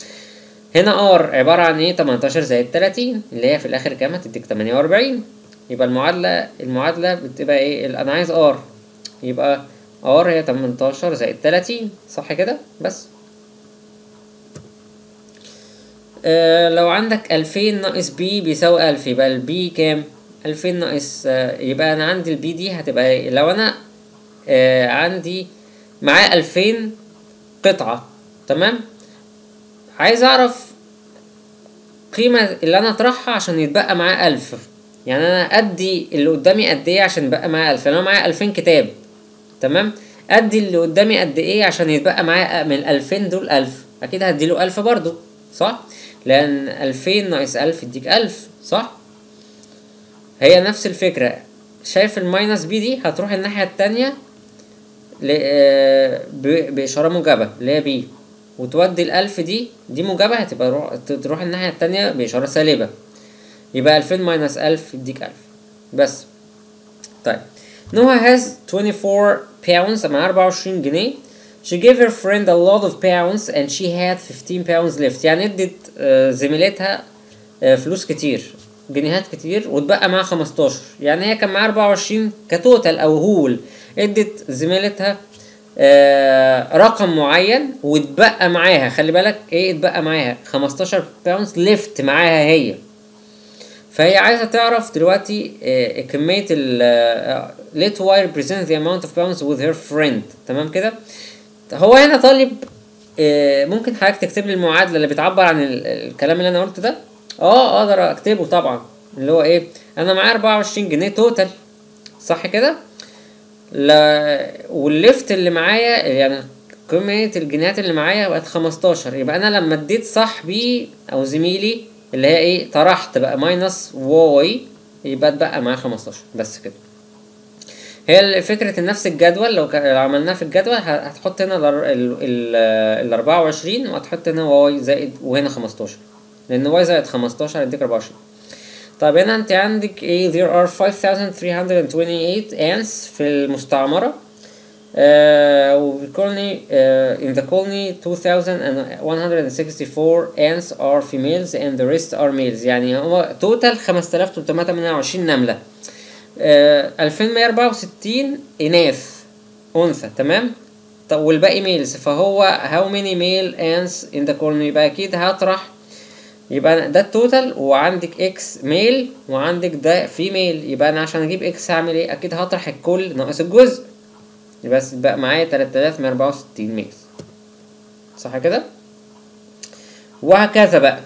هنا ار عبارة عن ايه؟ تمنتاشر زائد تلاتين اللي هي في الاخر كام؟ هتديك تمانية وأربعين. يبقى المعادلة المعادلة بتبقى ايه؟ انا عايز ار، يبقى ار هي تمنتاشر زائد تلاتين، صح كده؟ بس آه لو عندك ألفين ناقص بي بيساوي ألف، يبقى البي كام؟ ألفين ناقص آه يبقى انا عندي البي دي هتبقى ايه؟ لو انا آه عندي معايا ألفين قطعة، تمام، عايز اعرف قيمة اللي انا اطرحها عشان يتبقى معايا ألف. يعني انا ادي اللي قدامي قد ايه عشان يبقى معايا ألف؟ انا معايا ألفين كتاب، تمام، ادي اللي قدامي قد ايه عشان يتبقى معايا من الألفين دول ألف؟ اكيد هديله ألف برضو، صح؟ لان ألفين ناقص ألف يديك ألف، صح؟ هي نفس الفكرة. شايف الماينس بي دي هتروح الناحية التانية بإشارة موجبة اللي هي بي، وتودي الألف دي دي موجبة، هتبقى روح تروح الناحية التانية بإشارة سالبة، يبقى ألفين ماينس ألف يديك ألف بس. طيب Noah has twenty-four pounds، معاه أربعة وعشرين جنيه. She gave her friend a lot of pounds and she had fifteen pounds left. يعني ادت زميلتها فلوس كتير، جنيهات كتير، واتبقى معاها خمستاشر. يعني هي كان معاها أربعة وعشرين كتوتال او هول، ادت زميلتها رقم معين واتبقى معاها، خلي بالك ايه اتبقى معاها؟ خمستاشر pounds left معاها هي. فهي عايزة تعرف دلوقتي كمية ال let y represent the amount of pounds with her friend. تمام كده. هو هنا طالب ممكن حضرتك تكتب لي المعادلة اللي بتعبر عن الكلام اللي انا قلته ده؟ اه اقدر اكتبه طبعا، اللي هو ايه، انا معايا أربعة وعشرين جنيه توتال، صح كده؟ لا والليفت اللي معايا يعني قيمة الجنيهات اللي معايا بقت خمستاشر، يبقى انا لما اديت صاحبي او زميلي اللي هي ايه طرحت بقى ماينس واي، يبقى اتبقى معاه خمستاشر، بس كده. هي فكرة نفس الجدول، لو لو عملناها في الجدول هتحط هنا ال اربعة وعشرين وهتحط هنا واي زائد وهنا خمستاشر، لأن واي زائد خمستاشر هيديك اربعة وعشرين. طيب هنا انت عندك ايه؟ there are five thousand three hundred twenty-eight ants في المستعمرة. Uh, وفي colony uh, in the colony two thousand one hundred sixty-four ants are females and the rest are males. يعني هو توتال خمسة آلاف وتلتمية وتمانية وعشرين نملة، ألفين ومية وأربعة وستين إناث أنثى، تمام. طب والباقي ميلز، فهو how many male ants in the colony؟ يبقى أكيد هطرح، يبقى ده التوتال وعندك اكس ميل وعندك ده فيميل، يبقى أنا عشان أجيب اكس هعمل ايه؟ أكيد هطرح الكل ناقص الجزء، يبقى بقى معايا تلاتة آلاف ومية وأربعة وستين ميلز، صح كده؟ وهكذا بقى.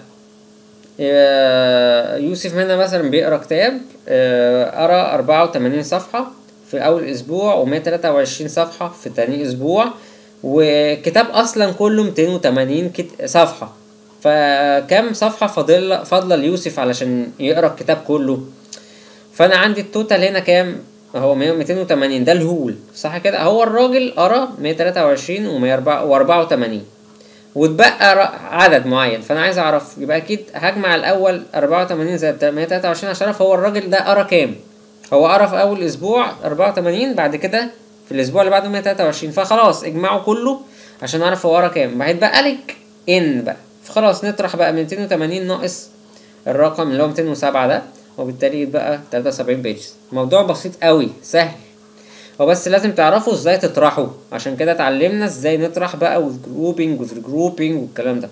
يوسف هنا مثلا بيقرا كتاب، قرا اربعة وتمانين صفحة في اول اسبوع ومية وتلاتة وعشرين صفحة في تاني اسبوع، وكتاب اصلا كله ميتين وتمانين صفحة، فكم صفحة فاضل فاضله ليوسف علشان يقرا الكتاب كله؟ فانا عندي التوتال هنا كام؟ اهو ميتين وتمانين، ده الهول، صح كده؟ هو الراجل قرا مية وتلاتة وعشرين واربعة وتمانين واتبقى عدد معين، فانا عايز اعرف، يبقى اكيد هجمع الاول اربعة وتمانين زائد مية وتلاتة وعشرين عشان اعرف هو الراجل ده قرا كام. هو قرا في اول اسبوع اربعة وتمانين، بعد كده في الاسبوع اللي بعده مية وتلاتة وعشرين، فخلاص اجمعه كله عشان اعرف هو قرا كام. هيتبقى لك ان بقى، فخلاص نطرح بقى ميتين وتمانين ناقص الرقم اللي هو ميتين وسبعة ده، وبالتالي يبقى تلاتة وسبعين بيج. موضوع بسيط قوي سهل، وبس لازم تعرفوا ازاي تطرحوا، عشان كده اتعلمنا ازاي نطرح بقى والجروبينج والجروبينج والكلام ده.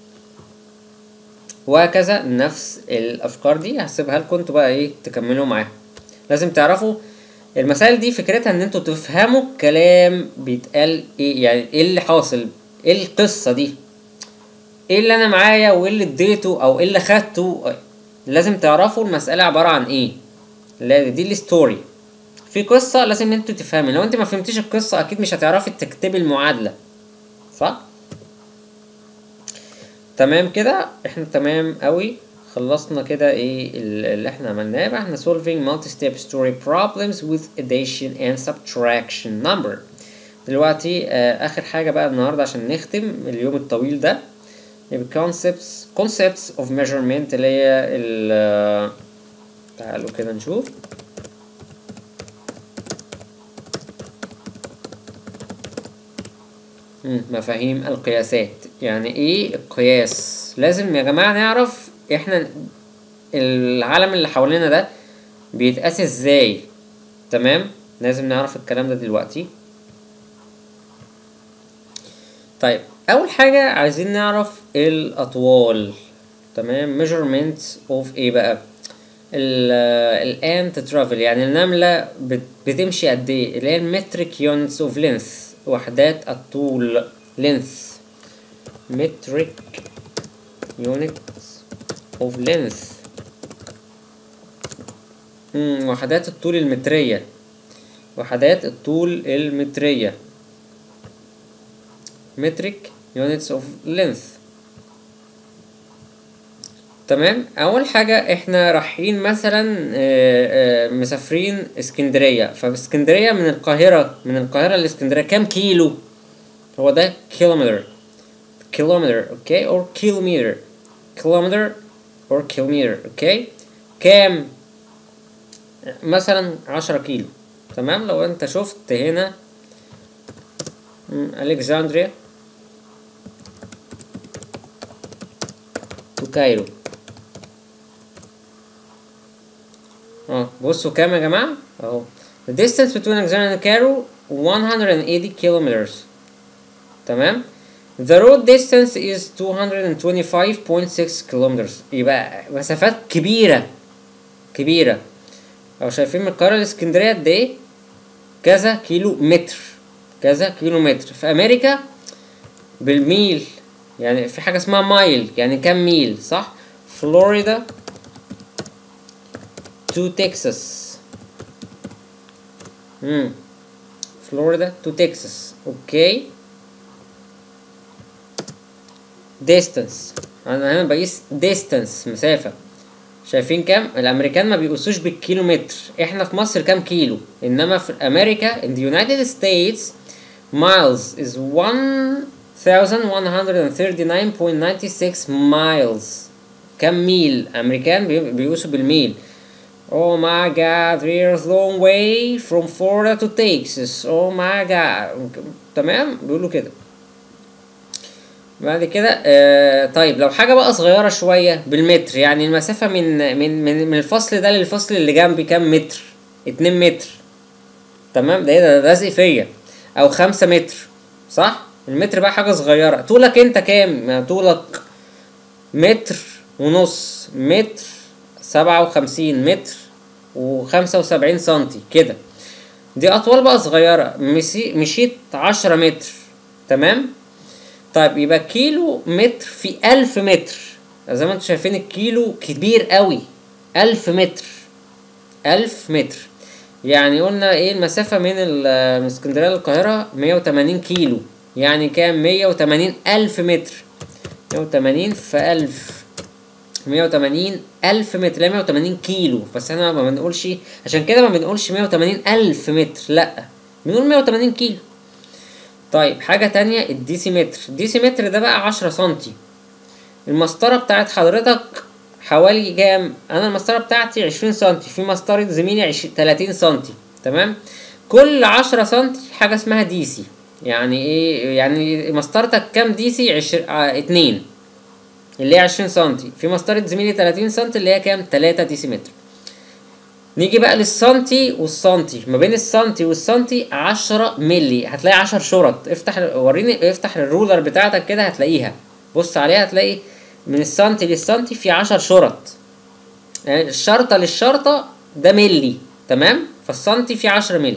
وهكذا نفس الافكار دي هسيبها لكم انتوا بقى ايه تكملوا معاها. لازم تعرفوا المسائل دي فكرتها ان انتوا تفهموا الكلام بيتقال ايه، يعني ايه اللي حاصل، ايه القصة دي، ايه اللي انا معايا وايه اللي اديته او ايه اللي خدته. لازم تعرفوا المسألة عبارة عن ايه، دي الستوري، في قصة لازم انتوا تفهموا. لو انت ما فهمتيش القصة اكيد مش هتعرفي تكتبي المعادلة، صح؟ تمام كده، احنا تمام قوي، خلصنا كده ايه اللي احنا عملناه بقى. احنا solving multi-step story problems with addition and subtraction number. دلوقتي آه اخر حاجة بقى النهاردة عشان نختم اليوم الطويل ده، يبقى concepts concepts of measurement اللي هي ال تعالوا كده نشوف. مفاهيم القياسات. يعني ايه القياس؟ لازم يا جماعة نعرف احنا العالم اللي حوالينا ده بيتقاس ازاي، تمام؟ لازم نعرف الكلام ده دلوقتي. طيب اول حاجة عايزين نعرف الاطوال، تمام؟ measurements of ايه بقى؟ الانت ترافل، يعني النملة بتمشي قد ايه، اللي هي المتريك units of length، وحدات الطول length، metric units of length. امم وحدات الطول المترية، وحدات الطول المترية metric units of length، تمام. اول حاجة احنا رايحين مثلا مسافرين اسكندرية، فاسكندرية من القاهرة من القاهرة لاسكندرية كام كيلو؟ هو ده كيلومتر، كيلومتر اوكي، اور كيلومتر، كيلومتر اور كيلومتر اوكي. كام؟ مثلا عشرة كيلو، تمام. لو انت شفت هنا الكسندريا تو كايرو، اه بصوا كام يا جماعة اهو. the distance between Alexandria and Cairo one hundred eighty kilometers، تمام. the road distance is two hundred twenty-five point six kilometers، يبقى مسافات كبيرة كبيرة. لو شايفين من القاهرة لاسكندرية قد ايه؟ كذا كيلو متر، كذا كيلو متر. في امريكا بالميل، يعني في حاجة اسمها مايل، يعني كام ميل، صح؟ فلوريدا تو تكساس، امم فلوريدا تو تكساس اوكي. distance، انا هنا بقيس distance مسافة، شايفين كام؟ الامريكان ما بيقيسوش بالكيلومتر، احنا في مصر كام كيلو، انما في امريكا in the United States miles is one thousand one hundred thirty-nine point nine six miles. كام ميل؟ امريكان بيقيسوا بالميل. Oh my god, there's long way from Florida to Texas. Oh my god. تمام، بيقولوا كده. بعد كده آه طيب لو حاجه بقى صغيره شويه بالمتر، يعني المسافه من من من, من الفصل ده للفصل اللي جنبي كام متر؟ اتنين متر. تمام، ده ايه ده؟ لازق فيا. او خمسة متر، صح؟ المتر بقى حاجه صغيره. طولك انت كام؟ طولك متر ونص، متر سبعة وخمسين، متر وخمسة وسبعين سنتي كده. دي اطوال بقى صغيره. مشيت عشرة متر. تمام. طيب يبقى كيلو متر في ألف متر. زي ما انتم شايفين الكيلو كبير قوي. ألف متر، ألف متر. يعني قلنا ايه المسافة من من اسكندرية للقاهرة؟ مية وتمانين كيلو. يعني كام؟ مية وتمانين ألف متر. مية وتمانين في ألف، مية وتمانين ألف متر، لا مية وتمانين كيلو. بس احنا ما بنقولش، عشان كده ما بنقولش مية وتمانين ألف متر، لأ بنقول مية وتمانين كيلو. طيب حاجة تانية، الديسيمتر. الديسيمتر ده بقى عشرة سنتي. المسطرة بتاعت حضرتك حوالي كام؟ انا المسطرة بتاعتي عشرين سنتي، في مسطرة زميلي تلاتين سنتي. تمام. كل عشرة سنتي حاجة اسمها ديسي. يعني ايه؟ يعني مسطرتك كام ديسي؟ عشر... اه... اتنين، اللي هي عشرين سنتي. في مسطرة زميلي تلاتين سنتي اللي هي كام؟ تلاتة ديسيمتر. نيجي بقى للسنتي والسنتي. ما بين السنتي والسنتي عشرة ملي. هتلاقي عشر شرط. افتح وريني، افتح الرولر بتاعتك كده هتلاقيها، بص عليها هتلاقي من السنتي للسنتي في عشر شرط. يعني الشرطة للشرطة ده ملي. تمام. فالسنتي في عشرة ملي.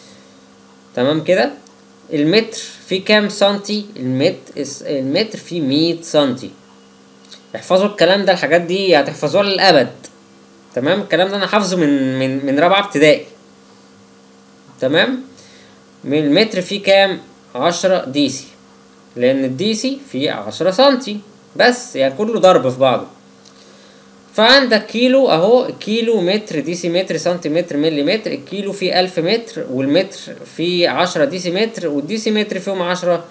تمام كده. المتر في كام سنتي؟ المتر المتر في مية سنتي. احفظوا الكلام ده، الحاجات دي هتحفظوها للأبد. تمام. الكلام ده انا حافظه من من من رابعه ابتدائي. تمام. من المتر فيه كام؟ عشرة ديسي، لان الديسي فيه عشرة سنتي بس، يعني كله ضرب في بعضه. فعندك كيلو اهو، كيلو متر ديسي متر سنتيمتر ملي متر. الكيلو فيه ألف متر، والمتر فيه عشرة ديسي متر، والديسي متر فيهم عشرة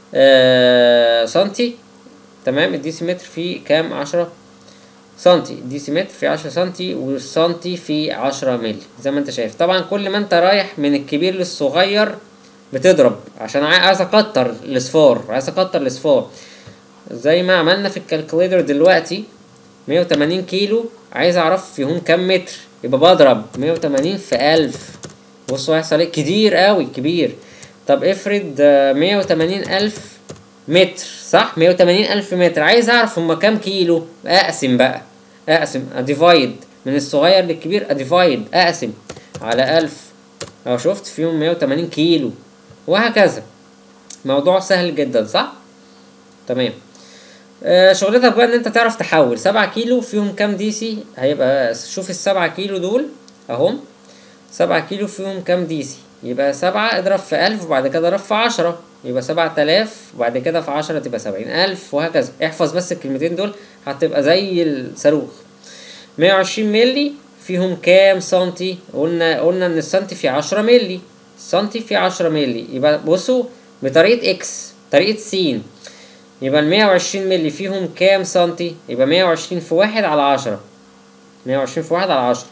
آه سنتي. تمام. الديسي متر فيه كام؟ عشرة سنتي. الديسيمتر في عشرة سنتي، والسنتي في عشرة ملي. زي ما انت شايف. طبعا كل ما انت رايح من الكبير للصغير بتضرب، عشان عايز اكتر الاصفار، عايز اكتر الاصفار زي ما عملنا في الكالكوليتر دلوقتي. مية وتمانين كيلو عايز اعرف فيهم كام متر، يبقى بضرب مية وتمانين في ألف. بصوا هيحصل ايه؟ كتير قوي، كبير. طب افرض مية وتمانين ألف متر، صح؟ مية وتمانين ألف متر. عايز اعرف هما كام كيلو، اقسم بقى، اقسم اديفايد من الصغير للكبير، اديفايد اقسم على ألف. اهو شفت فيهم مية وتمانين كيلو، وهكذا. موضوع سهل جدا، صح؟ تمام. آه شغلتك بقى ان انت تعرف تحول سبعة كيلو فيهم كام ديسي. هيبقى شوف السبعة كيلو دول اهم، سبعة كيلو فيهم كام ديسي. يبقى سبعة اضرب في ألف، وبعد كده اضرب في عشرة، يبقى سبعة آلاف، وبعد كده في عشرة تبقى سبعين ألف، وهكذا. احفظ بس الكلمتين دول هتبقى زي الصاروخ. مية وعشرين ملي فيهم كام سنتي؟ قلنا قلنا ان السنتي في عشرة ملي. السنتي في عشرة ملي. يبقى بصوا بطريقة اكس، طريقة سين. يبقى المية وعشرين ملي فيهم كام سنتي؟ يبقى مية وعشرين في واحد على عشرة. مية وعشرين في واحد على عشرة.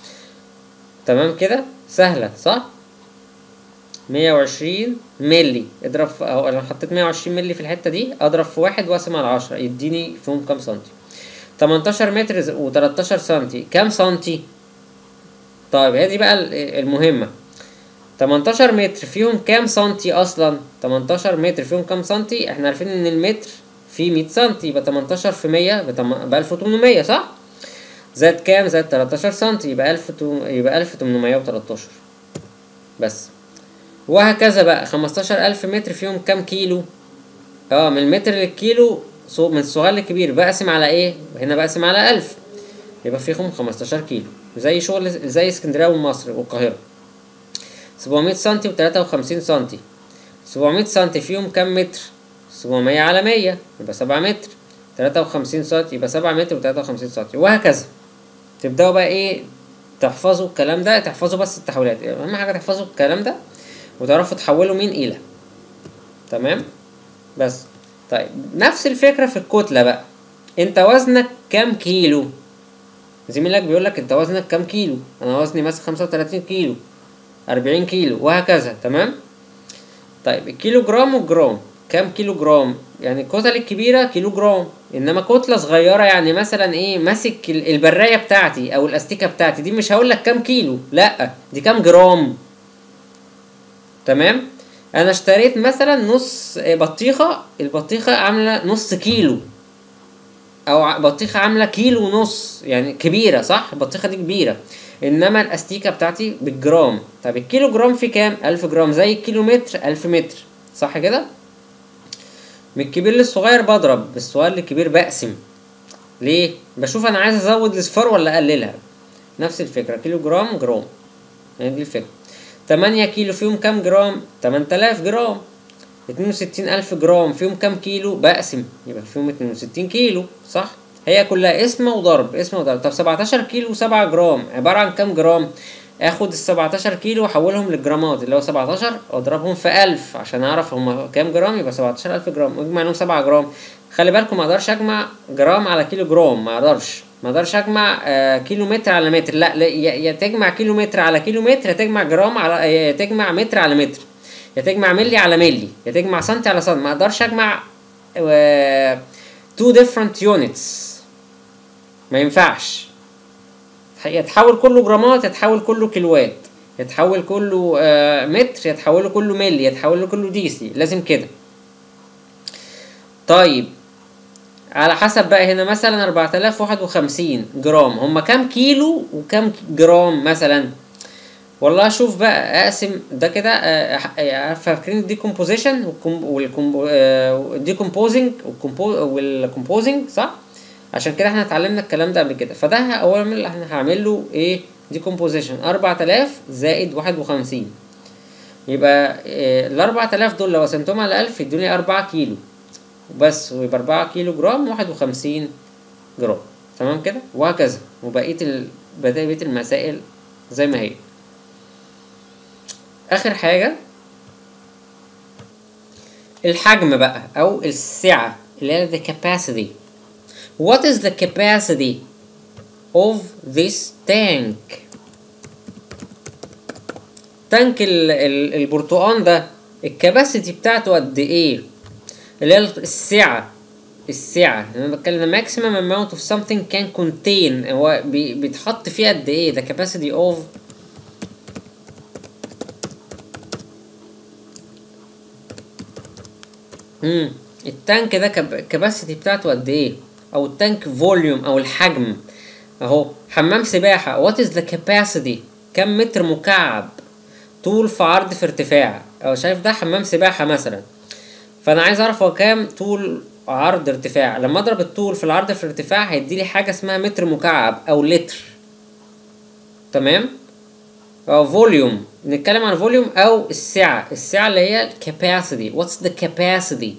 تمام كده؟ سهلة، صح؟ مية وعشرين ملي اضرب في اهو، انا حطيت مية وعشرين ملي في الحتة دي، اضرب في واحد واقسم على عشرة يديني فيهم كام سنتي. تمنتاشر متر وتلاتاشر سنتي، كام سنتي؟ طيب هي دي بقى المهمة. تمنتاشر متر فيهم كام سنتي اصلا؟ تمنتاشر متر فيهم كام سنتي؟ احنا عارفين ان المتر فيه مية سنتي، يبقى تمنتاشر في مية ب ألف وتمنمية، صح؟ زائد كام؟ زائد تلاتاشر سنتي، يبقى ألف يبقى ألف وتمنمية وتلاتاشر بس. وهكذا بقى. خمستاشر ألف متر فيهم كام كيلو؟ اه من المتر للكيلو، من الصغير للكبير بقسم على ايه؟ هنا بقسم على ألف، يبقى فيهم خمستاشر كيلو. زي شغل زي اسكندريه ومصر والقاهره. سبعمية سنتي وتلاتة وخمسين سنتي. سبعمية سنتي فيهم كام متر؟ سبعمية على مية يبقى سبعة متر. تلاتة وخمسين سنتي يبقى سبعة متر وتلاتة وخمسين سنتي، وهكذا. تبداوا بقى ايه تحفظوا الكلام ده، تحفظوا بس التحويلات، اهم حاجه تحفظوا الكلام ده وتعرفوا تحولوا مين الى. تمام. بس طيب نفس الفكره في الكتله بقى، انت وزنك كام كيلو؟ زميلك بيقولك انت وزنك كام كيلو، انا وزني مثلا خمسة وتلاتين كيلو، أربعين كيلو، وهكذا. تمام. طيب الكيلو جرام والجرام، كام كيلو جرام؟ يعني الكتل الكبيره كيلو جرام، انما كتله صغيره يعني مثلا ايه ماسك البرايه بتاعتي او الاستيكه بتاعتي دي، مش هقول لك كام كيلو، لا دي كام جرام. تمام. انا اشتريت مثلا نص بطيخه، البطيخه عامله نص كيلو، او بطيخه عامله كيلو ونص، يعني كبيره صح، البطيخه دي كبيره، انما الاستيكه بتاعتي بالجرام. طب الكيلو جرام في كام؟ ألف جرام، زي الكيلو متر ألف متر، صح كده؟ من الكبير للصغير بضرب، بالصغير للكبير بقسم. ليه؟ بشوف انا عايز ازود الاصفار ولا اقللها. نفس الفكره، كيلو جرام جرام، يعني دي الفكره. تمانية كيلو فيهم كام جرام؟ تمن تلاف جرام. اتنين وستين ألف جرام فيهم كام كيلو؟ بقسم، يبقى فيهم اتنين وستين كيلو، صح؟ هي كلها اسم وضرب اسم وضرب. طب سبعتاشر كيلو سبعة جرام عبارة عن كام جرام؟ اخد ال سبعتاشر كيلو واحولهم للجرامات، اللي هو سبعتاشر واضربهم في ألف عشان اعرف هما كام جرام، يبقى سبعتاشر ألف جرام، واجمع انهم سبعة جرام. خلي بالكم ما اقدرش اجمع جرام على كيلو جرام، ما اقدرش ما اقدرش اجمع آه كيلو متر على متر، لا, لا يا تجمع كيلو متر على كيلو متر، يا تجمع جرام على يا تجمع متر على متر، يا تجمع ملي على ملي، يا تجمع سنتي على سنتي. ما اقدرش اجمع uh, two different units، ما ينفعش. يتحول كله جرامات، يتحول كله كيلوات، يتحول كله uh, متر، يتحول كله ملي، يتحول كله ديسي، لازم كده. طيب على حسب بقى هنا مثلا أربعة آلاف وواحد وخمسين جرام، هما كام كيلو وكام جرام مثلا؟ والله شوف بقى اقسم ده كده. فاكرين الديكومبوزيشن والديكومبوزنج والكومبوزنج صح؟ عشان كده احنا اتعلمنا الكلام ده قبل كده. فده اول اللي احنا هعمل له ايه ديكومبوزيشن، أربعة آلاف زائد واحد وخمسين، يبقى ال أربعة آلاف دول لو قسمتهم على ألف يدوني أربعة كيلو بس، ويبقى أربعة كيلو جرام واحد وخمسين جرام. تمام كده، وهكذا. وبقيه ال... بقيه المسائل زي ما هي. اخر حاجة الحجم بقى او السعة اللي هي the capacity. What is the capacity of this tank؟ تانك ال ال البرتقان ده الكاباسيتي بتاعته قد ايه؟ اللي هي السعة السعة انا بتكلم maximum amount of something can contain، هو بيتحط فيه قد ايه؟ the capacity of امم التانك ده الكباسيتي بتاعته قد ايه، او التانك فوليوم او الحجم. اهو حمام سباحه، وات از ذا كاباسيتي، كم متر مكعب طول في عرض في ارتفاع. او شايف ده حمام سباحه مثلا، فانا عايز اعرف هو كام طول عرض ارتفاع. لما اضرب الطول في العرض في الارتفاع هيدي لي حاجه اسمها متر مكعب او لتر. تمام. او فوليوم، نتكلم عن فوليوم او السعه، السعه اللي هي الكاباسيتي. واتس ذا كاباسيتي؟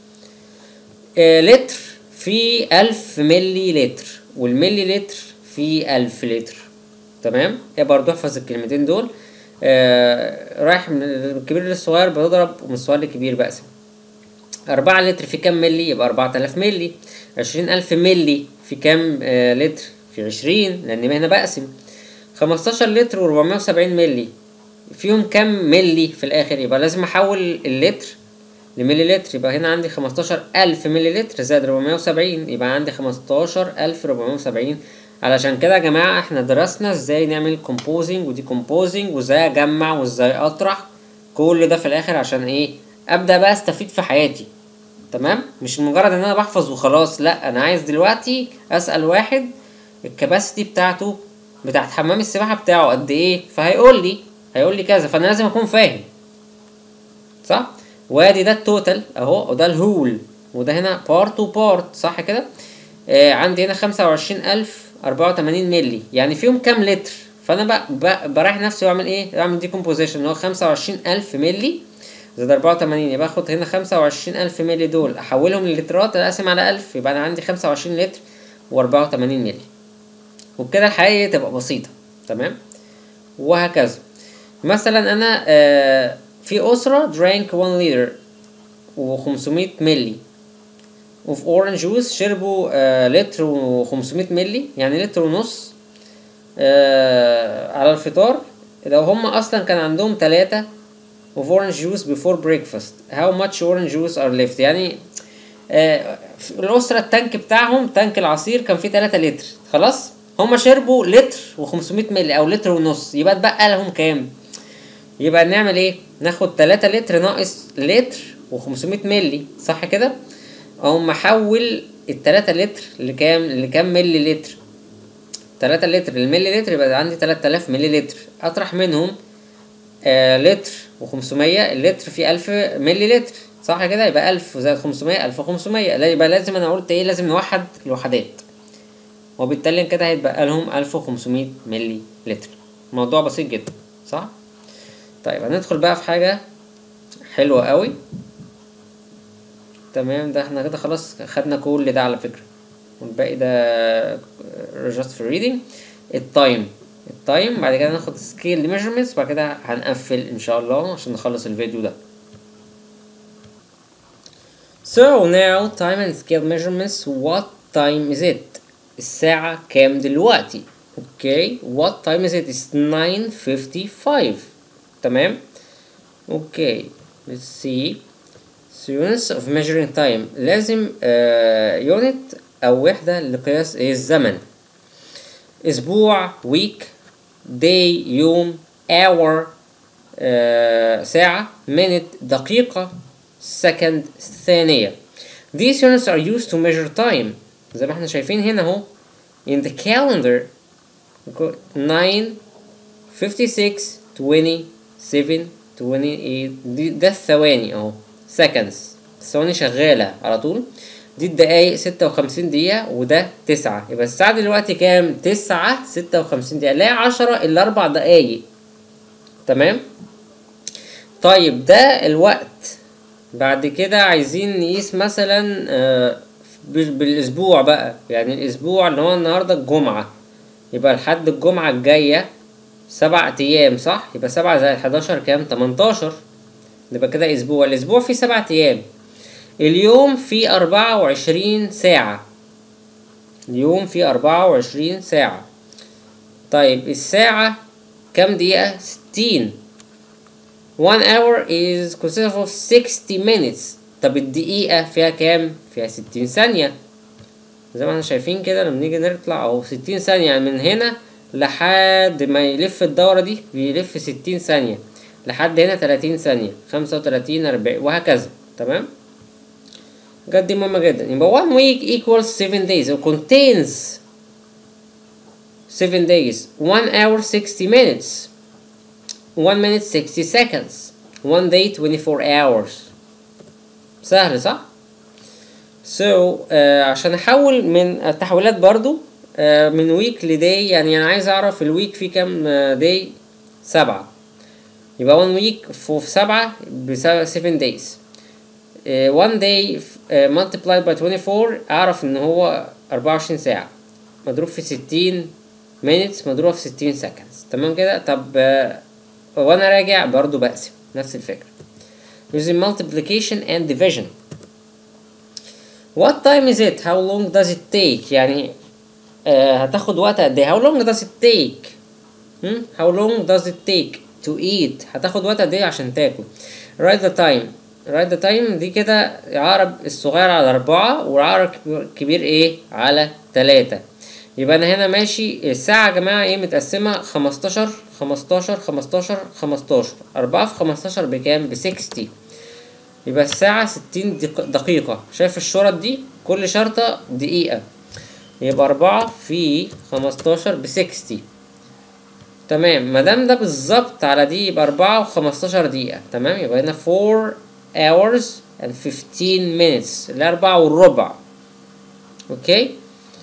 لتر في ألف ملي لتر، والملي لتر في ألف لتر. تمام. يا برضو احفظ الكلمتين دول. آه رايح من الكبير للصغير بضرب، ومن الصغير للكبير بقسم. أربعة لتر في كام ملي؟ يبقى أربعة آلاف ملي. عشرين ألف ملي في كام آه لتر؟ في عشرين، لأن هنا بقسم. خمستاشر لتر وربعمية وسبعين ملي فيهم كام ملي في الآخر؟ يبقى لازم أحول اللتر لملي لتر، يبقى هنا عندي خمستاشر ألف ملي لتر زائد ربعمية وسبعين، يبقى عندي خمستاشر ألف ربعمية وسبعين. علشان كده يا جماعة احنا درسنا ازاي نعمل كومبوزنج ودي كومبوزنج، وازاي اجمع وازاي اطرح، كل ده في الاخر عشان ايه؟ ابدأ بقى استفيد في حياتي. تمام. مش مجرد ان انا بحفظ وخلاص، لا انا عايز دلوقتي اسأل واحد الكباسيتي بتاعته بتاعت حمام السباحة بتاعه قد ايه، فهيقول لي هيقول لي كذا، فانا لازم اكون فاهم صح. وادي ده التوتال اهو، وده الهول، وده هنا بارت وبارت، صح كده. آه عندي هنا خمسة وعشرين ألف أربعة وتمانين ملي، يعني فيهم كام لتر؟ فانا بقى بريح نفسي واعمل ايه؟ اعمل ديكومبوزيشن، اللي هو خمسة وعشرين ألف ملي زائد أربعة وتمانين، يبقى اخد هنا خمسة وعشرين ألف ملي دول احولهم للترات، اقسم على ألف، يبقى انا عندي خمسة وعشرين لتر وأربعة وتمانين ملي. وبكده الحقيقة تبقى بسيطة. تمام، وهكذا. مثلا انا آه في اسرة drank one liter وخمسمية ملي وفي اورنج جوس شربوا آه لتر وخمسمية ملي، يعني لتر ونص آه على الفطار. لو هم اصلا كان عندهم تلاتة of orange juice before breakfast how much orange juice are left. يعني آه الأسرة التانك بتاعهم تانك العصير كان فيه تلاتة لتر، خلاص هما شربوا لتر وخمسمية ملي أو لتر ونص، يبقى اتبقى لهم كام؟ يبقى نعمل ايه؟ ناخد تلاتة لتر ناقص لتر وخمسمية ملي، صح كده؟ أقوم محول التلاتة لتر لكام؟ لكام ملي لتر؟ تلاتة لتر الملي لتر يبقى عندي تلات آلاف ملي لتر، أطرح منهم آه لتر وخمسمية، اللتر فيه ألف ملي لتر، صح كده؟ يبقى ألف زائد خمسمية ألف وخمسمية. لا يبقى لازم أنا قلت إيه؟ لازم نوحد الوحدات، وبالتالي كده هيتبقى لهم ألف وخمسمية ملي لتر. موضوع بسيط جدا، صح؟ طيب هندخل بقى في حاجة حلوة قوي. تمام، ده احنا كده خلاص خدنا كل ده على فكرة، والباقي ده just for reading. التايم التايم بعد كده ناخد سكيل ميجرمنتس، بعد كده هنقفل ان شاء الله عشان نخلص الفيديو ده. So now time and scale measurements. What time is it? الساعة كام دلوقتي؟ اوكي. What time is it? It's nine fifty-five. تمام. اوكي. Let's see. So units of measuring time. لازم uh, unit أو وحدة لقياس الزمن. أسبوع week، day يوم، hour uh, ساعة، minute دقيقة، second ثانية. These units are used to measure time. زي ما احنا شايفين هنا اهو in the calendar nine fifty-six twenty-seven twenty-eight. دي ده الثواني اهو seconds، الثواني شغالة على طول. دي الدقايق ستة وخمسين دقيقة، وده تسعة. يبقى الساعة دلوقتي كام؟ تسعة ستة وخمسين دقيقة، لا عشرة إلا أربع دقايق. تمام. طيب ده الوقت. بعد كده عايزين نقيس مثلا آه بالاسبوع بقى، يعني الاسبوع اللي هو النهارده الجمعة، يبقى لحد الجمعة الجاية سبع ايام، صح؟ يبقى سبعة زائد حداشر كام؟ تمنتاشر. يبقى كده اسبوع. الاسبوع فيه سبع ايام. اليوم فيه اربعة وعشرين ساعة. اليوم فيه اربعة وعشرين ساعة. طيب الساعة كام دقيقة؟ ستين. one hour is consisted of sixty minutes. طب الدقيقة فيها كام؟ فيها ستين ثانية. زي ما احنا شايفين كده لما نيجي نطلع اهو ستين ثانية، يعني من هنا لحد ما يلف الدورة دي بيلف ستين ثانية، لحد هنا تلاتين ثانية، خمسة وتلاتين، أربعين، وهكذا. تمام. بجد دي مهمة جدا. يبقى one week equals seven days or contains seven days. one hour sixty minutes. one minute sixty seconds. one day twenty-four hours. سهل صح؟ so uh, عشان احول من التحويلات برضو uh, من ويك لداي، يعني انا عايز اعرف الويك فيه كام داي؟ uh, سبعة. يبقى one week في سبعة بسبب seven days. uh, one day uh, multiplied by twenty-four اعرف ان هو اربعة وعشرين ساعة مضروب في ستين minutes مضروب في ستين seconds. تمام كده. طب uh, وانا راجع برضو بقسم نفس الفكرة using multiplication and division. What time is it? How long does it take? يعني آه هتاخد وقت قد ايه؟ How long does it take? hmm? How long does it take to eat? هتاخد وقت قد ايه عشان تاكل؟ Write the time. Write the time دي كده عقرب الصغير على أربعة والعقرب الكبير ايه؟ على تلاتة. يبقى انا هنا ماشي. الساعة يا جماعة ايه متقسمة؟ خمستاشر خمستاشر خمستاشر خمستاشر. أربعة في خمستاشر بكام؟ بستين. يبقى الساعة ستين دقيقة. شايف الشرط دي؟ كل شرطة دقيقة. يبقى أربعة في خمستاشر بستين. تمام. مادام ده بالظبط على دي يبقى أربعة وخمستاشر دقيقة. تمام. يبقى هنا four hours and fifteen minutes، اللي أربعة والربع. اوكي.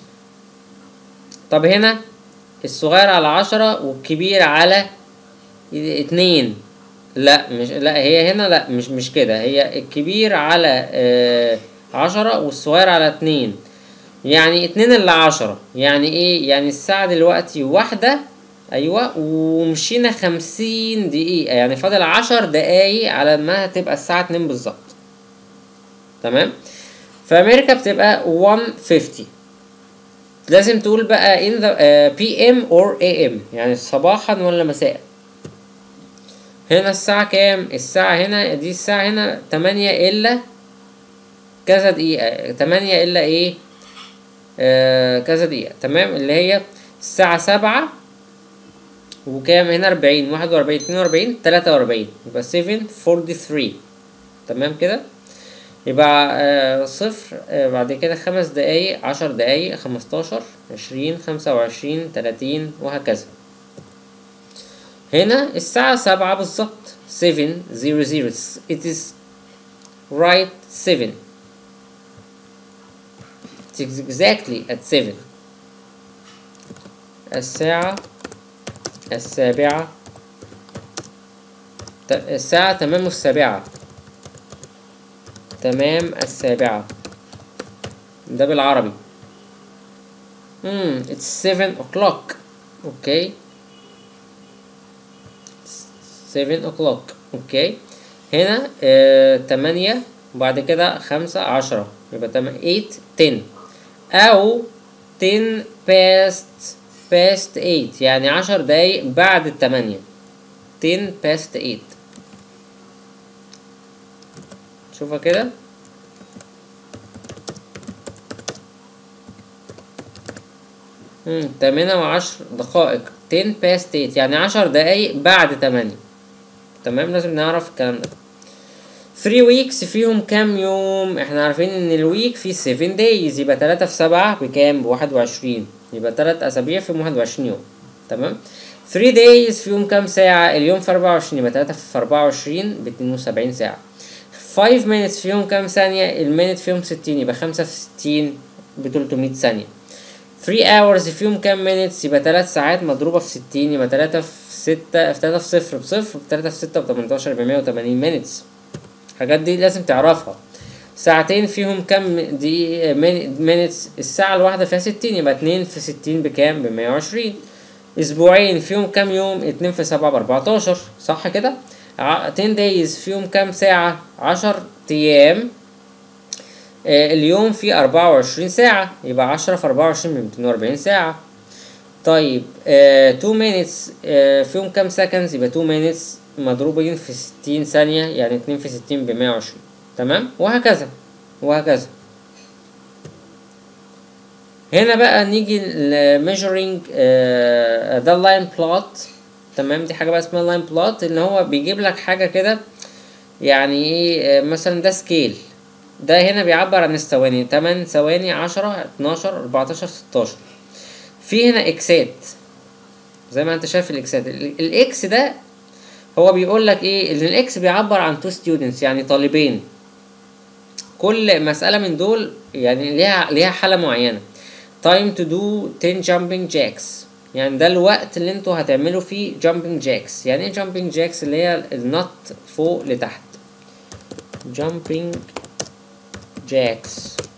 طب هنا الصغير على عشرة والكبير على اتنين. لا مش لا هي هنا لا مش مش كده. هي الكبير على آه عشرة والصغير على اتنين. يعني اتنين الا عشرة، يعني ايه؟ يعني الساعة دلوقتي واحدة، ايوه، ومشينا خمسين دقيقة، يعني فاضل عشر دقايق على ما تبقى الساعة اتنين بالظبط. تمام. في امريكا بتبقى واحد خمسين. لازم تقول بقى in the uh, بي ام or اي ام، يعني صباحا ولا مساء. هنا الساعة كام؟ الساعة هنا دي الساعة هنا تمانية الا كذا دقيقة، تمانية الا ايه آه كذا دقيقة. تمام، اللي هي الساعة سبعة وكام هنا؟ اربعين، واحد واربعين، اتنين واربعين، تلاتة واربعين، يبقى سبعة فورتي ثري. تمام كده. يبقى آه صفر، آه بعد كده خمس دقايق، عشر دقايق، خمستاشر، عشرين، خمسة وعشرين، تلاتين، وهكذا. هنا الساعة سبعة بالظبط، سبعة زيرو زيرو. it is right seven. it's exactly at seven. الساعة السابعة، الساعة تمام السابعة، تمام السابعة، ده بالعربي. امم it's seven o'clock. اوكي، seven o'clock. اوكي. هنا آه تمانية، وبعد كده خمسة، عشرة، يبقى تمام eight ten، او ten past past eight، يعني عشر دقايق بعد التمانية، ten past eight. شوفها كده. امم تمانية وعشر دقائق، ten past eight، يعني عشر دقايق بعد تمانية. تمام، لازم نعرف الكلام ده. three weeks فيهم كام يوم؟ احنا عارفين ان الويك فيه seven days، يبقى تلاتة في سبعة بكام؟ بواحد وعشرين، يبقى تلات اسابيع فيهم واحد وعشرين يوم. تمام. three days فيهم كام ساعة؟ اليوم في اربعة وعشرين، يبقى تلاتة في اربعة وعشرين باتنين وسبعين ساعة. five minutes فيهم كام ثانية؟ المينت فيهم ستين، يبقى خمسة في ستين بتلتمية ثانية. three hours فيهم كام minutes؟ يبقى تلات ساعات مضروبة في ستين، يبقى تلاتة في ستة في تلاتة في صفر بصفر، تلاتة في ستة بتمنتاشر، يبقى مية وتمانين minutes. الحاجات دي لازم تعرفها. ساعتين فيهم كام دي minutes؟ الساعة الواحدة فيها ستين، يبقى اتنين في ستين بكام؟ بمية وعشرين. اسبوعين فيهم كام يوم؟ اتنين في سبعة باربعتاشر، صح كده؟ ten days فيهم كام ساعة؟ عشر ايام. آه اليوم فيه اربعة وعشرين ساعة، يبقى عشرة في اربعة وعشرين بميتين واربعين ساعة. طيب آه two minutes آه فيهم كام seconds؟ يبقى two minutes مضروبين في ستين ثانية، يعني اتنين في ستين بمية وعشرين. تمام، وهكذا وهكذا. هنا بقى نيجي ل measuring آه ده line plot. تمام، دي حاجة بقى اسمها line plot، ان هو بيجيب لك حاجة كده، يعني ايه؟ آه مثلا ده سكيل، ده هنا بيعبر عن الثواني، تمن ثواني، عشرة، اتناشر، اربعتاشر، ستاشر. في هنا اكسات زي ما انت شايف الاكسات. الاكس ده هو بيقول لك ايه؟ ان الاكس بيعبر عن تو ستودنتس، يعني طالبين. كل مسألة من دول يعني ليها ليها حالة معينة. time to do ten jumping jacks، يعني ده الوقت اللي انتوا هتعملوا فيه jumping jacks. يعني ايه jumping jacks؟ اللي هي النط فوق لتحت، jumping jacks.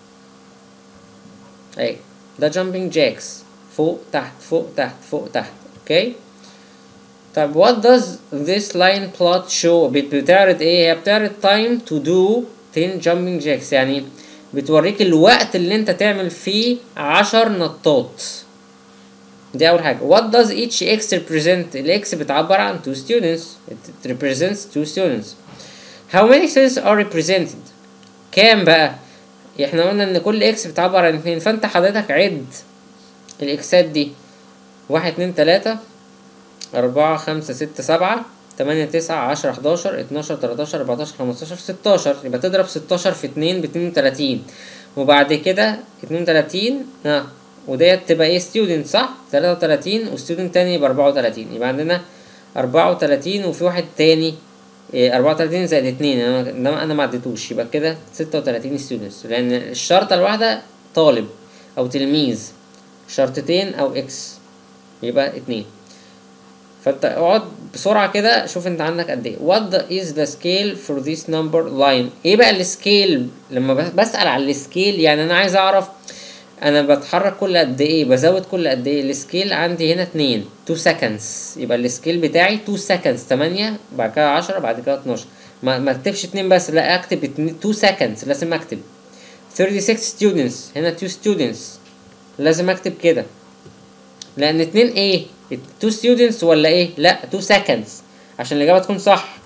اي ده jumping jacks، فوق تحت فوق تحت فوق تحت. اوكي. طب what does this line plot show؟ بتعرض ايه؟ هي بتعرض time to do ten jumping jacks، يعني بتوريك الوقت اللي انت تعمل فيه عشر نطات. دي اول حاجة. what does each x represent؟ الاكس بتعبر عن two students، it represents two students. how many students are represented؟ كام بقى؟ احنا قلنا ان كل اكس بتعبر عن اتنين، فانت حضرتك عد الاكسات دي، واحد اتنين تلاتة اربعة خمسة ستة سبعة تمانية تسعة عشرة حداشر اتناشر تلاتاشر اربعتاشر خمستاشر ستاشر، يبقى تضرب ستاشر في اتنين باتنين وتلاتين، وبعد كده اتنين وتلاتين ها وديت تبقى ايه؟ ستودنت، صح؟ تلاتة وتلاتين وستودنت تاني يبقى اربعة وتلاتين، يبقى عندنا اربعة وتلاتين وفي واحد تاني إيه اربعة وتلاتين زائد اتنين، انا انا ما عديتوش، يبقى كده ستة وتلاتين ستودنتس، لان الشرطة الواحدة طالب او تلميذ، شرطتين او اكس يبقى اتنين. فانت اقعد بسرعة كده شوف انت عندك قد ايه. what is the scale for this number line؟ ايه بقى السكيل؟ لما بسأل على السكيل يعني انا عايز اعرف انا بتحرك كل قد ايه، بزود كل قد ايه. السكيل عندي هنا اتنين تو seconds، يبقى السكيل بتاعي تو seconds، تمانية بعد كده عشرة بعد كده اتناشر. ما ما اكتبش اتنين بس، لا اكتب تو seconds، لازم اكتب ستة وثلاثين students، هنا two students لازم اكتب كده، لان اتنين ايه two students ولا ايه، لا two seconds عشان الاجابه تكون صح.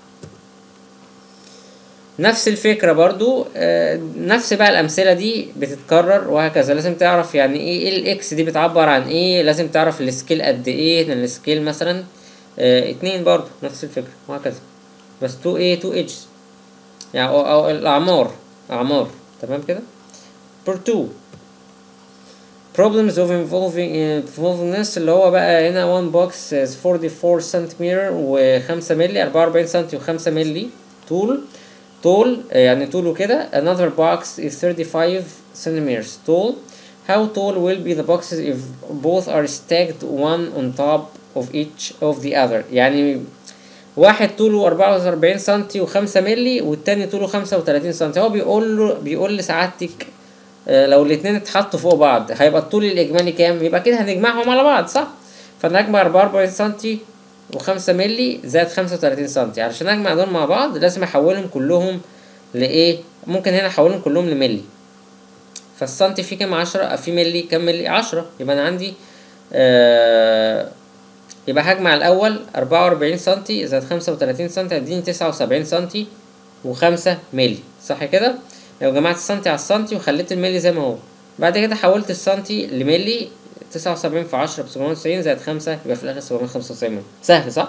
نفس الفكرة برضو، آه نفس بقى الأمثلة دي بتتكرر وهكذا. لازم تعرف يعني ايه ايه الإكس دي بتعبر عن ايه، لازم تعرف السكيل قد ايه. هنا السكيل مثلا آه اتنين برضو نفس الفكرة وهكذا، بس تو ايه تو ايدجز يعني، أو, أو الأعمار أعمار تمام كده. بور تو problems of involving involvingness اللي هو بقى هنا one box is forty-four سنتيمتر وخمسة ملي، أربعة وأربعين سنتي وخمسة ملي طول طول يعني طوله كده. another box is thirty-five centimeters tall. How tall will be the boxes if both are stacked one on top of each of the other؟ يعني واحد طوله أربعة وأربعين سنتي وخمسة ملي والتاني طوله خمسة وتلاتين سنتي. هو بيقول له بيقول لسعادتك آه لو الاتنين اتحطوا فوق بعض هيبقى الطول الإجمالي كام؟ يبقى كده هنجمعهم على بعض صح؟ فنجمع أربعة وأربعين سنتي وخمسة ملي زائد خمسة وتلاتين سنتي. علشان اجمع دول مع بعض لازم احولهم كلهم لايه، ممكن هنا احولهم كلهم لملي. فالسنتي فيه كام؟ عشرة، في ملي كام؟ ملي عشرة. يبقى انا عندي آه يبقى هجمع الاول أربعة وأربعين سنتي زائد خمسة وتلاتين سنتي هيديني تسعة وسبعين سنتي وخمسة ملي صح كده. لو جمعت السنتي على السنتي وخليت الملي زي ما هو، بعد كده حولت السنتي لملي، تسعة وسبعين في عشرة بسبعمية وتسعين زائد خمسة يبقى في الاخر سبعمية وخمسة وتسعين. سهل صح؟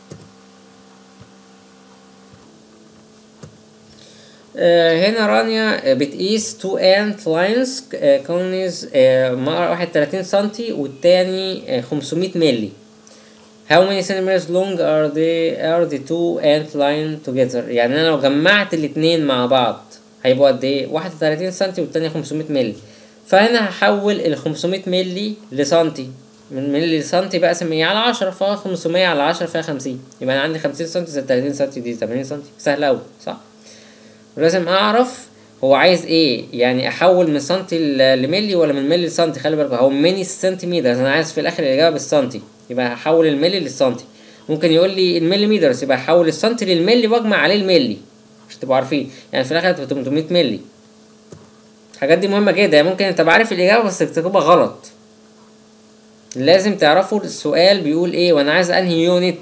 آه هنا رانيا بتقيس تو انت لاينز كونيز، مرة واحد تلاتين سنتي والتاني خمسمية ملي. How many centimeters long are they are the two ant line together؟ يعني انا لو جمعت الاتنين مع بعض هيبقوا قد ايه؟ واحد وتلاتين سنتي والتاني خمسمية ملي. فهنا هحول ال خمسمية ملي لسنتي، من ملي لسنتي بقسم ايه على عشرة، ف خمسمية على عشرة فيها خمسين، يبقى انا عندي خمسين سنتي زائد تلاتين سنتي دي تمانين سنتي. سهل اوي صح؟ ولازم اعرف هو عايز ايه، يعني احول من سنتي لملي ولا من ملي لسنتي. خلي بالك هو ميني سنتيمتر، انا عايز في الاخر الاجابه بالسنتي، يبقى هحول الملي للسنتي. ممكن يقول لي المليمتر، يبقى هحول السنتي للملي واجمع عليه الملي عشان تبقوا عارفين. يعني في الاخر هتبقى تمنمية ملي. الحاجات دي مهمه جدا، يعني ممكن تبقى عارف الاجابه بس تكتبها غلط. لازم تعرفوا السؤال بيقول ايه وانا عايز انهي يونت.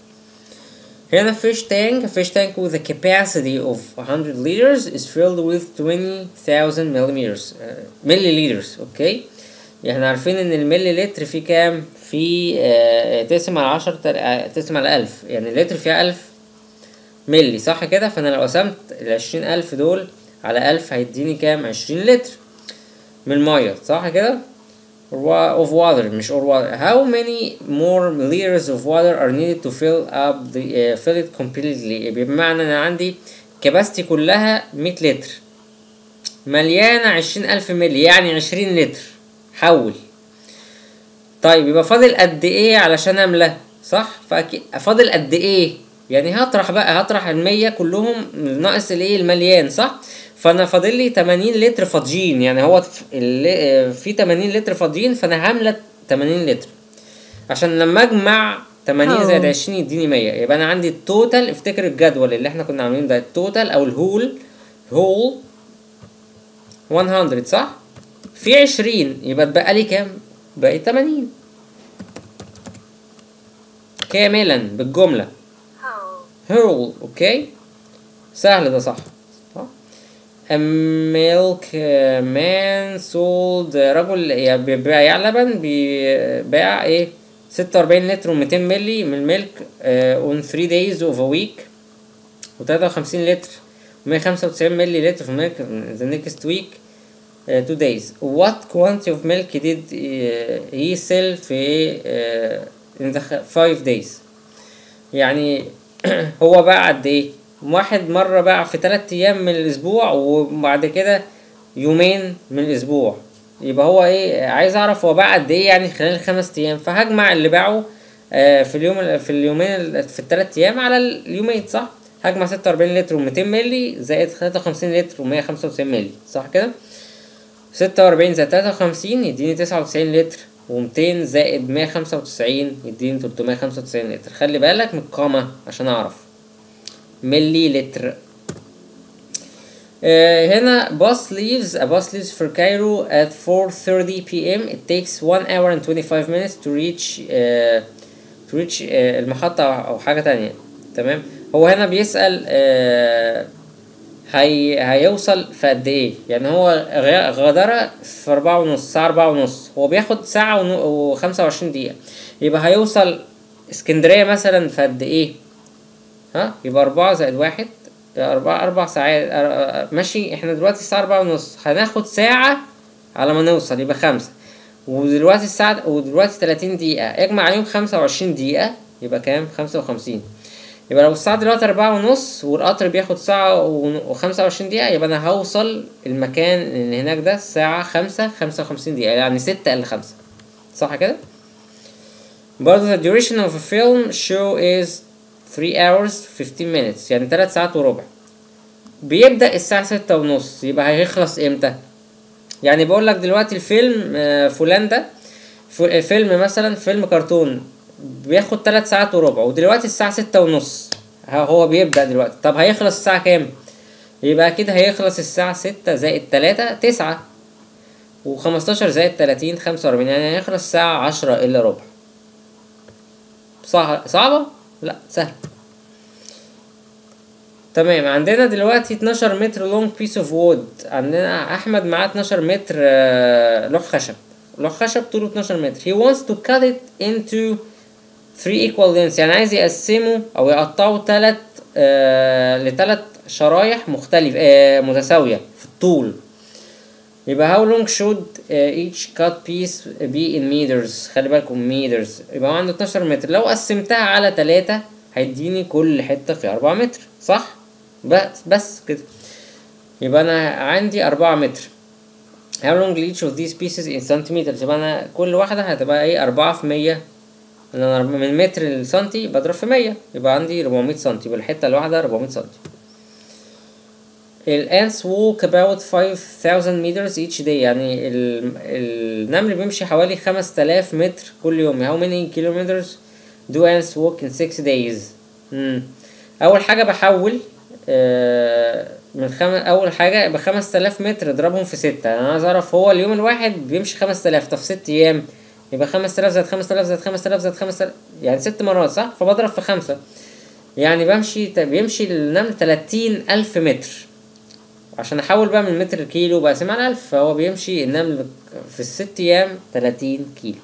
هنا fish tank fish tank with a capacity of one hundred liters is filled with twenty thousand millimeters uh, milliliters. اوكي، احنا عارفين ان الملي لتر فيه كام؟ في آه تقسم على عشرة تقسم على ألف، يعني اللتر فيها ألف ملي صح كده. فانا لو قسمت العشرين ألف دول على ألف هيديني كام؟ عشرين لتر من المية صح كده. of water مش or water. How many more liters of water are needed to fill up the uh, fill it completely؟ بمعنى ان عندي كباستي كلها مية لتر مليانة عشرين ألف ملي، يعني عشرين لتر. حول. طيب يبقى فاضل قد ايه علشان املى صح؟ فاكيد فاضل قد ايه، يعني هطرح بقى هطرح المية كلهم ناقص الايه المليان صح. فانا فاضل لي تمانين لتر فاضيين، يعني هو في تمانين لتر فاضيين، فانا هملى تمانين لتر عشان لما اجمع تمانين زائد عشرين يديني مية. يبقى انا عندي التوتال، افتكر الجدول اللي احنا كنا عاملين ده، التوتال او الهول هول مية صح، في عشرين يبقى اتبقى لي كام؟ بقى تمانين كاملا بالجملة هول. اوكي سهل ده صح. A milk man sold، رجل بيبيع لبن، بيبيع ايه ستة وأربعين لتر ومتين ملي من الميلك uh, on three days of a week، وتلاتة وخمسين لتر ومية خمسة وتسعين ملي لتر في الميلك the next week uh, two days. What quantity of milk did uh, he sell في uh, in the five days؟ يعني هو باع قد ايه؟ واحد مرة باع في تلات ايام من الاسبوع وبعد كده يومين من الاسبوع، يبقى هو ايه عايز اعرف هو باع قد ايه يعني خلال خمس ايام. فهجمع اللي باعه آه في اليوم في اليومين في التلات ايام على اليومين صح. هجمع ستة وأربعين لتر ومتين ملي زائد تلاتة وخمسين لتر ومية خمسة وتسعين ملي صح كده. ستة وأربعين زائد تلاتة وخمسين يديني تسعة وتسعين لتر، ومتين زائد مية خمسة وتسعين يديني تلتمية خمسة وتسعين لتر. خلي بالك من القامة عشان اعرف. ملي لتر. Uh, هنا bus leaves a bus leaves for Cairo at four thirty p m It takes one hour and twenty-five minutes to reach uh, to reach uh, المحطة أو حاجة تانية. تمام. هو هنا بيسأل uh, هي هيوصل في قد ايه؟ يعني هو غادرة في أربعة ونص، الساعة أربعة ونص، هو بياخد ساعة وخمسة وعشرين دقيقة، يبقى هيوصل اسكندرية مثلا في قد ايه؟ ها؟ يبقى أربعة زائد واحد، أربعة أربع ساعات. ماشي، احنا دلوقتي الساعة أربعة ونص، هناخد ساعة على ما نوصل، يبقى خمسة. ودلوقتي الساعة ودلوقتي تلاتين دقيقة، اجمع عليهم خمسة وعشرين دقيقة يبقى كام؟ خمسة وخمسين. يبقى لو الساعة دلوقتي أربعة ونص والقطر بياخد ساعة وخمسة وعشرين دقيقة، يبقى أنا هوصل المكان اللي هناك ده الساعة خمسة خمسة وخمسين دقيقة، يعني ستة إلا خمسة. صح كده؟ برضه the duration of a film show is three hours fifteen minutes، يعني تلات ساعات وربع. بيبدأ الساعة ستة ونص، يبقى هيخلص امتى؟ يعني بقول لك دلوقتي الفيلم فلان ده فيلم مثلا فيلم كرتون بياخد تلات ساعات وربع، ودلوقتي الساعة ستة ونص هو بيبدأ دلوقتي. طب هيخلص الساعة كام؟ يبقى أكيد هيخلص الساعة ستة زائد تلاتة تسعة، وخمستاشر زائد تلاتين خمسة وأربعين، يعني هيخلص الساعة عشرة إلا ربع. صح صعبة؟ لأ سهل. تمام. عندنا دلوقتي اتناشر متر لونج بيس اوف وود. عندنا أحمد معاه اتناشر متر لوح خشب، لوح خشب طوله اتناشر متر. he wants to cut it into three equal lengths، يعني عايز يقسمه أو يقطعه تلات آه لتلات شرايح مختلفة آه متساوية في الطول. يبقى how long should uh, each cut piece be in meters؟ خلي بالكم meters. يبقى هو عنده اتناشر متر، لو قسمتها على تلاتة هيديني كل حتة في أربعة متر. صح؟ بس بس كده. يبقى أنا عندي أربعة متر. how long each of these pieces in centimeters؟ يبقى أنا كل واحدة هتبقى ايه؟ أربعة في مية، أنا من متر لسنتي بضرب في مية، يبقى عندي ربعمية سنتي، يبقى الحتة الواحدة ربعمية سنتي. ال ants walk about five thousand meters each day، يعني النمل بيمشي حوالي خمس تلاف متر كل يوم. how many kilometers do ants walk in six days؟ مم. أول حاجة بحول آه من خم... أول حاجة بخمس تلاف متر اضربهم في ستة. أنا عايز أعرف هو اليوم الواحد بيمشي خمس تلاف، طب في ست أيام يبقى خمس تلاف زائد خمس تلاف زائد خمس تلاف زائد خمس تلاف، يعني ست مرات. صح؟ فبضرب في خمسة، يعني بمشي بيمشي النمل تلاتين ألف متر. عشان احول بقى من متر كيلو بقسم على ألف، فهو بيمشي النمل في الست ايام تلاتين كيلو.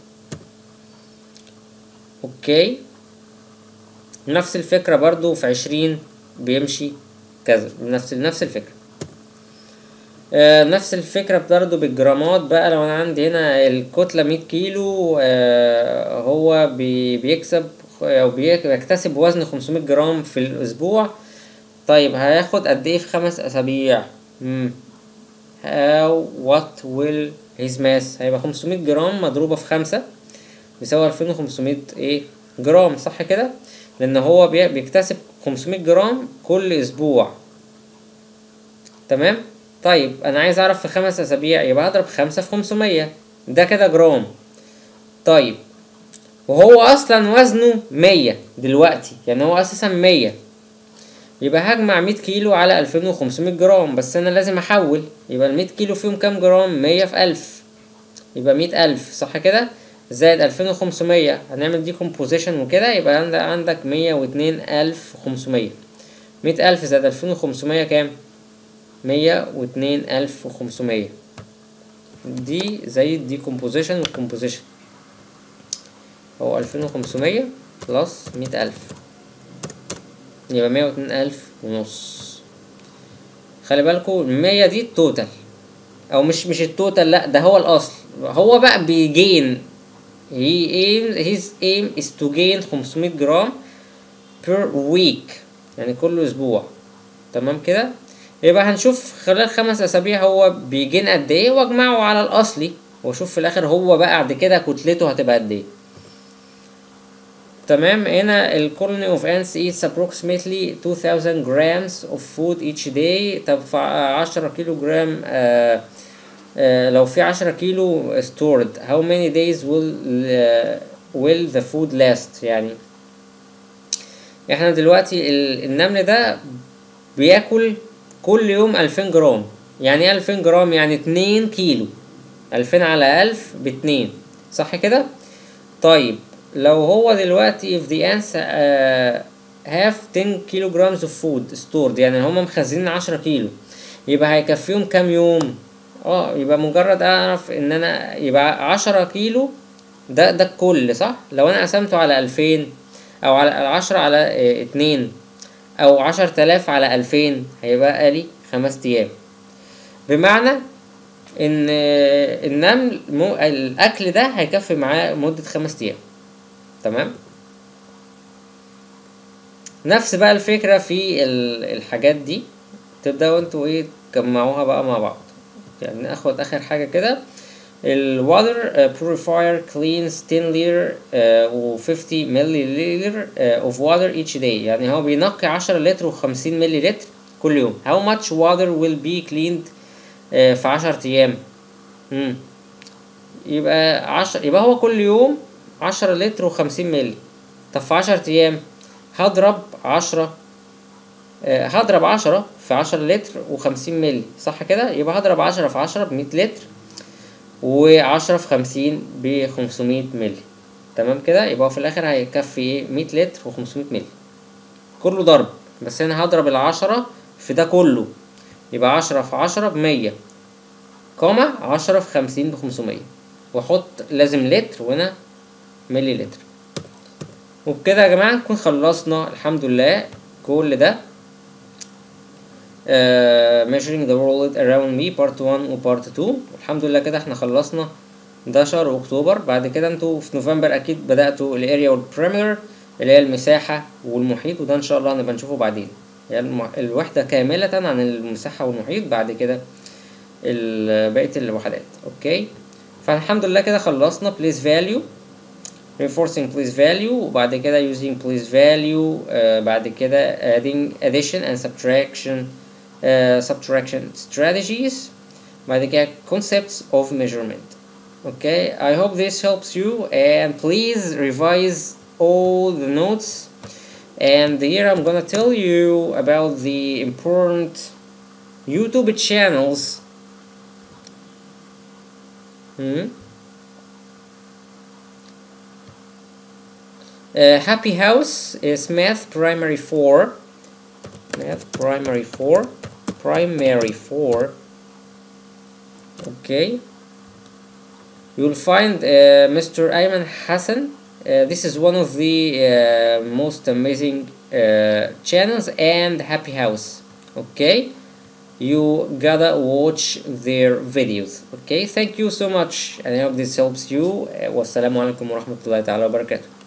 اوكي. نفس الفكرة برضو في عشرين بيمشي كذا، نفس نفس الفكرة. آه نفس الفكرة برضو بالجرامات بقى. لو انا عندي هنا الكتلة مية كيلو، آه هو بي بيكسب او بيكتسب وزن خمسمية جرام في الاسبوع. طيب هياخد قد ايه في خمس اسابيع؟ مم. how what will his mass؟ هيبقى خمسمية جرام مضروبة في خمسة بيساوي ألفين وخمسمية ايه جرام. صح كده؟ لان هو بيكتسب خمسمية جرام كل اسبوع. تمام. طيب انا عايز اعرف في خمس اسابيع، يبقى هضرب خمسة في خمسمية، ده كده جرام. طيب وهو اصلا وزنه مية دلوقتي، يعني هو اساسا مية، يبقى هجمع مية كيلو على ألفين وخمسمية جرام، بس انا لازم احول. يبقى المية كيلو فيهم كام جرام؟ مية في ألف، يبقى مية ألف. صح كده؟ زائد ألفين وخمسمية، هنعمل دي كومبوزيشن وكده، يبقى عندك مية واتنين ألف وخمسمية. مية ألف زائد ألفين وخمسمية كام؟ مية واتنين ألف وخمسمية. دي زي دي كومبوزيشن والكومبوزيشن، هو ألفين وخمسمية بلس مية ألف، يبقى مية واتنين ألف ونص. خلي بالكوا المية دي التوتال، او مش مش التوتال، لا ده هو الاصل. هو بقى بيجين he aim his aim is to gain خمسمية جرام per week، يعني كل اسبوع. تمام كده؟ يبقى هنشوف خلال خمس اسابيع هو بيجين قد ايه، واجمعه على الاصلي، واشوف في الاخر هو بقى بعد كده كتلته هتبقى قد ايه. تمام. هنا ال colony of ants eats approximately two thousand grams of food each day. طب عشرة كيلو جرام آه آه لو في عشرة كيلو stored how many days will uh, will the food last. يعني احنا دلوقتي النمل ده بياكل كل يوم ألفين جرام. يعني ايه ألفين جرام؟ يعني اتنين كيلو. ألفين على ألف باتنين، صح كده؟ طيب لو هو دلوقتي if the ants uh, have ten kilograms of food stored، يعني هما مخزنين عشرة كيلو، يبقى هيكفيهم كام يوم؟ اه يبقى مجرد اعرف ان انا يبقى عشرة كيلو ده ده الكل، صح؟ لو انا قسمته على ألفين او على عشرة على اه اتنين او عشر تلاف على ألفين هيبقى لي خمس ايام. بمعنى ان النمل مو الاكل ده هيكفي معاه مدة خمس ايام. تمام. نفس بقى الفكرة في الحاجات دي، تبدأوا انتوا ايه تجمعوها بقى مع بعض. يعني ناخد اخر حاجة كده، ال water uh, purifier cleans ten liter uh, و fifty milliliter uh, of water each day. يعني هو بينقي عشرة لتر و خمسين ملي لتر كل يوم. how much water will be cleaned uh, في عشر ايام؟ مم. يبقى عشر، يبقى هو كل يوم عشرة لتر و خمسين ملي. طب في عشر ايام هضرب عشرة آه هضرب عشرة في عشرة لتر و خمسين ملي، صح كده؟ يبقى هضرب عشرة في عشرة بمية لتر، وعشرة في خمسين بخمسمية ملي. تمام كده. يبقى في الاخر هيكفي ايه؟ مية لتر وخمسمية ملي كله ضرب. بس انا هضرب العشرة في ده كله، يبقى عشرة في عشرة بمية، كوما عشرة في خمسين بخمسمية، واحط لازم لتر وهنا ملي لتر. وبكده يا جماعة نكون خلصنا الحمد لله كل ده uh, measuring the world around me part one و part two. الحمد لله كده احنا خلصنا ده شهر اكتوبر. بعد كده انتوا في نوفمبر اكيد بدأتوا الاريا والبريمير اللي هي المساحة والمحيط، وده ان شاء الله هنبقى نشوفه بعدين. يعني الوحدة كاملة عن المساحة والمحيط، بعد كده بقية الوحدات. اوكي، فالحمد لله كده خلصنا place value reinforcing place value، وبعد كده using place value، uh, بعد كده adding addition and subtraction uh, subtraction strategies، بعد كده concepts of measurement. Okay, I hope this helps you, and please revise all the notes. And here I'm gonna tell you about the important YouTube channels. Hmm? Uh, Happy House is Math Primary four. Math Primary four. Primary four. Okay. You'll find uh, Mister Ayman Hassan. Uh, this is one of the uh, most amazing uh, channels, and Happy House. Okay. You gotta watch their videos. Okay. Thank you so much, and I hope this helps you. Wassalamu alaikum wa rahmatullahi ta'ala wa barakatuh.